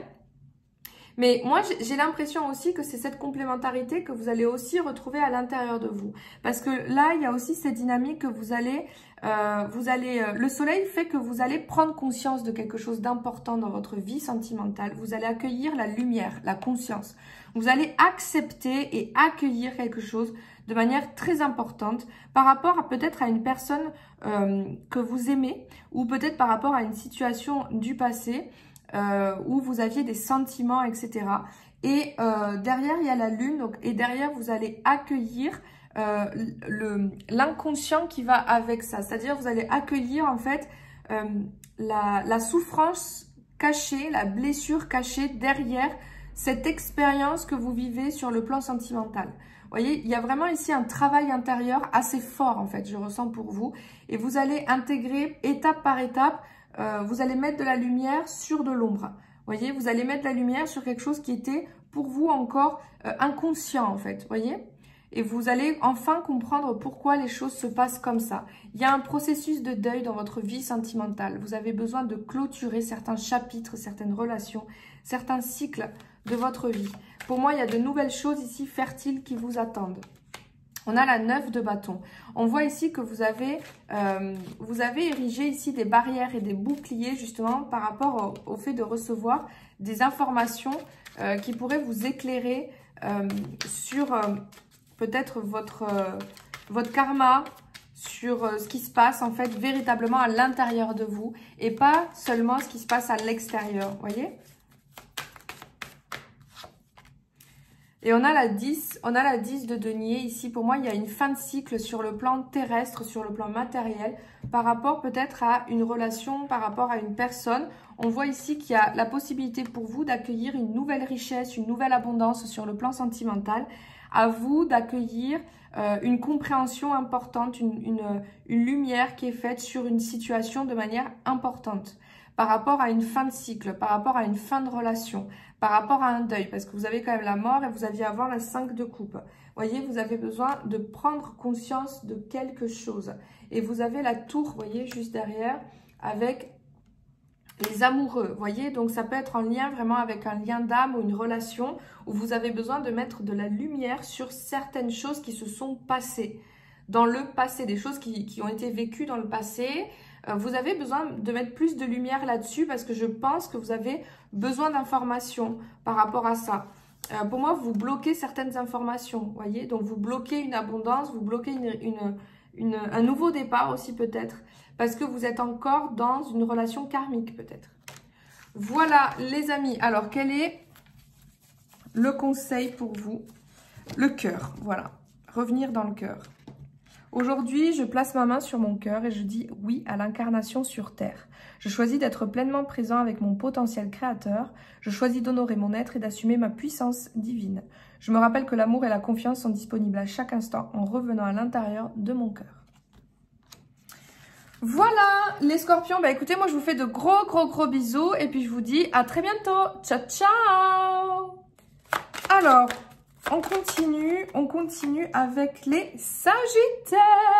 Mais moi j'ai l'impression aussi que c'est cette complémentarité que vous allez aussi retrouver à l'intérieur de vous, parce que là il y a aussi cette dynamique que vous allez euh, vous allez euh, le soleil fait que vous allez prendre conscience de quelque chose d'important dans votre vie sentimentale. Vous allez accueillir la lumière, la conscience. Vous allez accepter et accueillir quelque chose de manière très importante par rapport à peut-être à une personne euh, que vous aimez, ou peut-être par rapport à une situation du passé euh, où vous aviez des sentiments, et cetera. Et euh, derrière, il y a la lune, donc, et derrière, vous allez accueillir euh, l'inconscient qui va avec ça. C'est-à-dire, vous allez accueillir en fait euh, la, la souffrance cachée, la blessure cachée derrière cette expérience que vous vivez sur le plan sentimental. Vous voyez, il y a vraiment ici un travail intérieur assez fort, en fait, je ressens pour vous. Et vous allez intégrer étape par étape, euh, vous allez mettre de la lumière sur de l'ombre. Vous voyez, vous allez mettre la lumière sur quelque chose qui était pour vous encore euh, inconscient, en fait. Vous voyez ? Et vous allez enfin comprendre pourquoi les choses se passent comme ça. Il y a un processus de deuil dans votre vie sentimentale. Vous avez besoin de clôturer certains chapitres, certaines relations, certains cycles de votre vie. Pour moi, il y a de nouvelles choses ici fertiles qui vous attendent. On a la neuf de bâton. On voit ici que vous avez, euh, vous avez érigé ici des barrières et des boucliers justement par rapport au, au fait de recevoir des informations euh, qui pourraient vous éclairer euh, sur euh, peut-être votre, euh, votre karma, sur euh, ce qui se passe en fait véritablement à l'intérieur de vous et pas seulement ce qui se passe à l'extérieur, vous voyez ? Et on a la dix, on a la dix de denier ici. Pour moi, il y a une fin de cycle sur le plan terrestre, sur le plan matériel, par rapport peut-être à une relation, par rapport à une personne. On voit ici qu'il y a la possibilité pour vous d'accueillir une nouvelle richesse, une nouvelle abondance sur le plan sentimental. À vous d'accueillir euh, une compréhension importante, une, une, une lumière qui est faite sur une situation de manière importante. Par rapport à une fin de cycle, par rapport à une fin de relation, par rapport à un deuil, parce que vous avez quand même la mort et vous aviez à voir la cinq de coupe. Vous voyez, vous avez besoin de prendre conscience de quelque chose. Et vous avez la tour, vous voyez, juste derrière, avec les amoureux. Vous voyez, donc ça peut être en lien vraiment avec un lien d'âme ou une relation où vous avez besoin de mettre de la lumière sur certaines choses qui se sont passées dans le passé, des choses qui, qui ont été vécues dans le passé. Vous avez besoin de mettre plus de lumière là-dessus parce que je pense que vous avez besoin d'informations par rapport à ça. Euh, pour moi, vous bloquez certaines informations, vous voyez. Donc, vous bloquez une abondance, vous bloquez une, une, une, un nouveau départ aussi peut-être parce que vous êtes encore dans une relation karmique peut-être. Voilà les amis. Alors, quel est le conseil pour vous? Le cœur, voilà. Revenir dans le cœur. Aujourd'hui, je place ma main sur mon cœur et je dis oui à l'incarnation sur Terre. Je choisis d'être pleinement présent avec mon potentiel créateur. Je choisis d'honorer mon être et d'assumer ma puissance divine. Je me rappelle que l'amour et la confiance sont disponibles à chaque instant en revenant à l'intérieur de mon cœur. Voilà les scorpions, bah écoutez, moi je vous fais de gros gros gros bisous et puis je vous dis à très bientôt. Ciao ciao. Alors, on continue, on continue avec les Sagittaires.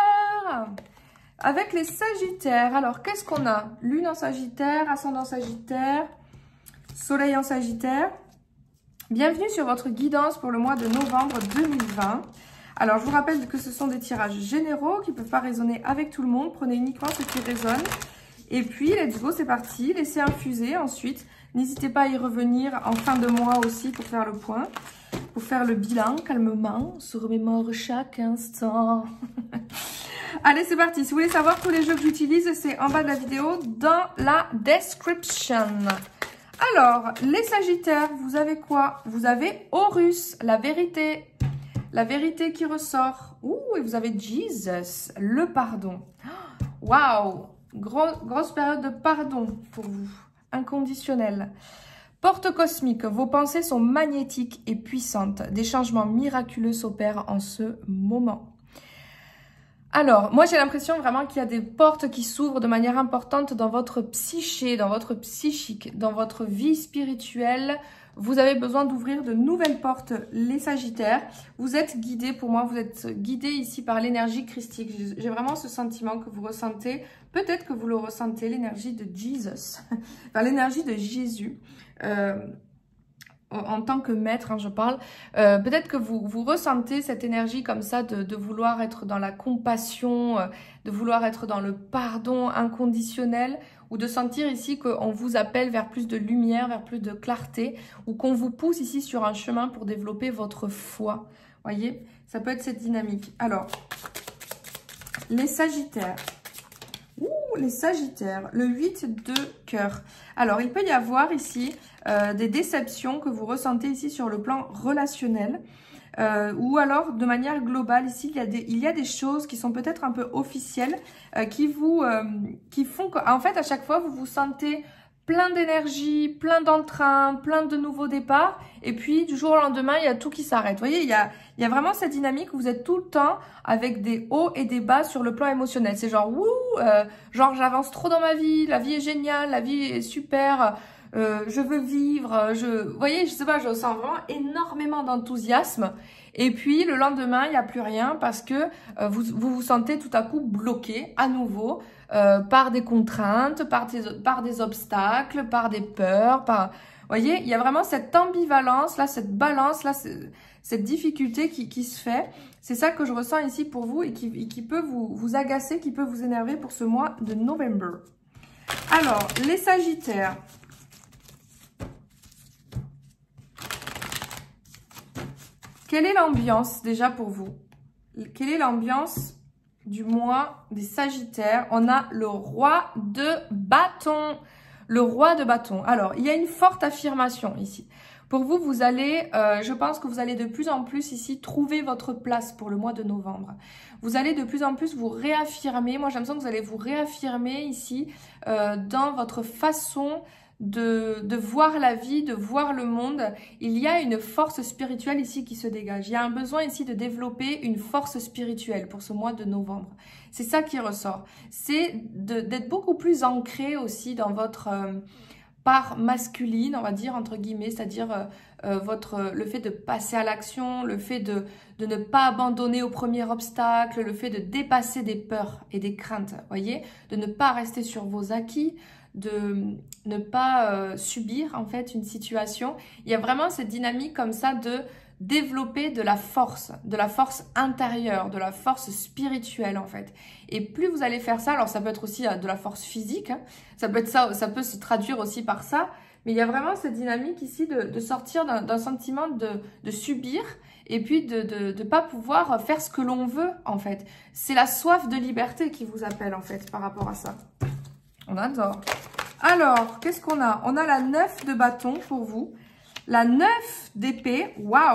Avec les Sagittaires, alors qu'est-ce qu'on a? Lune en Sagittaire, ascendant Sagittaire, Soleil en Sagittaire. Bienvenue sur votre guidance pour le mois de novembre deux mille vingt. Alors, je vous rappelle que ce sont des tirages généraux qui ne peuvent pas résonner avec tout le monde. Prenez uniquement ce qui résonne. Et puis, let's go, c'est parti. Laissez infuser ensuite. N'hésitez pas à y revenir en fin de mois aussi pour faire le point. Pour faire le bilan calmement. On se remémore chaque instant. Allez, c'est parti. Si vous voulez savoir tous les jeux que j'utilise, c'est en bas de la vidéo dans la description. Alors, les Sagittaires, vous avez quoi? Vous avez Horus, la vérité. La vérité qui ressort. Ouh, et vous avez Jesus, le pardon. Waouh, Gros, grosse période de pardon pour vous. Inconditionnel. Porte cosmique, vos pensées sont magnétiques et puissantes. Des changements miraculeux s'opèrent en ce moment. Alors, moi j'ai l'impression vraiment qu'il y a des portes qui s'ouvrent de manière importante dans votre psyché, dans votre psychique, dans votre vie spirituelle. Vous avez besoin d'ouvrir de nouvelles portes, les Sagittaires. Vous êtes guidés, pour moi, vous êtes guidés ici par l'énergie christique. J'ai vraiment ce sentiment que vous ressentez. Peut-être que vous le ressentez, l'énergie de Jesus, enfin, l'énergie de Jésus. Euh, en tant que maître, hein, je parle. Euh, Peut-être que vous, vous ressentez cette énergie comme ça de, de vouloir être dans la compassion, euh, de vouloir être dans le pardon inconditionnel, ou de sentir ici qu'on vous appelle vers plus de lumière, vers plus de clarté, ou qu'on vous pousse ici sur un chemin pour développer votre foi. Voyez, ça peut être cette dynamique. Alors, les Sagittaires. Ouh, les Sagittaires, le huit de cœur. Alors, il peut y avoir ici euh, des déceptions que vous ressentez ici sur le plan relationnel. Euh, ou alors, de manière globale, ici, il y a des, il y a des choses qui sont peut-être un peu officielles, euh, qui vous, euh, qui font qu'en fait, à chaque fois, vous vous sentez plein d'énergie, plein d'entrain, plein de nouveaux départs, et puis du jour au lendemain, il y a tout qui s'arrête. Vous voyez, il y a, il y a vraiment cette dynamique où vous êtes tout le temps avec des hauts et des bas sur le plan émotionnel. C'est genre, wouh, euh, genre j'avance trop dans ma vie, la vie est géniale, la vie est super, euh, je veux vivre, je, vous voyez, je sais pas, je sens vraiment énormément d'enthousiasme. Et puis le lendemain, il n'y a plus rien parce que euh, vous, vous vous sentez tout à coup bloqué à nouveau. Euh, par des contraintes, par des, par des obstacles, par des peurs, par... Vous voyez, il y a vraiment cette ambivalence, là, cette balance, là, cette difficulté qui, qui se fait. C'est ça que je ressens ici pour vous et qui, et qui peut vous, vous agacer, qui peut vous énerver pour ce mois de novembre. Alors, les Sagittaires. Quelle est l'ambiance déjà pour vous? Quelle est l'ambiance du mois des Sagittaires? On a le roi de bâton. Le roi de bâton. Alors, il y a une forte affirmation ici. Pour vous, vous allez, euh, je pense que vous allez de plus en plus ici trouver votre place pour le mois de novembre. Vous allez de plus en plus vous réaffirmer. Moi, j'ai l'impression que vous allez vous réaffirmer ici euh, dans votre façon De, de voir la vie, de voir le monde. Il y a une force spirituelle ici qui se dégage. Il y a un besoin ici de développer une force spirituelle pour ce mois de novembre. C'est ça qui ressort. C'est d'être beaucoup plus ancré aussi dans votre euh, part masculine, on va dire, entre guillemets, c'est-à-dire euh, euh, votre le fait de passer à l'action, le fait de, de ne pas abandonner au premier obstacle, le fait de dépasser des peurs et des craintes, voyez, de ne pas rester sur vos acquis, de ne pas euh, subir en fait une situation. Il y a vraiment cette dynamique comme ça de développer de la force, de la force intérieure, de la force spirituelle en fait. Et plus vous allez faire ça, alors ça peut être aussi de la force physique, hein, ça peut être ça, ça peut se traduire aussi par ça, mais il y a vraiment cette dynamique ici de, de sortir d'un sentiment de, de subir et puis de ne de, de pas pouvoir faire ce que l'on veut en fait. C'est la soif de liberté qui vous appelle en fait par rapport à ça. On adore. Alors, qu'est-ce qu'on a? On a la neuf de bâton pour vous. La neuf d'épée. Waouh!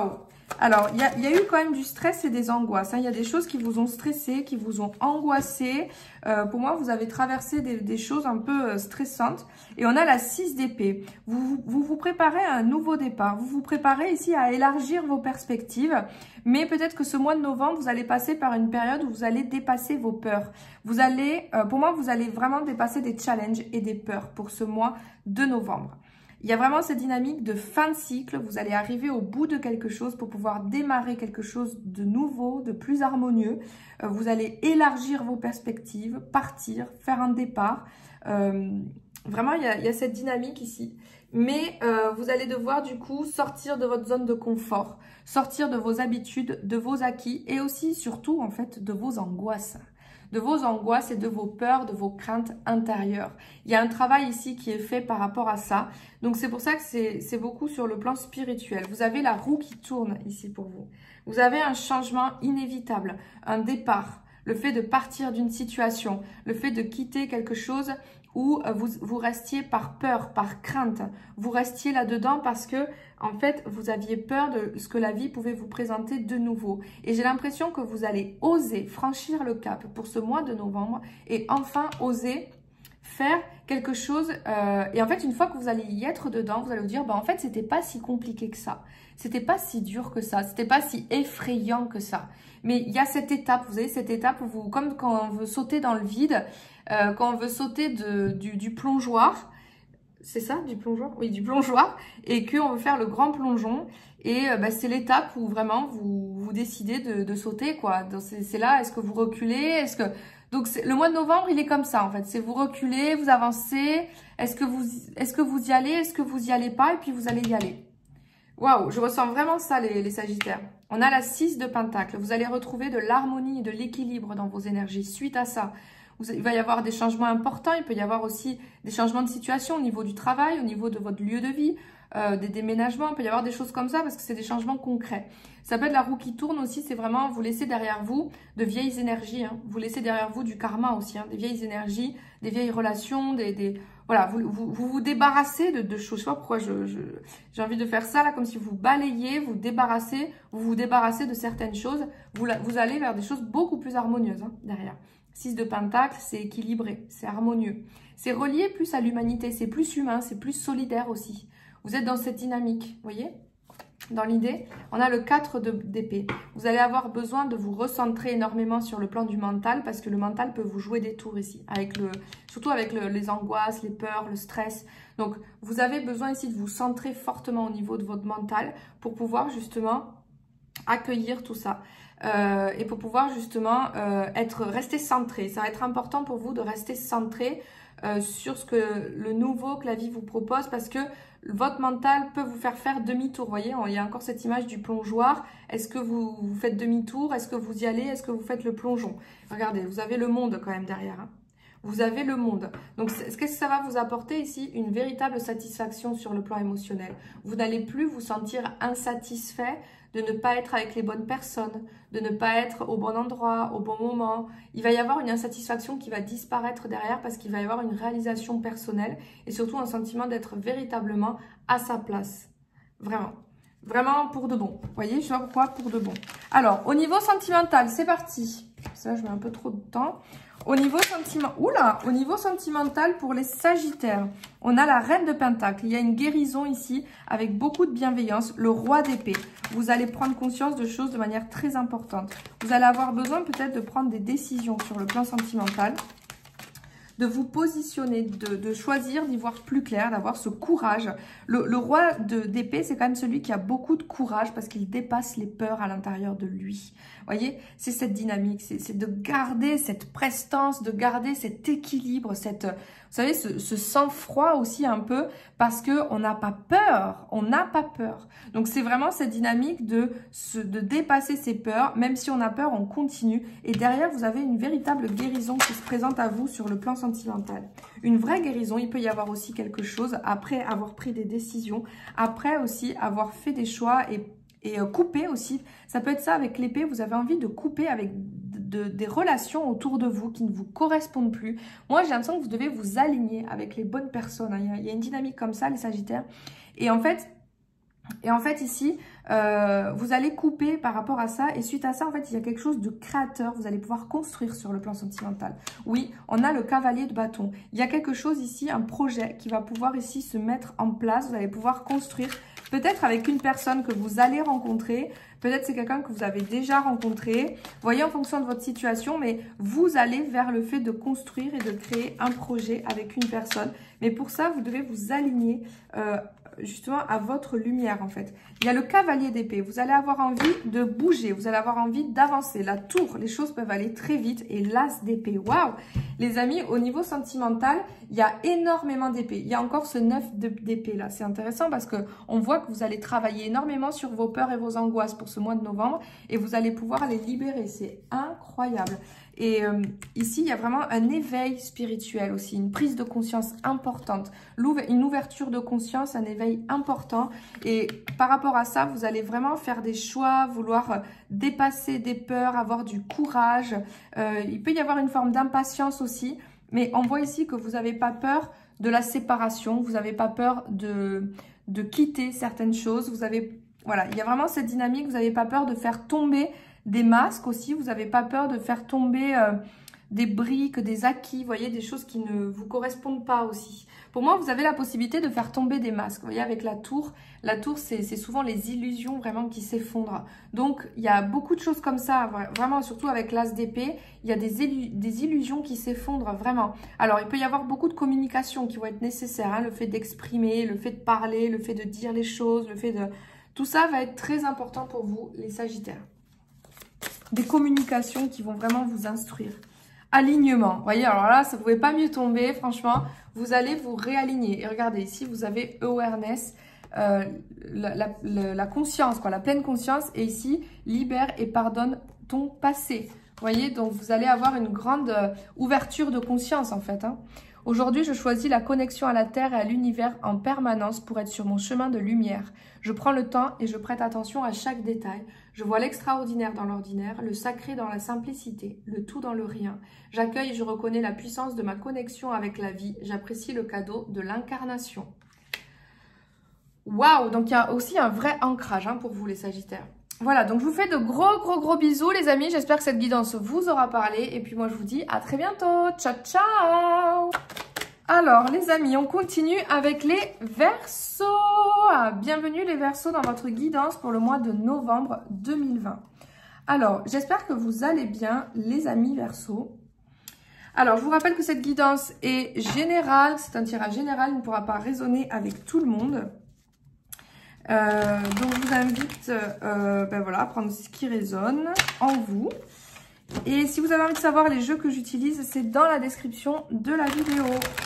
Alors, il y a, y a eu quand même du stress et des angoisses. Il hein. y a des choses qui vous ont stressé, qui vous ont angoissé. Euh, pour moi, vous avez traversé des, des choses un peu euh, stressantes. Et on a la six d'épée. Vous, vous vous préparez à un nouveau départ. Vous vous préparez ici à élargir vos perspectives. Mais peut-être que ce mois de novembre, vous allez passer par une période où vous allez dépasser vos peurs. Vous allez, euh, pour moi, vous allez vraiment dépasser des challenges et des peurs pour ce mois de novembre. Il y a vraiment cette dynamique de fin de cycle. Vous allez arriver au bout de quelque chose pour pouvoir démarrer quelque chose de nouveau, de plus harmonieux. Euh, vous allez élargir vos perspectives, partir, faire un départ. Euh, vraiment, il y, a, il y a cette dynamique ici. Mais euh, vous allez devoir du coup sortir de votre zone de confort, sortir de vos habitudes, de vos acquis et aussi surtout en fait de vos angoisses. de vos angoisses et de vos peurs, de vos craintes intérieures. Il y a un travail ici qui est fait par rapport à ça. Donc c'est pour ça que c'est beaucoup sur le plan spirituel. Vous avez la roue qui tourne ici pour vous. Vous avez un changement inévitable, un départ, le fait de partir d'une situation, le fait de quitter quelque chose où vous, vous restiez par peur, par crainte. Vous restiez là-dedans parce que, en fait, vous aviez peur de ce que la vie pouvait vous présenter de nouveau. Et j'ai l'impression que vous allez oser franchir le cap pour ce mois de novembre et enfin oser faire quelque chose. Euh, et en fait, une fois que vous allez y être dedans, vous allez vous dire, bah, en fait, c'était pas si compliqué que ça. C'était pas si dur que ça. C'était pas si effrayant que ça. Mais il y a cette étape, vous avez cette étape où vous, comme quand on veut sauter dans le vide, euh, quand on veut sauter de, du, du plongeoir, c'est ça, du plongeoir? Oui, du plongeoir, et qu'on veut faire le grand plongeon. Et euh, bah, c'est l'étape où vraiment vous, vous décidez de, de sauter, quoi. C'est là, est-ce que vous reculez? Est-ce que... Donc le mois de novembre, il est comme ça en fait. C'est vous reculez, vous avancez. Est-ce que vous, est-ce que vous y allez? Est-ce que vous y allez pas? Et puis vous allez y aller. Waouh, je ressens vraiment ça les, les Sagittaires. On a la six de Pentacle. Vous allez retrouver de l'harmonie et de l'équilibre dans vos énergies. Suite à ça, vous, il va y avoir des changements importants. Il peut y avoir aussi des changements de situation au niveau du travail, au niveau de votre lieu de vie, euh, des déménagements. Il peut y avoir des choses comme ça parce que c'est des changements concrets. Ça peut être la roue qui tourne aussi. C'est vraiment vous laissez derrière vous de vieilles énergies. Hein. Vous laissez derrière vous du karma aussi. Hein, des vieilles énergies, des vieilles relations, des... des Voilà, vous, vous vous, vous débarrassez de, de choses. Je sais pas pourquoi je, je, j'ai envie de faire ça là, comme si vous balayez, vous débarrassez, vous vous débarrassez de certaines choses. Vous, vous allez vers des choses beaucoup plus harmonieuses hein, derrière. six de Pentacle, c'est équilibré, c'est harmonieux. C'est relié plus à l'humanité, c'est plus humain, c'est plus solidaire aussi. Vous êtes dans cette dynamique, vous voyez ? Dans l'idée, on a le quatre d'épée. Vous allez avoir besoin de vous recentrer énormément sur le plan du mental parce que le mental peut vous jouer des tours ici, avec le, surtout avec le, les angoisses, les peurs, le stress. Donc, vous avez besoin ici de vous centrer fortement au niveau de votre mental pour pouvoir justement accueillir tout ça. Euh, et pour pouvoir justement euh, être resté centré. Ça va être important pour vous de rester centré euh, sur ce que le nouveau que la vie vous propose parce que votre mental peut vous faire faire demi-tour. Vous voyez, il y a encore cette image du plongeoir. Est-ce que vous, vous faites demi-tour? Est-ce que vous y allez? Est-ce que vous faites le plongeon? Regardez, vous avez le monde quand même derrière. Hein. Vous avez le monde. Donc, qu'est-ce que ça va vous apporter ici? Une véritable satisfaction sur le plan émotionnel. Vous n'allez plus vous sentir insatisfait de ne pas être avec les bonnes personnes, de ne pas être au bon endroit, au bon moment. Il va y avoir une insatisfaction qui va disparaître derrière parce qu'il va y avoir une réalisation personnelle et surtout un sentiment d'être véritablement à sa place. Vraiment. Vraiment pour de bon. Vous voyez, je sais pas pourquoi, pour de bon. Alors, au niveau sentimental, c'est parti. Ça, je mets un peu trop de temps. Au niveau sentiment... Oula, au niveau sentimental pour les Sagittaires, on a la Reine de Pentacle. Il y a une guérison ici avec beaucoup de bienveillance. Le Roi d'épée. Vous allez prendre conscience de choses de manière très importante. Vous allez avoir besoin peut-être de prendre des décisions sur le plan sentimental, de vous positionner, de, de choisir d'y voir plus clair, d'avoir ce courage. Le, le roi d'épée, c'est quand même celui qui a beaucoup de courage parce qu'il dépasse les peurs à l'intérieur de lui. Vous voyez, c'est cette dynamique, c'est de garder cette prestance, de garder cet équilibre, cette, vous savez, ce, ce sang-froid aussi un peu parce qu'on n'a pas peur, on n'a pas peur. Donc c'est vraiment cette dynamique de, se, de dépasser ses peurs, même si on a peur, on continue. Et derrière, vous avez une véritable guérison qui se présente à vous sur le plan sentimental. Une vraie guérison, il peut y avoir aussi quelque chose après avoir pris des décisions, après aussi avoir fait des choix et, et euh, couper aussi. Ça peut être ça avec l'épée, vous avez envie de couper avec de, de, des relations autour de vous qui ne vous correspondent plus. Moi, j'ai l'impression que vous devez vous aligner avec les bonnes personnes. Hein. Il y a, il y a une dynamique comme ça, les Sagittaires. Et en fait, Et en fait ici, euh, vous allez couper par rapport à ça. Et suite à ça, en fait, il y a quelque chose de créateur. Vous allez pouvoir construire sur le plan sentimental. Oui, on a le cavalier de bâton. Il y a quelque chose ici, un projet qui va pouvoir ici se mettre en place. Vous allez pouvoir construire peut-être avec une personne que vous allez rencontrer. Peut-être c'est quelqu'un que vous avez déjà rencontré. Voyez en fonction de votre situation, mais vous allez vers le fait de construire et de créer un projet avec une personne. Mais pour ça, vous devez vous aligner euh, justement à votre lumière en fait. Il y a le cavalier d'épée. Vous allez avoir envie de bouger, vous allez avoir envie d'avancer. La tour, les choses peuvent aller très vite. Et l'as d'épée, waouh! Les amis, au niveau sentimental, il y a énormément d'épées. Il y a encore ce neuf d'épée là. C'est intéressant parce que on voit que vous allez travailler énormément sur vos peurs et vos angoisses pour ce mois de novembre et vous allez pouvoir les libérer. C'est incroyable. Et euh, ici, il y a vraiment un éveil spirituel aussi, une prise de conscience importante, une ouverture de conscience, un éveil important. Et par rapport à ça, vous allez vraiment faire des choix, vouloir dépasser des peurs, avoir du courage. Euh, il peut y avoir une forme d'impatience aussi, mais on voit ici que vous n'avez pas peur de la séparation, vous n'avez pas peur de, de quitter certaines choses. Vous avez, voilà, il y a vraiment cette dynamique, vous n'avez pas peur de faire tomber des masques aussi, vous n'avez pas peur de faire tomber euh, des briques, des acquis, vous voyez, des choses qui ne vous correspondent pas aussi. Pour moi, vous avez la possibilité de faire tomber des masques. Vous voyez, avec la tour, la tour, c'est souvent les illusions vraiment qui s'effondrent. Donc, il y a beaucoup de choses comme ça, vraiment, surtout avec l'as d'épée, il y a des, illu des illusions qui s'effondrent vraiment. Alors, il peut y avoir beaucoup de communication qui vont être nécessaires, hein, le fait d'exprimer, le fait de parler, le fait de dire les choses, le fait de... Tout ça va être très important pour vous, les Sagittaires. Des communications qui vont vraiment vous instruire. Alignement. Vous voyez, alors là, ça ne pouvait pas mieux tomber. Franchement, vous allez vous réaligner. Et regardez, ici, vous avez awareness, euh, la, la, la, la conscience, quoi, la pleine conscience. Et ici, libère et pardonne ton passé. Vous voyez, donc vous allez avoir une grande euh, ouverture de conscience, en fait. Hein. Aujourd'hui, je choisis la connexion à la Terre et à l'univers en permanence pour être sur mon chemin de lumière. Je prends le temps et je prête attention à chaque détail. Je vois l'extraordinaire dans l'ordinaire, le sacré dans la simplicité, le tout dans le rien. J'accueille et je reconnais la puissance de ma connexion avec la vie. J'apprécie le cadeau de l'incarnation. Waouh! Donc, il y a aussi un vrai ancrage hein, pour vous, les Sagittaires. Voilà, donc je vous fais de gros, gros, gros bisous, les amis. J'espère que cette guidance vous aura parlé. Et puis moi, je vous dis à très bientôt. Ciao, ciao! Alors, les amis, on continue avec les Verseaux. Bienvenue les Verseaux dans votre guidance pour le mois de novembre deux mille vingt. Alors, j'espère que vous allez bien, les amis Verseaux. Alors, je vous rappelle que cette guidance est générale. C'est un tirage général, il ne pourra pas résonner avec tout le monde. Euh, donc, je vous invite euh, ben voilà, à prendre ce qui résonne en vous. Et si vous avez envie de savoir les jeux que j'utilise, c'est dans la description de la vidéo.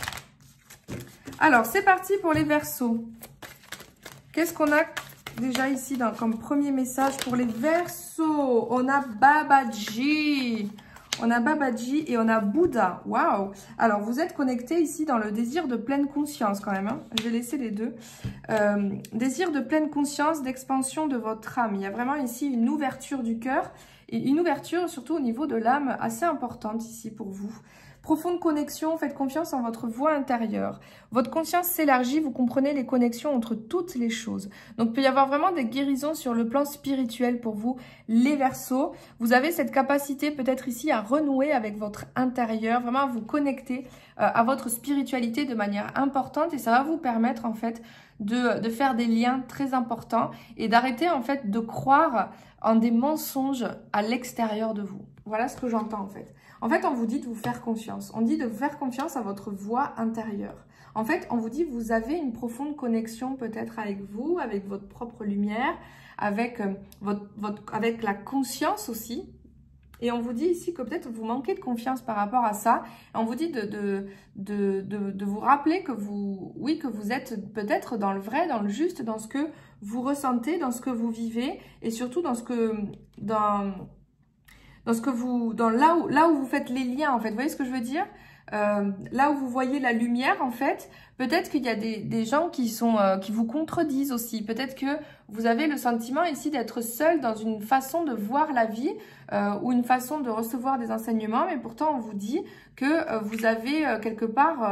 Alors, c'est parti pour les Verseaux. Qu'est-ce qu'on a déjà ici dans, comme premier message pour les Verseaux? On a Babaji. On a Babaji et on a Bouddha. Waouh! Alors, vous êtes connectés ici dans le désir de pleine conscience quand même. Hein. Je vais laisser les deux. Euh, désir de pleine conscience, d'expansion de votre âme. Il y a vraiment ici une ouverture du cœur et une ouverture surtout au niveau de l'âme assez importante ici pour vous. Profonde connexion, faites confiance en votre voix intérieure. Votre conscience s'élargit, vous comprenez les connexions entre toutes les choses. Donc, il peut y avoir vraiment des guérisons sur le plan spirituel pour vous, les Verseaux. Vous avez cette capacité peut-être ici à renouer avec votre intérieur, vraiment à vous connecter euh, à votre spiritualité de manière importante et ça va vous permettre en fait de, de faire des liens très importants et d'arrêter en fait de croire en des mensonges à l'extérieur de vous. Voilà ce que j'entends en fait. En fait, on vous dit de vous faire confiance. On dit de vous faire confiance à votre voix intérieure. En fait, on vous dit que vous avez une profonde connexion peut-être avec vous, avec votre propre lumière, avec, euh, votre, votre, avec la conscience aussi. Et on vous dit ici que peut-être vous manquez de confiance par rapport à ça. Et on vous dit de, de, de, de, de vous rappeler que vous, oui, que vous êtes peut-être dans le vrai, dans le juste, dans ce que vous ressentez, dans ce que vous vivez et surtout dans ce que... dans Dans ce que vous, dans là où, là où vous faites les liens, en fait. Vous voyez ce que je veux dire? euh, Là où vous voyez la lumière, en fait, peut-être qu'il y a des, des gens qui sont, euh, qui vous contredisent aussi. Peut-être que vous avez le sentiment ici d'être seul dans une façon de voir la vie euh, ou une façon de recevoir des enseignements. Mais pourtant, on vous dit que euh, vous avez euh, quelque part... Euh,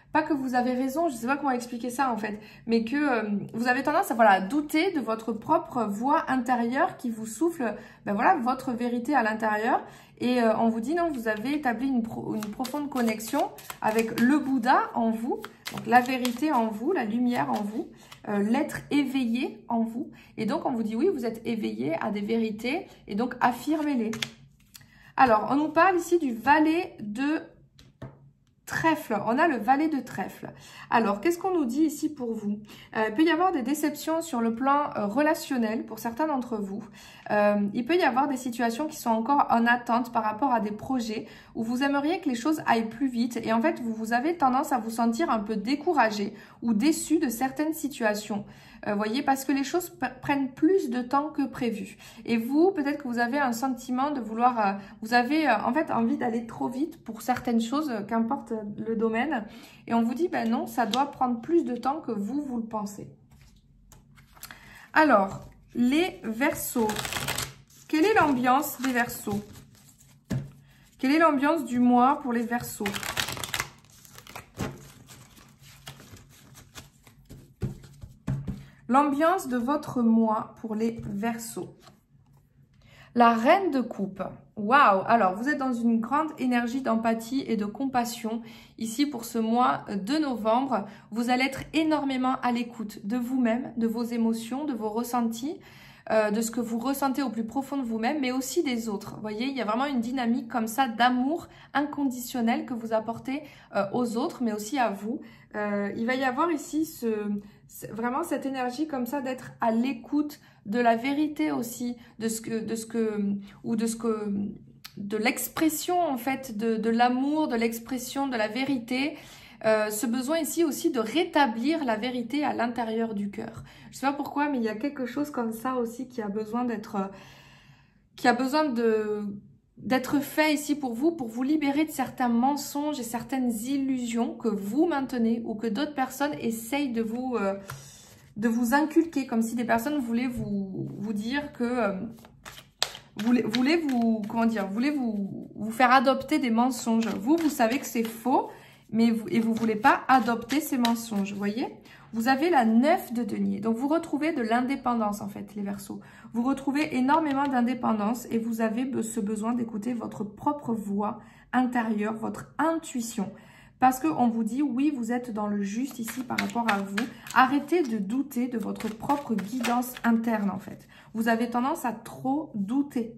pas que vous avez raison, je ne sais pas comment expliquer ça en fait, mais que euh, vous avez tendance à voilà, douter de votre propre voix intérieure qui vous souffle ben voilà, votre vérité à l'intérieur. Et euh, on vous dit non, vous avez établi une, pro une profonde connexion avec le Bouddha en vous, donc la vérité en vous, la lumière en vous, euh, l'être éveillé en vous. Et donc on vous dit oui, vous êtes éveillé à des vérités et donc affirmez-les. Alors, on nous parle ici du valet de trèfle. On a le valet de trèfle. Alors, qu'est-ce qu'on nous dit ici pour vous? euh, Il peut y avoir des déceptions sur le plan euh, relationnel pour certains d'entre vous. Euh, il peut y avoir des situations qui sont encore en attente par rapport à des projets où vous aimeriez que les choses aillent plus vite et en fait, vous, vous avez tendance à vous sentir un peu découragé ou déçu de certaines situations. Euh, voyez, parce que les choses prennent plus de temps que prévu. Et vous, peut-être que vous avez un sentiment de vouloir... Euh, vous avez euh, en fait envie d'aller trop vite pour certaines choses, euh, qu'importe le domaine. Et on vous dit, ben non, ça doit prendre plus de temps que vous, vous le pensez. Alors, les Verseaux. Quelle est l'ambiance des Verseaux? Quelle est l'ambiance du mois pour les Verseaux? L'ambiance de votre mois pour les Verseaux. La reine de coupe. Waouh! Alors, vous êtes dans une grande énergie d'empathie et de compassion. Ici, pour ce mois de novembre, vous allez être énormément à l'écoute de vous-même, de vos émotions, de vos ressentis, euh, de ce que vous ressentez au plus profond de vous-même, mais aussi des autres. Vous voyez, il y a vraiment une dynamique comme ça d'amour inconditionnel que vous apportez euh, aux autres, mais aussi à vous. Euh, il va y avoir ici ce, vraiment cette énergie comme ça d'être à l'écoute de la vérité aussi, de ce que, de ce que, ou de ce que, de l'expression en fait, de, de l'amour, de l'expression de la vérité. Euh, ce besoin ici aussi de rétablir la vérité à l'intérieur du cœur. Je sais pas pourquoi, mais il y a quelque chose comme ça aussi qui a besoin d'être, qui a besoin de d'être fait ici pour vous, pour vous libérer de certains mensonges et certaines illusions que vous maintenez ou que d'autres personnes essayent de vous, euh, de vous inculquer, comme si des personnes voulaient vous, vous dire que... Euh, voulaient, voulaient vous, comment dire, voulaient vous, vous faire adopter des mensonges. Vous, vous savez que c'est faux, mais vous, et vous ne voulez pas adopter ces mensonges, vous voyez? Vous avez la neuf de denier, donc vous retrouvez de l'indépendance en fait, les Verseaux. Vous retrouvez énormément d'indépendance et vous avez ce besoin d'écouter votre propre voix intérieure, votre intuition. Parce qu'on vous dit, oui, vous êtes dans le juste ici par rapport à vous. Arrêtez de douter de votre propre guidance interne en fait. Vous avez tendance à trop douter.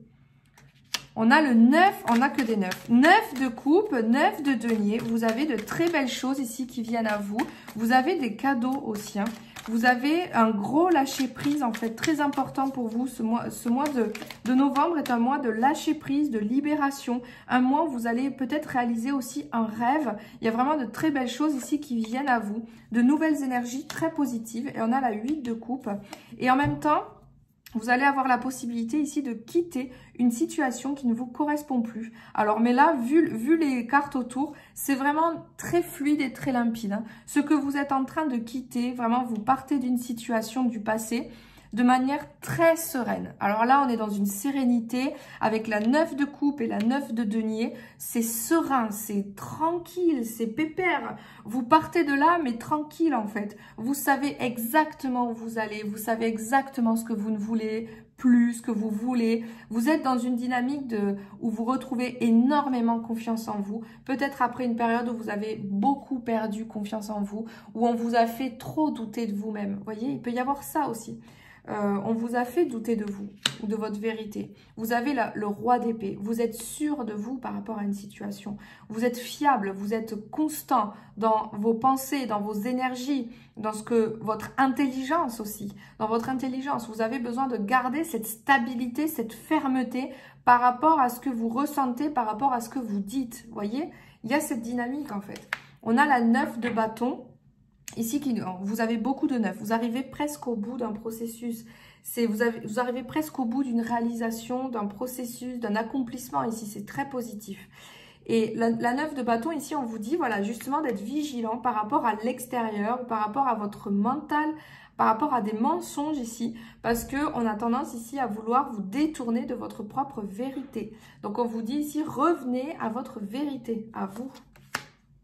On a le neuf, on n'a que des neuf. neuf de coupe, neuf de denier. Vous avez de très belles choses ici qui viennent à vous. Vous avez des cadeaux aussi. Hein. Vous avez un gros lâcher prise en fait, très important pour vous. Ce mois, ce mois de, de novembre est un mois de lâcher prise, de libération. Un mois où vous allez peut-être réaliser aussi un rêve. Il y a vraiment de très belles choses ici qui viennent à vous. De nouvelles énergies très positives. Et on a la huit de coupe. Et en même temps... vous allez avoir la possibilité ici de quitter une situation qui ne vous correspond plus. Alors, mais là, vu, vu les cartes autour, c'est vraiment très fluide et très limpide. Hein. Ce que vous êtes en train de quitter, vraiment, vous partez d'une situation du passé de manière très sereine. Alors là, on est dans une sérénité avec la neuf de coupe et la neuf de denier. C'est serein, c'est tranquille, c'est pépère. Vous partez de là, mais tranquille en fait. Vous savez exactement où vous allez, vous savez exactement ce que vous ne voulez plus, ce que vous voulez. Vous êtes dans une dynamique de, où vous retrouvez énormément confiance en vous. Peut-être après une période où vous avez beaucoup perdu confiance en vous, où on vous a fait trop douter de vous-même. Vous voyez, il peut y avoir ça aussi. Euh, on vous a fait douter de vous ou de votre vérité. Vous avez la, le roi d'épée. Vous êtes sûr de vous par rapport à une situation. Vous êtes fiable, vous êtes constant dans vos pensées, dans vos énergies, dans ce que votre intelligence aussi, dans votre intelligence. Vous avez besoin de garder cette stabilité, cette fermeté par rapport à ce que vous ressentez, par rapport à ce que vous dites. Vous voyez, il y a cette dynamique en fait. On a la neuf de bâton. Ici, vous avez beaucoup de neuf. Vous arrivez presque au bout d'un processus. Vous, avez, vous arrivez presque au bout d'une réalisation, d'un processus, d'un accomplissement. Ici, c'est très positif. Et la, la neuf de bâton, ici, on vous dit, voilà, justement, d'être vigilant par rapport à l'extérieur, par rapport à votre mental, par rapport à des mensonges ici. Parce qu'on a tendance ici à vouloir vous détourner de votre propre vérité. Donc, on vous dit ici, revenez à votre vérité, à vous.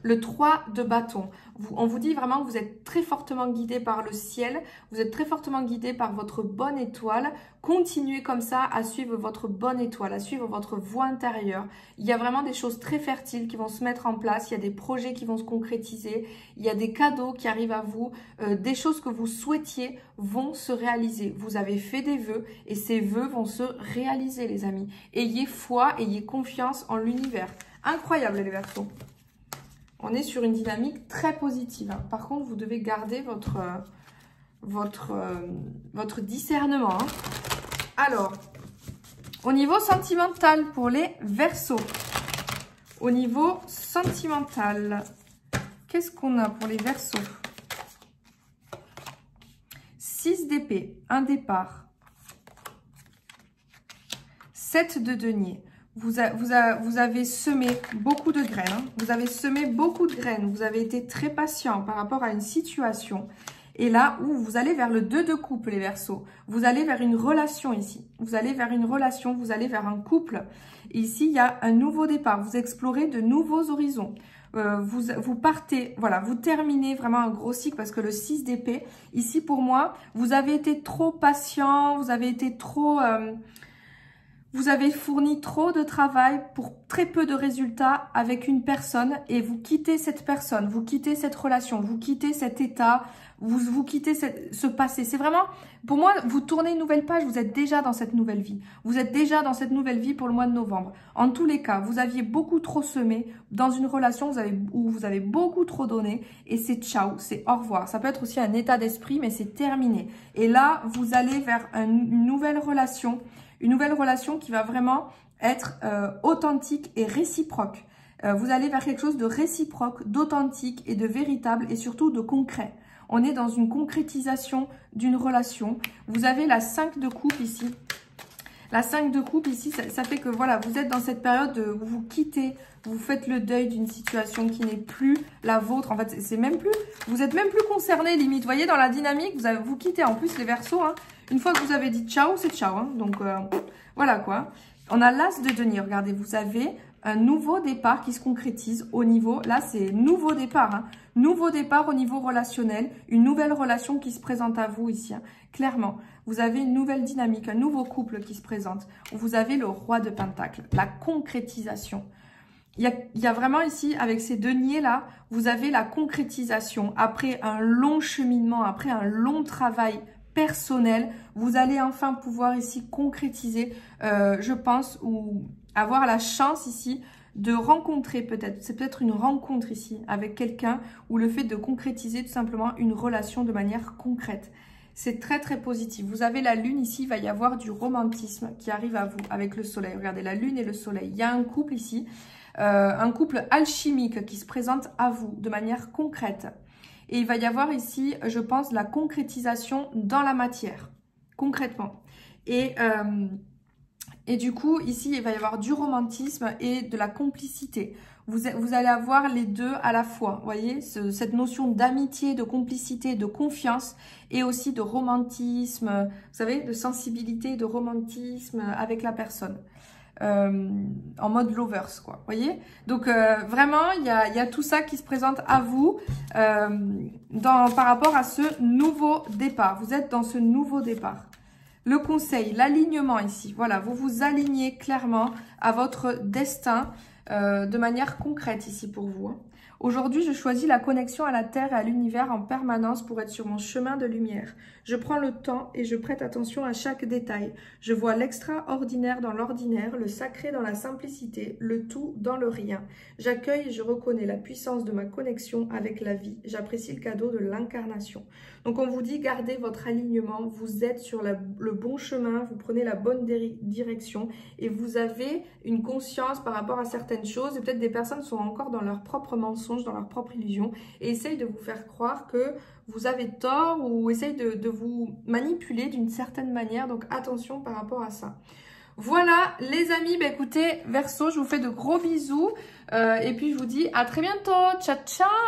le trois de bâton. Vous, on vous dit vraiment que vous êtes très fortement guidé par le ciel, vous êtes très fortement guidé par votre bonne étoile. Continuez comme ça à suivre votre bonne étoile, à suivre votre voie intérieure. Il y a vraiment des choses très fertiles qui vont se mettre en place, il y a des projets qui vont se concrétiser, il y a des cadeaux qui arrivent à vous, euh, des choses que vous souhaitiez vont se réaliser. Vous avez fait des vœux et ces vœux vont se réaliser, les amis. Ayez foi, ayez confiance en l'univers. Incroyable, les Verseaux. On est sur une dynamique très positive. Hein. Par contre, vous devez garder votre, euh, votre, euh, votre discernement. Hein. Alors, au niveau sentimental pour les Verseaux. Au niveau sentimental, qu'est-ce qu'on a pour les Verseaux? six d'épée, un départ. sept de denier. Vous, a, vous, a, vous avez semé beaucoup de graines. Hein. Vous avez semé beaucoup de graines. Vous avez été très patient par rapport à une situation. Et là, où vous allez vers le deux de coupe, les Verseaux. Vous allez vers une relation ici. Vous allez vers une relation, vous allez vers un couple. Et ici, il y a un nouveau départ. Vous explorez de nouveaux horizons. Euh, vous, vous partez, voilà, vous terminez vraiment un gros cycle parce que le six d'épée, ici pour moi, vous avez été trop patient, vous avez été trop... Euh, Vous avez fourni trop de travail pour très peu de résultats avec une personne et vous quittez cette personne, vous quittez cette relation, vous quittez cet état, vous, vous quittez cette, ce passé. C'est vraiment, pour moi, vous tournez une nouvelle page, vous êtes déjà dans cette nouvelle vie. Vous êtes déjà dans cette nouvelle vie pour le mois de novembre. En tous les cas, vous aviez beaucoup trop semé dans une relation vous avez, où vous avez beaucoup trop donné et c'est ciao, c'est au revoir. Ça peut être aussi un état d'esprit, mais c'est terminé. Et là, vous allez vers un, une nouvelle relation. Une nouvelle relation qui va vraiment être euh, authentique et réciproque. Euh, vous allez vers quelque chose de réciproque, d'authentique et de véritable et surtout de concret. On est dans une concrétisation d'une relation. Vous avez la cinq de coupe ici. La cinq de coupe ici, ça, ça fait que voilà, vous êtes dans cette période où vous quittez, vous faites le deuil d'une situation qui n'est plus la vôtre. En fait, c'est même plus, vous êtes même plus concerné limite. Vous voyez, dans la dynamique, vous, avez, vous quittez en plus les Verseaux. Hein. Une fois que vous avez dit ciao, c'est ciao. Hein. Donc, euh, voilà quoi. On a l'as de denier. Regardez, vous avez un nouveau départ qui se concrétise au niveau... Là, c'est nouveau départ. Hein. Nouveau départ au niveau relationnel. Une nouvelle relation qui se présente à vous ici. Hein. Clairement, vous avez une nouvelle dynamique, un nouveau couple qui se présente. Vous avez le roi de Pentacles. La concrétisation. Il y a, il y a vraiment ici, avec ces deniers-là, vous avez la concrétisation. Après un long cheminement, après un long travail personnel, vous allez enfin pouvoir ici concrétiser, euh, je pense, ou avoir la chance ici de rencontrer peut-être, c'est peut-être une rencontre ici avec quelqu'un ou le fait de concrétiser tout simplement une relation de manière concrète. C'est très très positif. Vous avez la lune ici, il va y avoir du romantisme qui arrive à vous avec le soleil. Regardez, la lune et le soleil. Il y a un couple ici, euh, un couple alchimique qui se présente à vous de manière concrète. Et il va y avoir ici, je pense, la concrétisation dans la matière, concrètement. Et, euh, et du coup, ici, il va y avoir du romantisme et de la complicité. Vous, vous allez avoir les deux à la fois, vous voyez, ce, cette notion d'amitié, de complicité, de confiance et aussi de romantisme, vous savez, de sensibilité, de romantisme avec la personne. Euh, en mode lovers, quoi, vous voyez. Donc, euh, vraiment, il y a, y a tout ça qui se présente à vous euh, dans, par rapport à ce nouveau départ. Vous êtes dans ce nouveau départ. Le conseil, l'alignement ici, voilà, vous vous alignez clairement à votre destin euh, de manière concrète ici pour vous. Hein. Aujourd'hui, je choisis la connexion à la Terre et à l'univers en permanence pour être sur mon chemin de lumière. Je prends le temps et je prête attention à chaque détail. Je vois l'extraordinaire dans l'ordinaire, le sacré dans la simplicité, le tout dans le rien. J'accueille et je reconnais la puissance de ma connexion avec la vie. J'apprécie le cadeau de l'incarnation. Donc, on vous dit, gardez votre alignement. Vous êtes sur la, le bon chemin, vous prenez la bonne direction et vous avez une conscience par rapport à certaines choses. Et peut-être des personnes sont encore dans leur propre mensonge, dans leur propre illusion et essayent de vous faire croire que vous avez tort ou essayent de, de vous manipuler d'une certaine manière. Donc, attention par rapport à ça. Voilà les amis, bah écoutez, Verseau, je vous fais de gros bisous euh, et puis je vous dis à très bientôt. Ciao,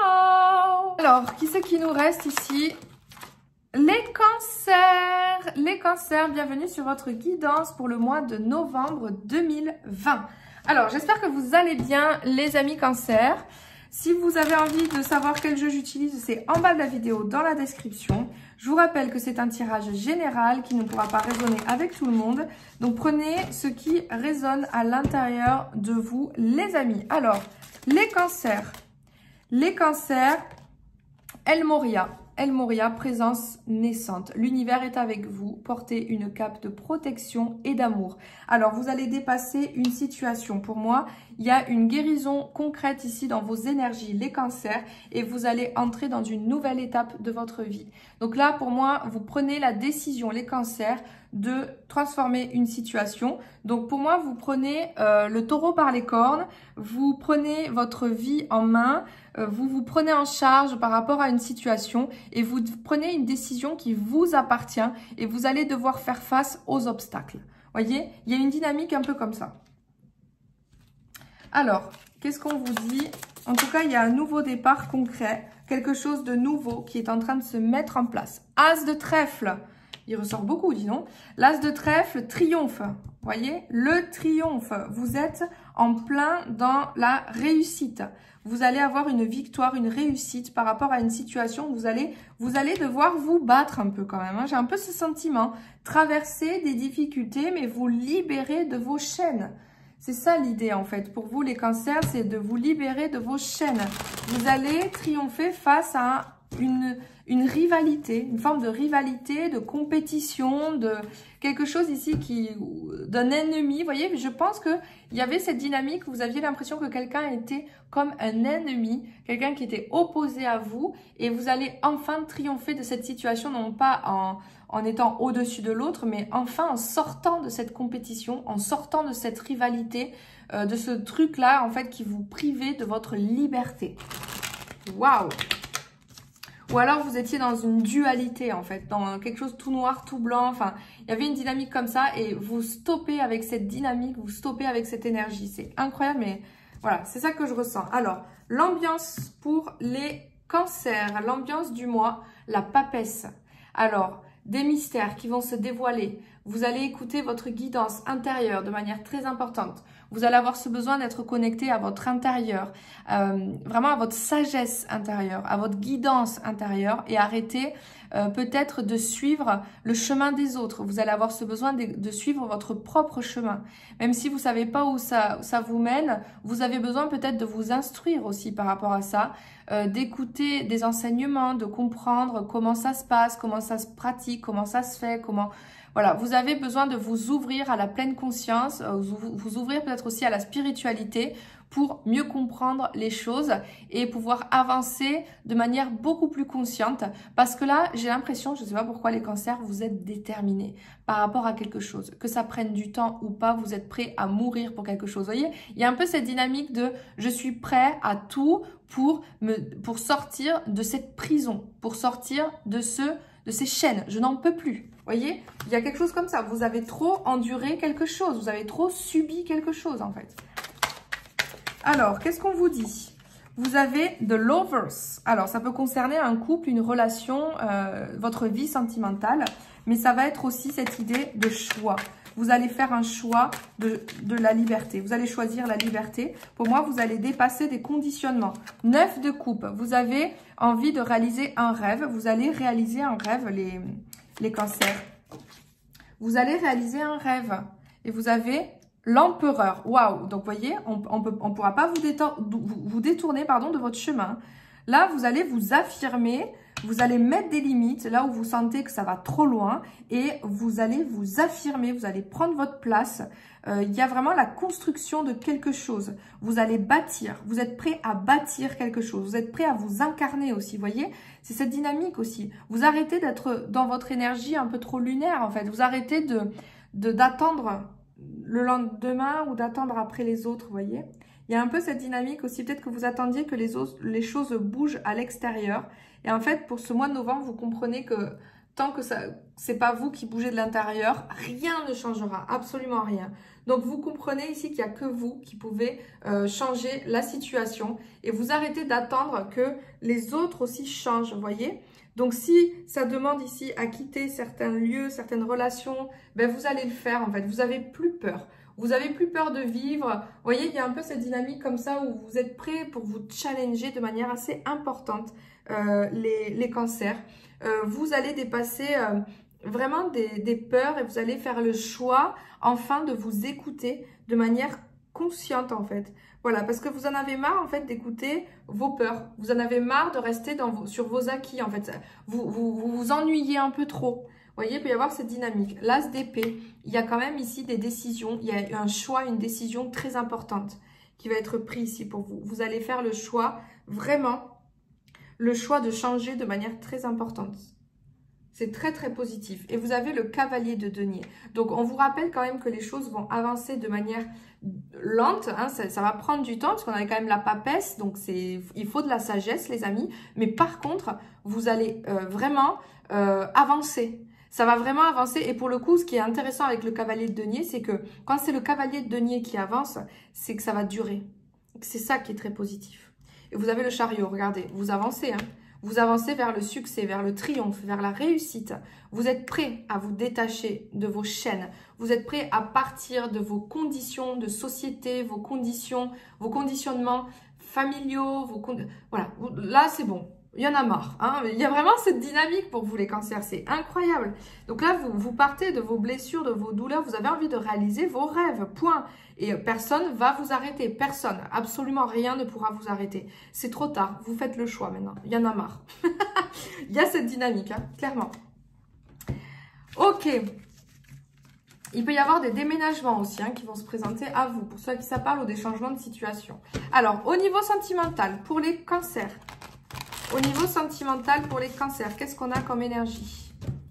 ciao. Alors, qui c'est qui nous reste ici? Les cancers, les cancers, bienvenue sur votre guidance pour le mois de novembre deux mille vingt. Alors, j'espère que vous allez bien les amis cancers. Si vous avez envie de savoir quel jeu j'utilise, c'est en bas de la vidéo, dans la description. Je vous rappelle que c'est un tirage général qui ne pourra pas résonner avec tout le monde. Donc, prenez ce qui résonne à l'intérieur de vous, les amis. Alors, les cancers. Les cancers, El Moria. El Moria, présence naissante. L'univers est avec vous. Portez une cape de protection et d'amour. Alors, vous allez dépasser une situation. Pour moi, il y a une guérison concrète ici dans vos énergies, les cancers, et vous allez entrer dans une nouvelle étape de votre vie. Donc là, pour moi, vous prenez la décision, les cancers, de transformer une situation. Donc pour moi, vous prenez euh, le taureau par les cornes, vous prenez votre vie en main, euh, vous vous prenez en charge par rapport à une situation et vous prenez une décision qui vous appartient et vous allez devoir faire face aux obstacles. Voyez, il y a une dynamique un peu comme ça. Alors, qu'est-ce qu'on vous dit? En tout cas, il y a un nouveau départ concret, quelque chose de nouveau qui est en train de se mettre en place. As de trèfle. Il ressort beaucoup, dis donc. L'as de trèfle, triomphe. Voyez, le triomphe. Vous êtes en plein dans la réussite. Vous allez avoir une victoire, une réussite par rapport à une situation où vous allez, vous allez devoir vous battre un peu quand même. Hein. J'ai un peu ce sentiment. Traverser des difficultés, mais vous libérer de vos chaînes. C'est ça l'idée en fait. Pour vous, les cancers, c'est de vous libérer de vos chaînes. Vous allez triompher face à une... une rivalité, une forme de rivalité, de compétition, de quelque chose ici qui d'un ennemi. Vous voyez, je pense que il y avait cette dynamique, vous aviez l'impression que quelqu'un était comme un ennemi, quelqu'un qui était opposé à vous, et vous allez enfin triompher de cette situation, non pas en, en étant au-dessus de l'autre, mais enfin en sortant de cette compétition, en sortant de cette rivalité, euh, de ce truc-là, en fait, qui vous privait de votre liberté. Waouh! Ou alors vous étiez dans une dualité en fait, dans quelque chose tout noir, tout blanc, enfin il y avait une dynamique comme ça et vous stoppez avec cette dynamique, vous stoppez avec cette énergie. C'est incroyable mais voilà, c'est ça que je ressens. Alors, l'ambiance pour les cancers, l'ambiance du mois, la papesse. Alors, des mystères qui vont se dévoiler. Vous allez écouter votre guidance intérieure de manière très importante. Vous allez avoir ce besoin d'être connecté à votre intérieur, euh, vraiment à votre sagesse intérieure, à votre guidance intérieure et arrêter euh, peut-être de suivre le chemin des autres. Vous allez avoir ce besoin de, de suivre votre propre chemin. Même si vous ne savez pas où ça, où ça vous mène, vous avez besoin peut-être de vous instruire aussi par rapport à ça, euh, d'écouter des enseignements, de comprendre comment ça se passe, comment ça se pratique, comment ça se fait, comment... Voilà, vous avez besoin de vous ouvrir à la pleine conscience, vous, vous ouvrir peut-être aussi à la spiritualité pour mieux comprendre les choses et pouvoir avancer de manière beaucoup plus consciente. Parce que là, j'ai l'impression, je ne sais pas pourquoi les cancers, vous êtes déterminés par rapport à quelque chose. Que ça prenne du temps ou pas, vous êtes prêts à mourir pour quelque chose. Vous voyez, il y a un peu cette dynamique de « je suis prêt à tout pour, me, pour sortir de cette prison, pour sortir de, ce, de ces chaînes. Je n'en peux plus. » Vous voyez, il y a quelque chose comme ça. Vous avez trop enduré quelque chose. Vous avez trop subi quelque chose, en fait. Alors, qu'est-ce qu'on vous dit? Vous avez The Lovers. Alors, ça peut concerner un couple, une relation, euh, votre vie sentimentale. Mais ça va être aussi cette idée de choix. Vous allez faire un choix de, de la liberté. Vous allez choisir la liberté. Pour moi, vous allez dépasser des conditionnements. Neuf de coupe. Vous avez envie de réaliser un rêve. Vous allez réaliser un rêve, les... les cancers. Vous allez réaliser un rêve et vous avez l'empereur. Waouh! Donc, vous voyez, on on peut, on pourra pas vous, vous, vous détourner pardon, de votre chemin. Là, vous allez vous affirmer, vous allez mettre des limites là où vous sentez que ça va trop loin et vous allez vous affirmer, vous allez prendre votre place. Euh, il y a vraiment la construction de quelque chose. Vous allez bâtir, vous êtes prêt à bâtir quelque chose. Vous êtes prêt à vous incarner aussi, vous voyez. C'est cette dynamique aussi. Vous arrêtez d'être dans votre énergie un peu trop lunaire en fait. Vous arrêtez de, de, d'attendre le lendemain ou d'attendre après les autres, vous voyez. Il y a un peu cette dynamique aussi. Peut-être que vous attendiez que les, autres, les choses bougent à l'extérieur. Et en fait, pour ce mois de novembre, vous comprenez que tant que ça, c'est pas vous qui bougez de l'intérieur, rien ne changera, absolument rien. Donc, vous comprenez ici qu'il n'y a que vous qui pouvez euh, changer la situation et vous arrêtez d'attendre que les autres aussi changent, vous voyez. Donc, si ça demande ici à quitter certains lieux, certaines relations, ben vous allez le faire en fait. Vous n'avez plus peur. Vous avez plus peur de vivre. Vous voyez, il y a un peu cette dynamique comme ça où vous êtes prêts pour vous challenger de manière assez importante euh, les, les cancers. Euh, vous allez dépasser euh, vraiment des, des peurs et vous allez faire le choix enfin de vous écouter de manière consciente en fait. Voilà, parce que vous en avez marre en fait d'écouter vos peurs. Vous en avez marre de rester dans vos, sur vos acquis en fait. Vous vous, vous vous ennuyez un peu trop. Vous voyez, il peut y avoir cette dynamique. L'as d'épée, il y a quand même ici des décisions. Il y a un choix, une décision très importante qui va être prise ici pour vous. Vous allez faire le choix, vraiment, le choix de changer de manière très importante. C'est très, très positif. Et vous avez le cavalier de denier. Donc, on vous rappelle quand même que les choses vont avancer de manière lente. Hein, ça, ça va prendre du temps parce qu'on a quand même la papesse. Donc, c'est, il faut de la sagesse, les amis. Mais par contre, vous allez euh, vraiment euh, avancer. Ça va vraiment avancer. Et pour le coup, ce qui est intéressant avec le cavalier de denier, c'est que quand c'est le cavalier de denier qui avance, c'est que ça va durer. C'est ça qui est très positif. Et vous avez le chariot. Regardez, vous avancez, hein. Vous avancez vers le succès, vers le triomphe, vers la réussite. Vous êtes prêt à vous détacher de vos chaînes. Vous êtes prêt à partir de vos conditions de société, vos conditions, vos conditionnements familiaux. Vos con... Voilà, là c'est bon. Il y en a marre. Hein. Il y a vraiment cette dynamique pour vous les cancers. C'est incroyable. Donc là, vous, vous partez de vos blessures, de vos douleurs. Vous avez envie de réaliser vos rêves. Point. Et personne va vous arrêter. Personne. Absolument rien ne pourra vous arrêter. C'est trop tard. Vous faites le choix maintenant. Il y en a marre. Il y a cette dynamique, hein, clairement. Ok. Il peut y avoir des déménagements aussi hein, qui vont se présenter à vous. Pour ceux à qui ça parle ou des changements de situation. Alors, au niveau sentimental, pour les cancers. Au niveau sentimental, pour les cancers, qu'est-ce qu'on a comme énergie?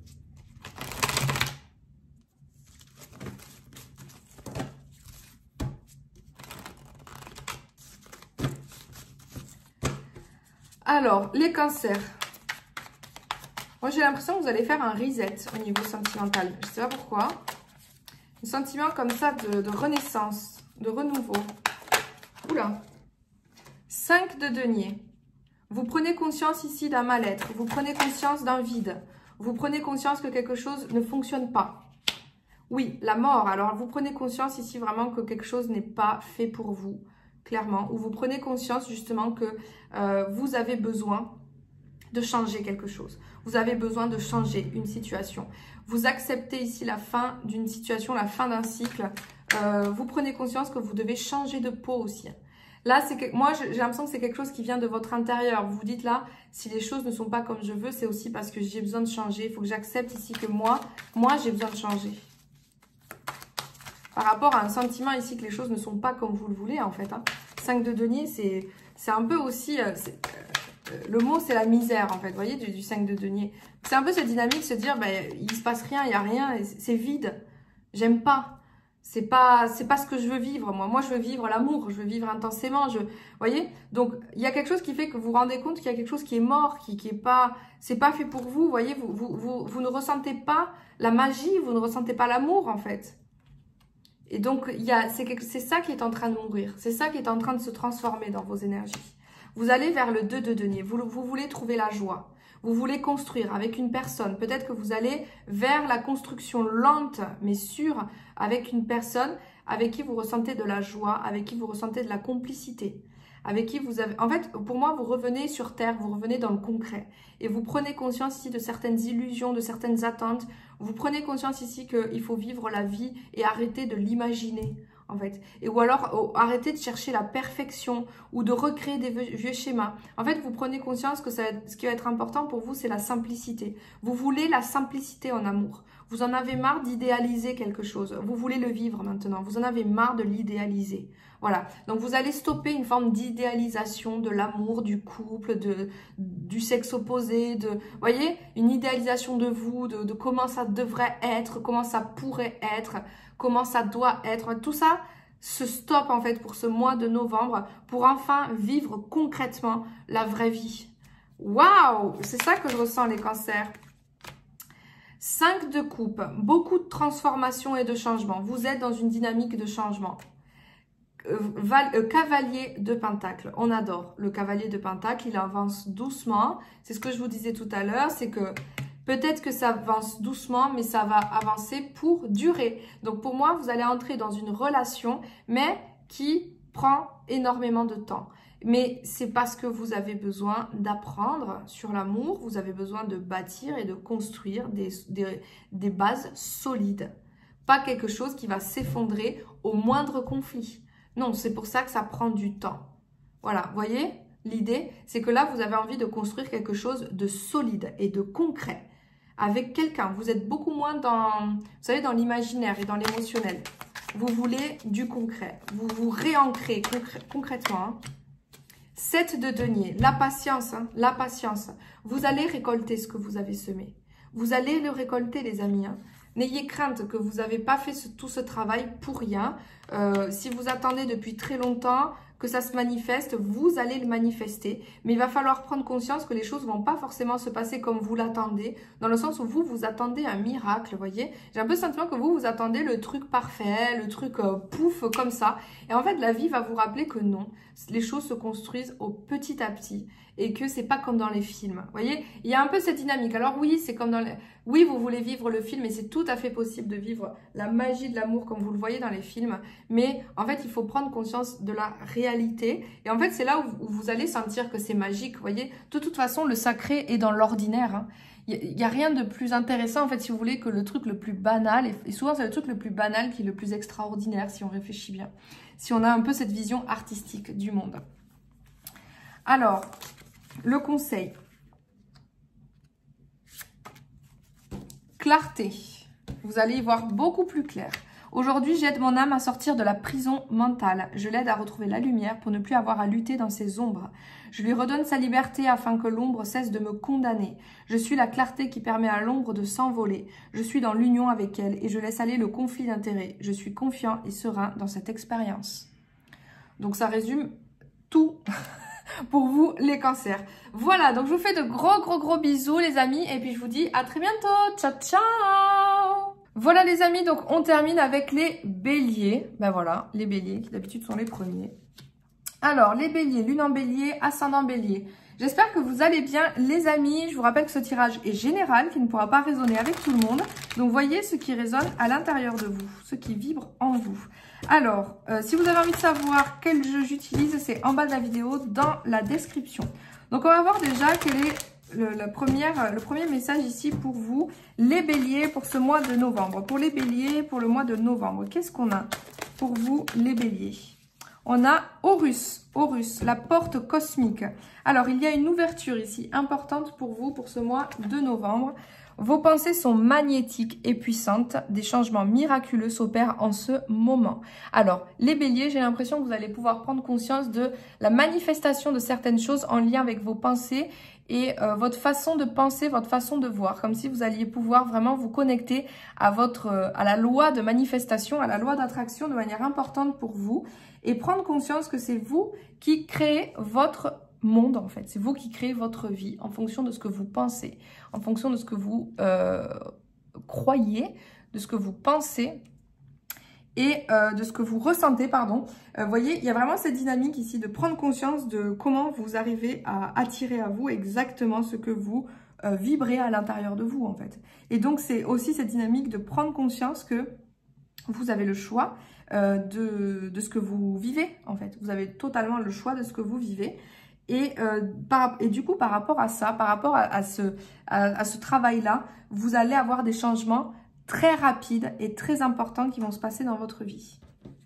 Alors, les cancers. Moi, j'ai l'impression que vous allez faire un reset au niveau sentimental. Je ne sais pas pourquoi. Un sentiment comme ça de, de renaissance, de renouveau. Oula. cinq de denier. Vous prenez conscience ici d'un mal-être. Vous prenez conscience d'un vide. Vous prenez conscience que quelque chose ne fonctionne pas. Oui, la mort. Alors, vous prenez conscience ici vraiment que quelque chose n'est pas fait pour vous. Clairement, ou vous prenez conscience justement que euh, vous avez besoin de changer quelque chose. Vous avez besoin de changer une situation. Vous acceptez ici la fin d'une situation, la fin d'un cycle. Euh, vous prenez conscience que vous devez changer de peau aussi. Là, c'est que, moi, j'ai l'impression que c'est quelque chose qui vient de votre intérieur. Vous vous dites là, si les choses ne sont pas comme je veux, c'est aussi parce que j'ai besoin de changer. Il faut que j'accepte ici que moi, moi, j'ai besoin de changer. Par rapport à un sentiment ici que les choses ne sont pas comme vous le voulez, en fait. Hein. cinq de denier, c'est un peu aussi... Euh, euh, le mot, c'est la misère, en fait. Vous voyez, du, du cinq de denier. C'est un peu cette dynamique, se dire, ben, il se passe rien, il n'y a rien, c'est vide. J'aime pas. C'est pas, c'est pas ce que je veux vivre, moi. Moi, je veux vivre l'amour, je veux vivre intensément. Je, vous voyez? Donc, il y a quelque chose qui fait que vous vous rendez compte qu'il y a quelque chose qui est mort, qui, qui est pas... C'est pas fait pour vous, vous voyez? Vous, vous, vous, vous ne ressentez pas la magie, vous ne ressentez pas l'amour, en fait. Et donc, c'est ça qui est en train de mourir. C'est ça qui est en train de se transformer dans vos énergies. Vous allez vers le deux de denier. Vous, vous voulez trouver la joie. Vous voulez construire avec une personne. Peut-être que vous allez vers la construction lente, mais sûre, avec une personne avec qui vous ressentez de la joie, avec qui vous ressentez de la complicité. Avec qui vous avez... En fait, pour moi, vous revenez sur Terre, vous revenez dans le concret. Et vous prenez conscience ici de certaines illusions, de certaines attentes. Vous prenez conscience ici qu'il faut vivre la vie et arrêter de l'imaginer, en fait. Et, ou alors, oh, arrêter de chercher la perfection ou de recréer des vieux, vieux schémas. En fait, vous prenez conscience que ça, ce qui va être important pour vous, c'est la simplicité. Vous voulez la simplicité en amour. Vous en avez marre d'idéaliser quelque chose. Vous voulez le vivre maintenant. Vous en avez marre de l'idéaliser. Voilà. Donc, vous allez stopper une forme d'idéalisation de l'amour, du couple, de, du sexe opposé, de, vous voyez, une idéalisation de vous, de, de comment ça devrait être, comment ça pourrait être, comment ça doit être. Tout ça se stoppe, en fait, pour ce mois de novembre, pour enfin vivre concrètement la vraie vie. Waouh! C'est ça que je ressens, les cancers. cinq de coupe, beaucoup de transformation et de changement. Vous êtes dans une dynamique de changement. Euh, val, euh, cavalier de pentacle, on adore le cavalier de pentacle, il avance doucement. C'est ce que je vous disais tout à l'heure, c'est que Peut-être que ça avance doucement, mais ça va avancer pour durer. Donc pour moi, vous allez entrer dans une relation, mais qui prend énormément de temps. Mais c'est parce que vous avez besoin d'apprendre sur l'amour, vous avez besoin de bâtir et de construire des, des, des bases solides. Pas quelque chose qui va s'effondrer au moindre conflit. Non, c'est pour ça que ça prend du temps. Voilà, vous voyez, l'idée, c'est que là, vous avez envie de construire quelque chose de solide et de concret avec quelqu'un. Vous êtes beaucoup moins dans, vous savez, dans l'imaginaire et dans l'émotionnel. Vous voulez du concret. Vous vous réancrez concr concrètement. Hein. sept de denier, la patience, hein, la patience. Vous allez récolter ce que vous avez semé. Vous allez le récolter, les amis. Hein. N'ayez crainte que vous n'avez pas fait ce, tout ce travail pour rien. Euh, si vous attendez depuis très longtemps que ça se manifeste, vous allez le manifester. Mais il va falloir prendre conscience que les choses ne vont pas forcément se passer comme vous l'attendez, dans le sens où vous, vous attendez un miracle, vous voyez. J'ai un peu le sentiment que vous, vous attendez le truc parfait, le truc euh, pouf, comme ça. Et en fait, la vie va vous rappeler que non, les choses se construisent au petit à petit. Et que c'est pas comme dans les films. Vous voyez, il y a un peu cette dynamique. Alors oui, c'est comme dans les... Oui, vous voulez vivre le film et c'est tout à fait possible de vivre la magie de l'amour comme vous le voyez dans les films. Mais en fait, il faut prendre conscience de la réalité. Et en fait, c'est là où vous allez sentir que c'est magique. Vous voyez, de toute façon, le sacré est dans l'ordinaire. Hein. Il n'y a rien de plus intéressant, en fait, si vous voulez, que le truc le plus banal. Et souvent, c'est le truc le plus banal qui est le plus extraordinaire, si on réfléchit bien. Si on a un peu cette vision artistique du monde. Alors... Le conseil. Clarté. Vous allez y voir beaucoup plus clair. Aujourd'hui, j'aide mon âme à sortir de la prison mentale. Je l'aide à retrouver la lumière pour ne plus avoir à lutter dans ses ombres. Je lui redonne sa liberté afin que l'ombre cesse de me condamner. Je suis la clarté qui permet à l'ombre de s'envoler. Je suis dans l'union avec elle et je laisse aller le conflit d'intérêts. Je suis confiant et serein dans cette expérience. Donc ça résume tout. Pour vous, les cancers. Voilà, donc je vous fais de gros, gros, gros bisous, les amis. Et puis, je vous dis à très bientôt. Ciao, ciao. Voilà, les amis. Donc, on termine avec les béliers. Ben voilà, les béliers, qui d'habitude sont les premiers. Alors, les béliers, lune en bélier, ascendant bélier. J'espère que vous allez bien, les amis. Je vous rappelle que ce tirage est général, qui ne pourra pas résonner avec tout le monde. Donc, voyez ce qui résonne à l'intérieur de vous, ce qui vibre en vous. Alors, euh, si vous avez envie de savoir quel jeu j'utilise, c'est en bas de la vidéo, dans la description. Donc, on va voir déjà quel est le, la première, le premier message ici pour vous, les béliers, pour ce mois de novembre. Pour les béliers, pour le mois de novembre, qu'est-ce qu'on a pour vous, les béliers? On a Horus, Horus, la porte cosmique. Alors, il y a une ouverture ici importante pour vous, pour ce mois de novembre. Vos pensées sont magnétiques et puissantes. Des changements miraculeux s'opèrent en ce moment. Alors, les béliers, j'ai l'impression que vous allez pouvoir prendre conscience de la manifestation de certaines choses en lien avec vos pensées et euh, votre façon de penser, votre façon de voir. Comme si vous alliez pouvoir vraiment vous connecter à, votre, euh, à la loi de manifestation, à la loi d'attraction de manière importante pour vous. Et prendre conscience que c'est vous qui créez votre monde, en fait. C'est vous qui créez votre vie en fonction de ce que vous pensez, en fonction de ce que vous euh, croyez, de ce que vous pensez et euh, de ce que vous ressentez, pardon. Vous euh, voyez, il y a vraiment cette dynamique ici de prendre conscience de comment vous arrivez à attirer à vous exactement ce que vous euh, vibrez à l'intérieur de vous, en fait. Et donc, c'est aussi cette dynamique de prendre conscience que vous avez le choix euh, de, de ce que vous vivez, en fait. Vous avez totalement le choix de ce que vous vivez. Et, euh, par, et du coup, par rapport à ça, par rapport à, à ce, à, à ce travail-là, vous allez avoir des changements très rapides et très importants qui vont se passer dans votre vie.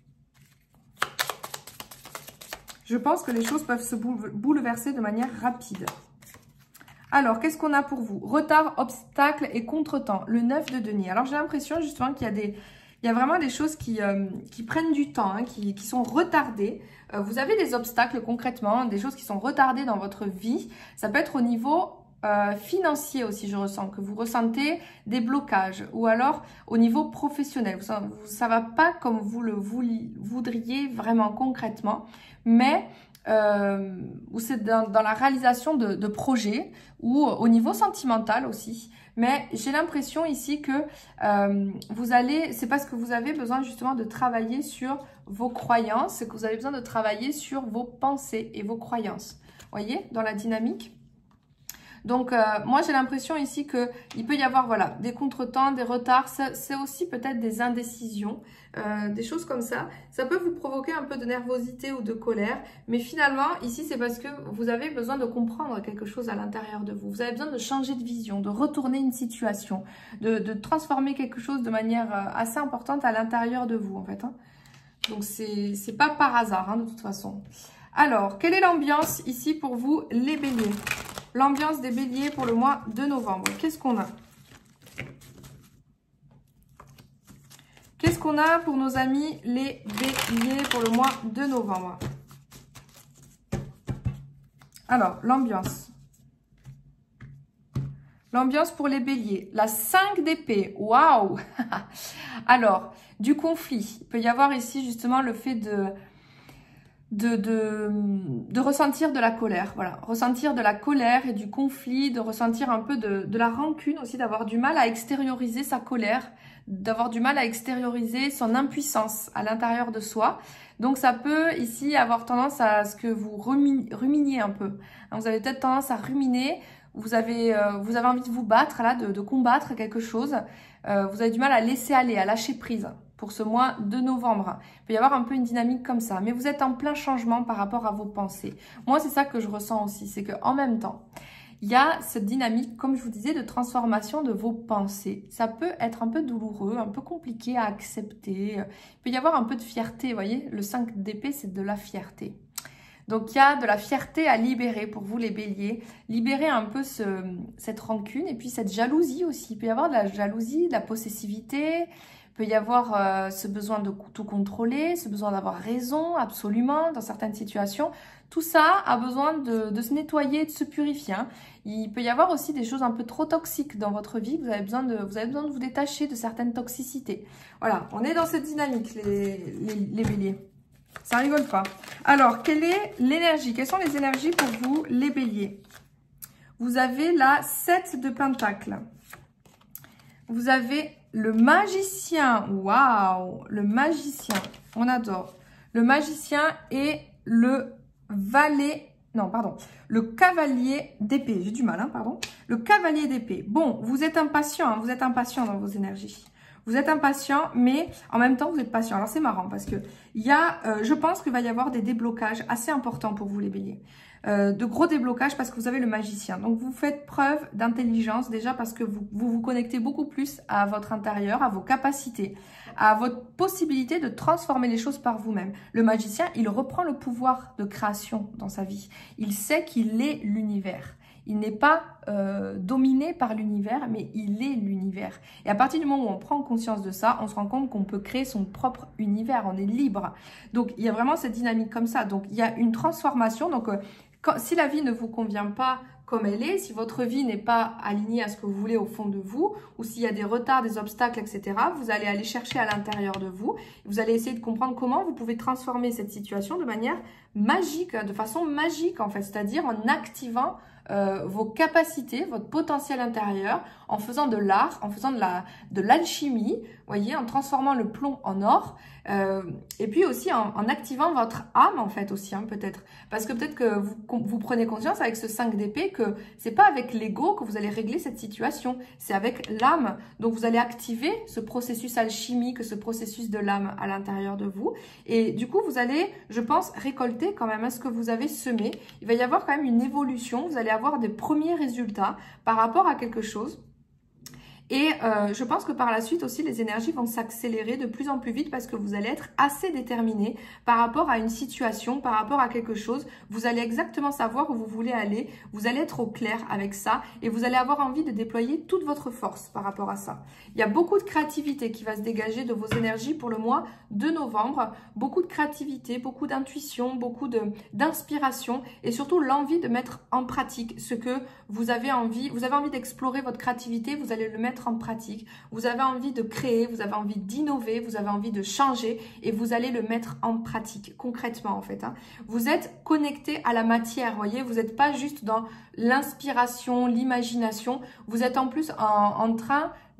Je pense que les choses peuvent se bouleverser de manière rapide. Alors, qu'est-ce qu'on a pour vous? Retard, obstacle et contretemps. Le neuf de denier. Alors, j'ai l'impression justement qu'il y a des... Il y a vraiment des choses qui, euh, qui prennent du temps, hein, qui, qui sont retardées. Euh, vous avez des obstacles concrètement, des choses qui sont retardées dans votre vie. Ça peut être au niveau euh, financier aussi, je ressens, que vous ressentez des blocages. Ou alors au niveau professionnel. Ça ne va pas comme vous le voudriez vraiment concrètement. Mais euh, c'est dans, dans la réalisation de, de projets ou au niveau sentimental aussi. Mais j'ai l'impression ici que euh, vous allez, c'est parce que vous avez besoin justement de travailler sur vos croyances, c'est que vous avez besoin de travailler sur vos pensées et vos croyances. Vous voyez, dans la dynamique. Donc, euh, moi, j'ai l'impression ici qu'il peut y avoir voilà, des contretemps, des retards. C'est aussi peut-être des indécisions, euh, des choses comme ça. Ça peut vous provoquer un peu de nervosité ou de colère. Mais finalement, ici, c'est parce que vous avez besoin de comprendre quelque chose à l'intérieur de vous. Vous avez besoin de changer de vision, de retourner une situation, de, de transformer quelque chose de manière assez importante à l'intérieur de vous, en fait. Hein. Donc, c'est pas par hasard, hein, de toute façon. Alors, quelle est l'ambiance ici pour vous, les béliers? L'ambiance des béliers pour le mois de novembre. Qu'est-ce qu'on a? Qu'est-ce qu'on a pour nos amis les béliers pour le mois de novembre? Alors, l'ambiance. L'ambiance pour les béliers. La cinq d'épée. Waouh! Alors, du conflit. Il peut y avoir ici justement le fait de... De, de, de ressentir de la colère, voilà, ressentir de la colère et du conflit, de ressentir un peu de, de la rancune aussi, d'avoir du mal à extérioriser sa colère, d'avoir du mal à extérioriser son impuissance à l'intérieur de soi. Donc ça peut ici avoir tendance à ce que vous ruminiez un peu. Vous avez peut-être tendance à ruminer, vous avez, euh, vous avez envie de vous battre, là, de, de combattre quelque chose. Euh, vous avez du mal à laisser aller, à lâcher prise. Pour ce mois de novembre. Il peut y avoir un peu une dynamique comme ça. Mais vous êtes en plein changement par rapport à vos pensées. Moi, c'est ça que je ressens aussi. C'est qu'en même temps, il y a cette dynamique, comme je vous disais, de transformation de vos pensées. Ça peut être un peu douloureux, un peu compliqué à accepter. Il peut y avoir un peu de fierté, vous voyez. Le cinq d'épée, c'est de la fierté. Donc, il y a de la fierté à libérer pour vous, les béliers. Libérer un peu ce, cette rancune et puis cette jalousie aussi. Il peut y avoir de la jalousie, de la possessivité. Il peut y avoir euh, ce besoin de tout contrôler, ce besoin d'avoir raison, absolument, dans certaines situations. Tout ça a besoin de, de se nettoyer, de se purifier. Hein. Il peut y avoir aussi des choses un peu trop toxiques dans votre vie. Vous avez besoin de, vous avez besoin de vous détacher de certaines toxicités. Voilà, on est dans cette dynamique, les, les, les béliers. Ça rigole pas. Alors, quelle est l'énergie? Quelles sont les énergies pour vous, les béliers? Vous avez la sept de pentacles. Vous avez le magicien. Waouh! Le magicien. On adore. Le magicien et le valet. Non, pardon. Le cavalier d'épée. J'ai du mal, hein, pardon. Le cavalier d'épée. Bon, vous êtes impatient. Hein, vous êtes impatient dans vos énergies. Vous êtes impatient, mais en même temps, vous êtes patient. Alors, c'est marrant parce que il y a, euh, je pense qu'il va y avoir des déblocages assez importants pour vous, les béliers. Euh, de gros déblocages parce que vous avez le magicien. Donc, vous faites preuve d'intelligence déjà parce que vous, vous vous connectez beaucoup plus à votre intérieur, à vos capacités, à votre possibilité de transformer les choses par vous-même. Le magicien, il reprend le pouvoir de création dans sa vie. Il sait qu'il est l'univers. Il n'est pas euh, dominé par l'univers, mais il est l'univers. Et à partir du moment où on prend conscience de ça, on se rend compte qu'on peut créer son propre univers, on est libre. Donc, il y a vraiment cette dynamique comme ça. Donc, il y a une transformation. Donc, euh, quand, si la vie ne vous convient pas comme elle est, si votre vie n'est pas alignée à ce que vous voulez au fond de vous, ou s'il y a des retards, des obstacles, et cetera, vous allez aller chercher à l'intérieur de vous. Vous allez essayer de comprendre comment vous pouvez transformer cette situation de manière magique, de façon magique en fait, c'est-à-dire en activant Euh, vos capacités, votre potentiel intérieur, en faisant de l'art, en faisant de la de l'alchimie, voyez, en transformant le plomb en or, euh, et puis aussi en, en activant votre âme en fait aussi, hein, peut-être, parce que peut-être que vous, vous prenez conscience avec ce cinq d'épée que c'est pas avec l'ego que vous allez régler cette situation, c'est avec l'âme. Donc vous allez activer ce processus alchimique, ce processus de l'âme à l'intérieur de vous, et du coup vous allez, je pense, récolter quand même hein, ce que vous avez semé. Il va y avoir quand même une évolution, vous allez avoir des premiers résultats par rapport à quelque chose. Et euh, je pense que par la suite aussi, les énergies vont s'accélérer de plus en plus vite parce que vous allez être assez déterminé par rapport à une situation, par rapport à quelque chose. Vous allez exactement savoir où vous voulez aller. Vous allez être au clair avec ça et vous allez avoir envie de déployer toute votre force par rapport à ça. Il y a beaucoup de créativité qui va se dégager de vos énergies pour le mois de novembre. Beaucoup de créativité, beaucoup d'intuition, beaucoup de d'inspiration et surtout l'envie de mettre en pratique ce que vous avez envie. Vous avez envie d'explorer votre créativité, vous allez le mettre en pratique, vous avez envie de créer, vous avez envie d'innover, vous avez envie de changer et vous allez le mettre en pratique, concrètement en fait. Hein. Vous êtes connecté à la matière, voyez, vous n'êtes pas juste dans l'inspiration, l'imagination, vous êtes en plus en, en train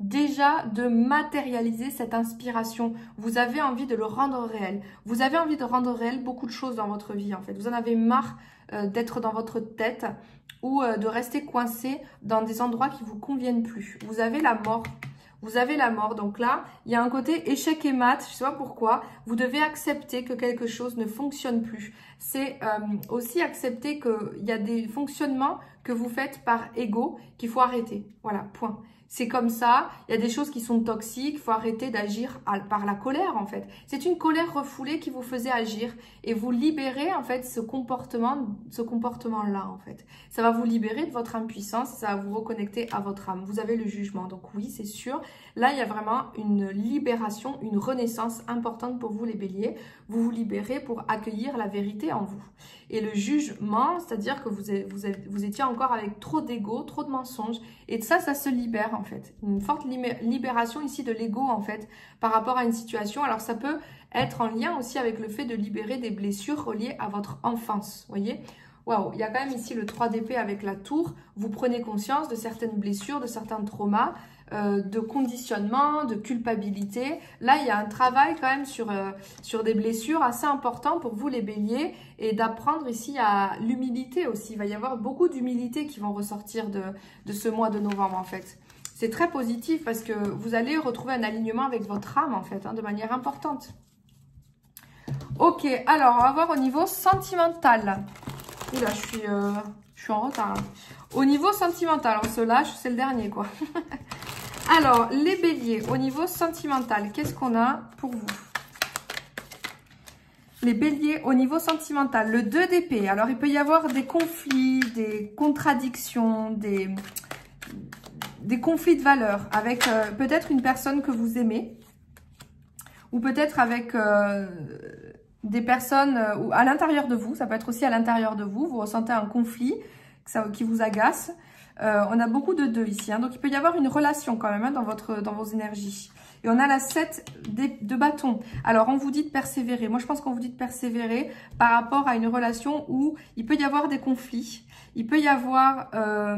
déjà de matérialiser cette inspiration. Vous avez envie de le rendre réel. Vous avez envie de rendre réel beaucoup de choses dans votre vie en fait. Vous en avez marre euh, d'être dans votre tête ou euh, de rester coincé dans des endroits qui ne vous conviennent plus. Vous avez la mort. Vous avez la mort. Donc là, il y a un côté échec et mat. Je ne sais pas pourquoi. Vous devez accepter que quelque chose ne fonctionne plus. C'est euh, aussi accepter qu'il y a des fonctionnements que vous faites par ego qu'il faut arrêter. Voilà, point. C'est comme ça, il y a des choses qui sont toxiques, il faut arrêter d'agir par la colère en fait. C'est une colère refoulée qui vous faisait agir et vous libérez en fait ce comportement, ce comportement-là en fait. Ça va vous libérer de votre impuissance, ça va vous reconnecter à votre âme. Vous avez le jugement, donc oui c'est sûr. Là il y a vraiment une libération, une renaissance importante pour vous les béliers. Vous vous libérez pour accueillir la vérité en vous. Et le jugement, c'est-à-dire que vous, êtes, vous, êtes, vous étiez encore avec trop d'ego, trop de mensonges. Et de ça, ça se libère en fait. Une forte libération ici de l'ego en fait par rapport à une situation. Alors ça peut être en lien aussi avec le fait de libérer des blessures reliées à votre enfance. Vous voyez ? Waouh, il y a quand même ici le trois d'épée avec la tour. Vous prenez conscience de certaines blessures, de certains traumas, euh, de conditionnement, de culpabilité. Là, il y a un travail quand même sur, euh, sur des blessures assez important pour vous les béliers et d'apprendre ici à l'humilité aussi. Il va y avoir beaucoup d'humilité qui vont ressortir de, de ce mois de novembre en fait. C'est très positif parce que vous allez retrouver un alignement avec votre âme en fait, hein, de manière importante. Ok, alors on va voir au niveau sentimental. Oula, je suis, euh, je suis en retard. Hein. Au niveau sentimental, on se lâche, c'est le dernier quoi. Alors, les béliers, au niveau sentimental, qu'est-ce qu'on a pour vous? Les béliers, au niveau sentimental, le deux d'épée. Alors, il peut y avoir des conflits, des contradictions, des, des conflits de valeurs avec euh, peut-être une personne que vous aimez ou peut-être avec... Euh, des personnes euh, à l'intérieur de vous, ça peut être aussi à l'intérieur de vous, vous ressentez un conflit ça, qui vous agace. Euh, on a beaucoup de deux ici, hein, donc il peut y avoir une relation quand même hein, dans, votre, dans vos énergies. Et on a la sept de bâton. Alors on vous dit de persévérer, moi je pense qu'on vous dit de persévérer par rapport à une relation où il peut y avoir des conflits, il peut y avoir euh,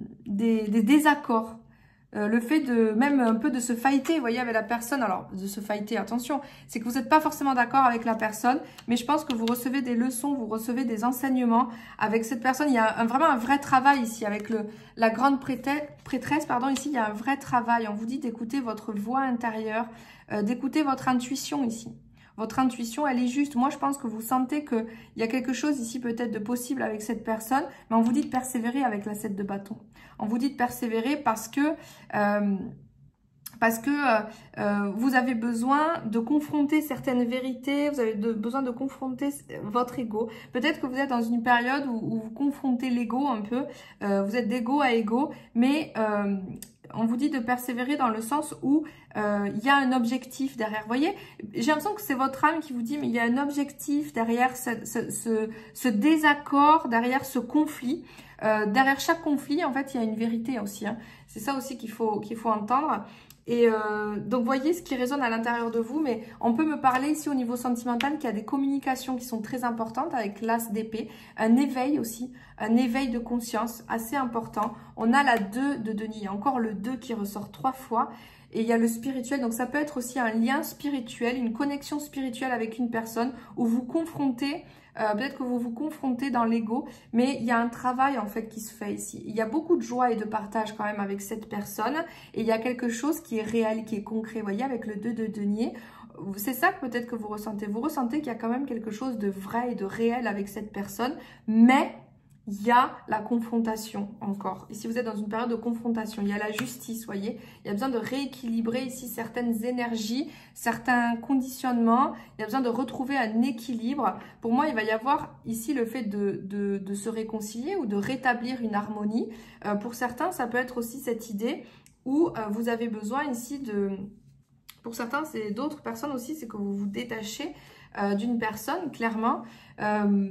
des, des désaccords. Euh, le fait de même un peu de se fighter, vous voyez, avec la personne, alors de se fighter, attention, c'est que vous n'êtes pas forcément d'accord avec la personne, mais je pense que vous recevez des leçons, vous recevez des enseignements avec cette personne. Il y a un, vraiment un vrai travail ici, avec le, la grande prêtresse, prêtresse, pardon, ici il y a un vrai travail. On vous dit d'écouter votre voix intérieure, euh, d'écouter votre intuition ici. Votre intuition, elle est juste. Moi, je pense que vous sentez qu'il y a quelque chose ici peut-être de possible avec cette personne, mais on vous dit de persévérer avec la sept de bâton. On vous dit de persévérer parce que, euh, parce que euh, euh, vous avez besoin de confronter certaines vérités, vous avez de, besoin de confronter votre ego. Peut-être que vous êtes dans une période où, où vous confrontez l'ego un peu, euh, vous êtes d'ego à ego, mais... Euh, on vous dit de persévérer dans le sens où euh, il y a un objectif derrière. Vous voyez, j'ai l'impression que c'est votre âme qui vous dit, mais il y a un objectif derrière ce, ce, ce, ce désaccord, derrière ce conflit. Euh, derrière chaque conflit, en fait, il y a une vérité aussi. Hein. C'est ça aussi qu'il faut, qu'il faut entendre. Et euh, donc, voyez ce qui résonne à l'intérieur de vous. Mais on peut me parler ici au niveau sentimental qu'il y a des communications qui sont très importantes avec l'as d'épée. Un éveil aussi, un éveil de conscience assez important. On a la deux de denier, encore le deux qui ressort trois fois. Et il y a le spirituel, donc ça peut être aussi un lien spirituel, une connexion spirituelle avec une personne où vous confrontez... Euh, peut-être que vous vous confrontez dans l'ego, mais il y a un travail en fait qui se fait ici. Il y a beaucoup de joie et de partage quand même avec cette personne et il y a quelque chose qui est réel, qui est concret. Vous voyez, avec le deux de denier, c'est ça que peut-être que vous ressentez. Vous ressentez qu'il y a quand même quelque chose de vrai et de réel avec cette personne, mais... il y a la confrontation encore. Ici, vous êtes dans une période de confrontation. Il y a la justice, vous voyez. Il y a besoin de rééquilibrer ici certaines énergies, certains conditionnements. Il y a besoin de retrouver un équilibre. Pour moi, il va y avoir ici le fait de, de, de se réconcilier ou de rétablir une harmonie. Euh, pour certains, ça peut être aussi cette idée où euh, vous avez besoin ici de... Pour certains, c'est d'autres personnes aussi, c'est que vous vous détachez euh, d'une personne, clairement. Euh,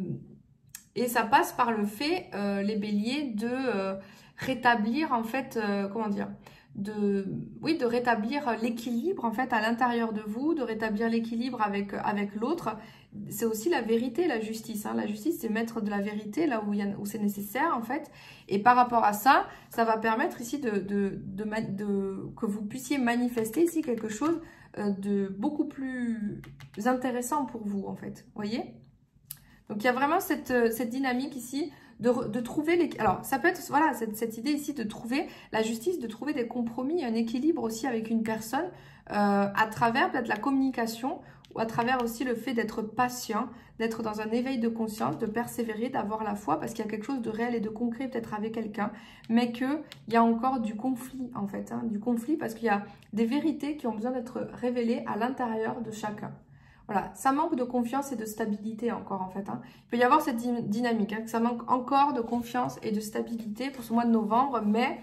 Et ça passe par le fait, euh, les béliers, de euh, rétablir, en fait, euh, comment dire, de, oui, de rétablir l'équilibre en fait à l'intérieur de vous, de rétablir l'équilibre avec, avec l'autre. C'est aussi la vérité, la justice. Hein. La justice, c'est mettre de la vérité là où, il y a, où c'est nécessaire en fait. Et par rapport à ça, ça va permettre ici de, de, de, de, de que vous puissiez manifester ici quelque chose de beaucoup plus intéressant pour vous en fait. Vous voyez? Donc il y a vraiment cette, cette dynamique ici de, de trouver les... Alors ça peut être, voilà, cette, cette idée ici de trouver la justice, de trouver des compromis, un équilibre aussi avec une personne euh, à travers peut-être la communication ou à travers aussi le fait d'être patient, d'être dans un éveil de conscience, de persévérer, d'avoir la foi parce qu'il y a quelque chose de réel et de concret peut-être avec quelqu'un, mais qu'il y a encore du conflit en fait, hein, du conflit parce qu'il y a des vérités qui ont besoin d'être révélées à l'intérieur de chacun. Voilà, ça manque de confiance et de stabilité encore en fait. Hein. Il peut y avoir cette dynamique, hein, que ça manque encore de confiance et de stabilité pour ce mois de novembre, mais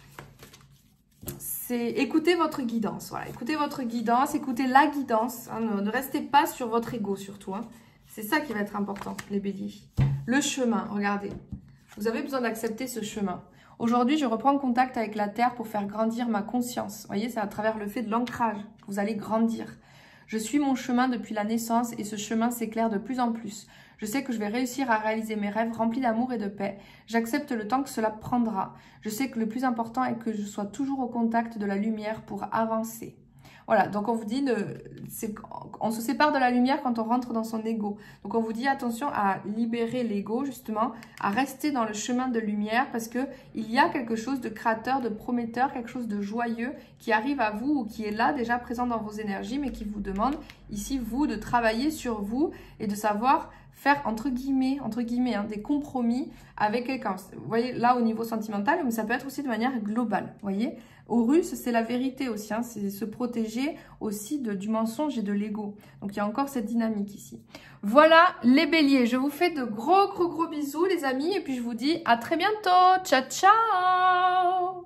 c'est écoutez votre guidance. Voilà, écoutez votre guidance, écoutez la guidance. Hein, ne, ne restez pas sur votre ego surtout. Hein. C'est ça qui va être important, les béliers. Le chemin, regardez. Vous avez besoin d'accepter ce chemin. Aujourd'hui, je reprends contact avec la Terre pour faire grandir ma conscience. Vous voyez, c'est à travers le fait de l'ancrage que vous allez grandir. Je suis mon chemin depuis la naissance et ce chemin s'éclaire de plus en plus. Je sais que je vais réussir à réaliser mes rêves remplis d'amour et de paix. J'accepte le temps que cela prendra. Je sais que le plus important est que je sois toujours au contact de la lumière pour avancer. Voilà, donc on vous dit, on se sépare de la lumière quand on rentre dans son ego. Donc on vous dit attention à libérer l'ego justement, à rester dans le chemin de lumière parce que il y a quelque chose de créateur, de prometteur, quelque chose de joyeux qui arrive à vous ou qui est là déjà présent dans vos énergies mais qui vous demande ici vous de travailler sur vous et de savoir faire entre guillemets, entre guillemets hein, des compromis avec quelqu'un. Vous voyez là au niveau sentimental, mais ça peut être aussi de manière globale. Vous voyez, au russe c'est la vérité aussi, hein, c'est se protéger aussi de, du mensonge et de l'ego. Donc il y a encore cette dynamique ici. Voilà les béliers, je vous fais de gros gros gros bisous les amis et puis je vous dis à très bientôt. Ciao ciao.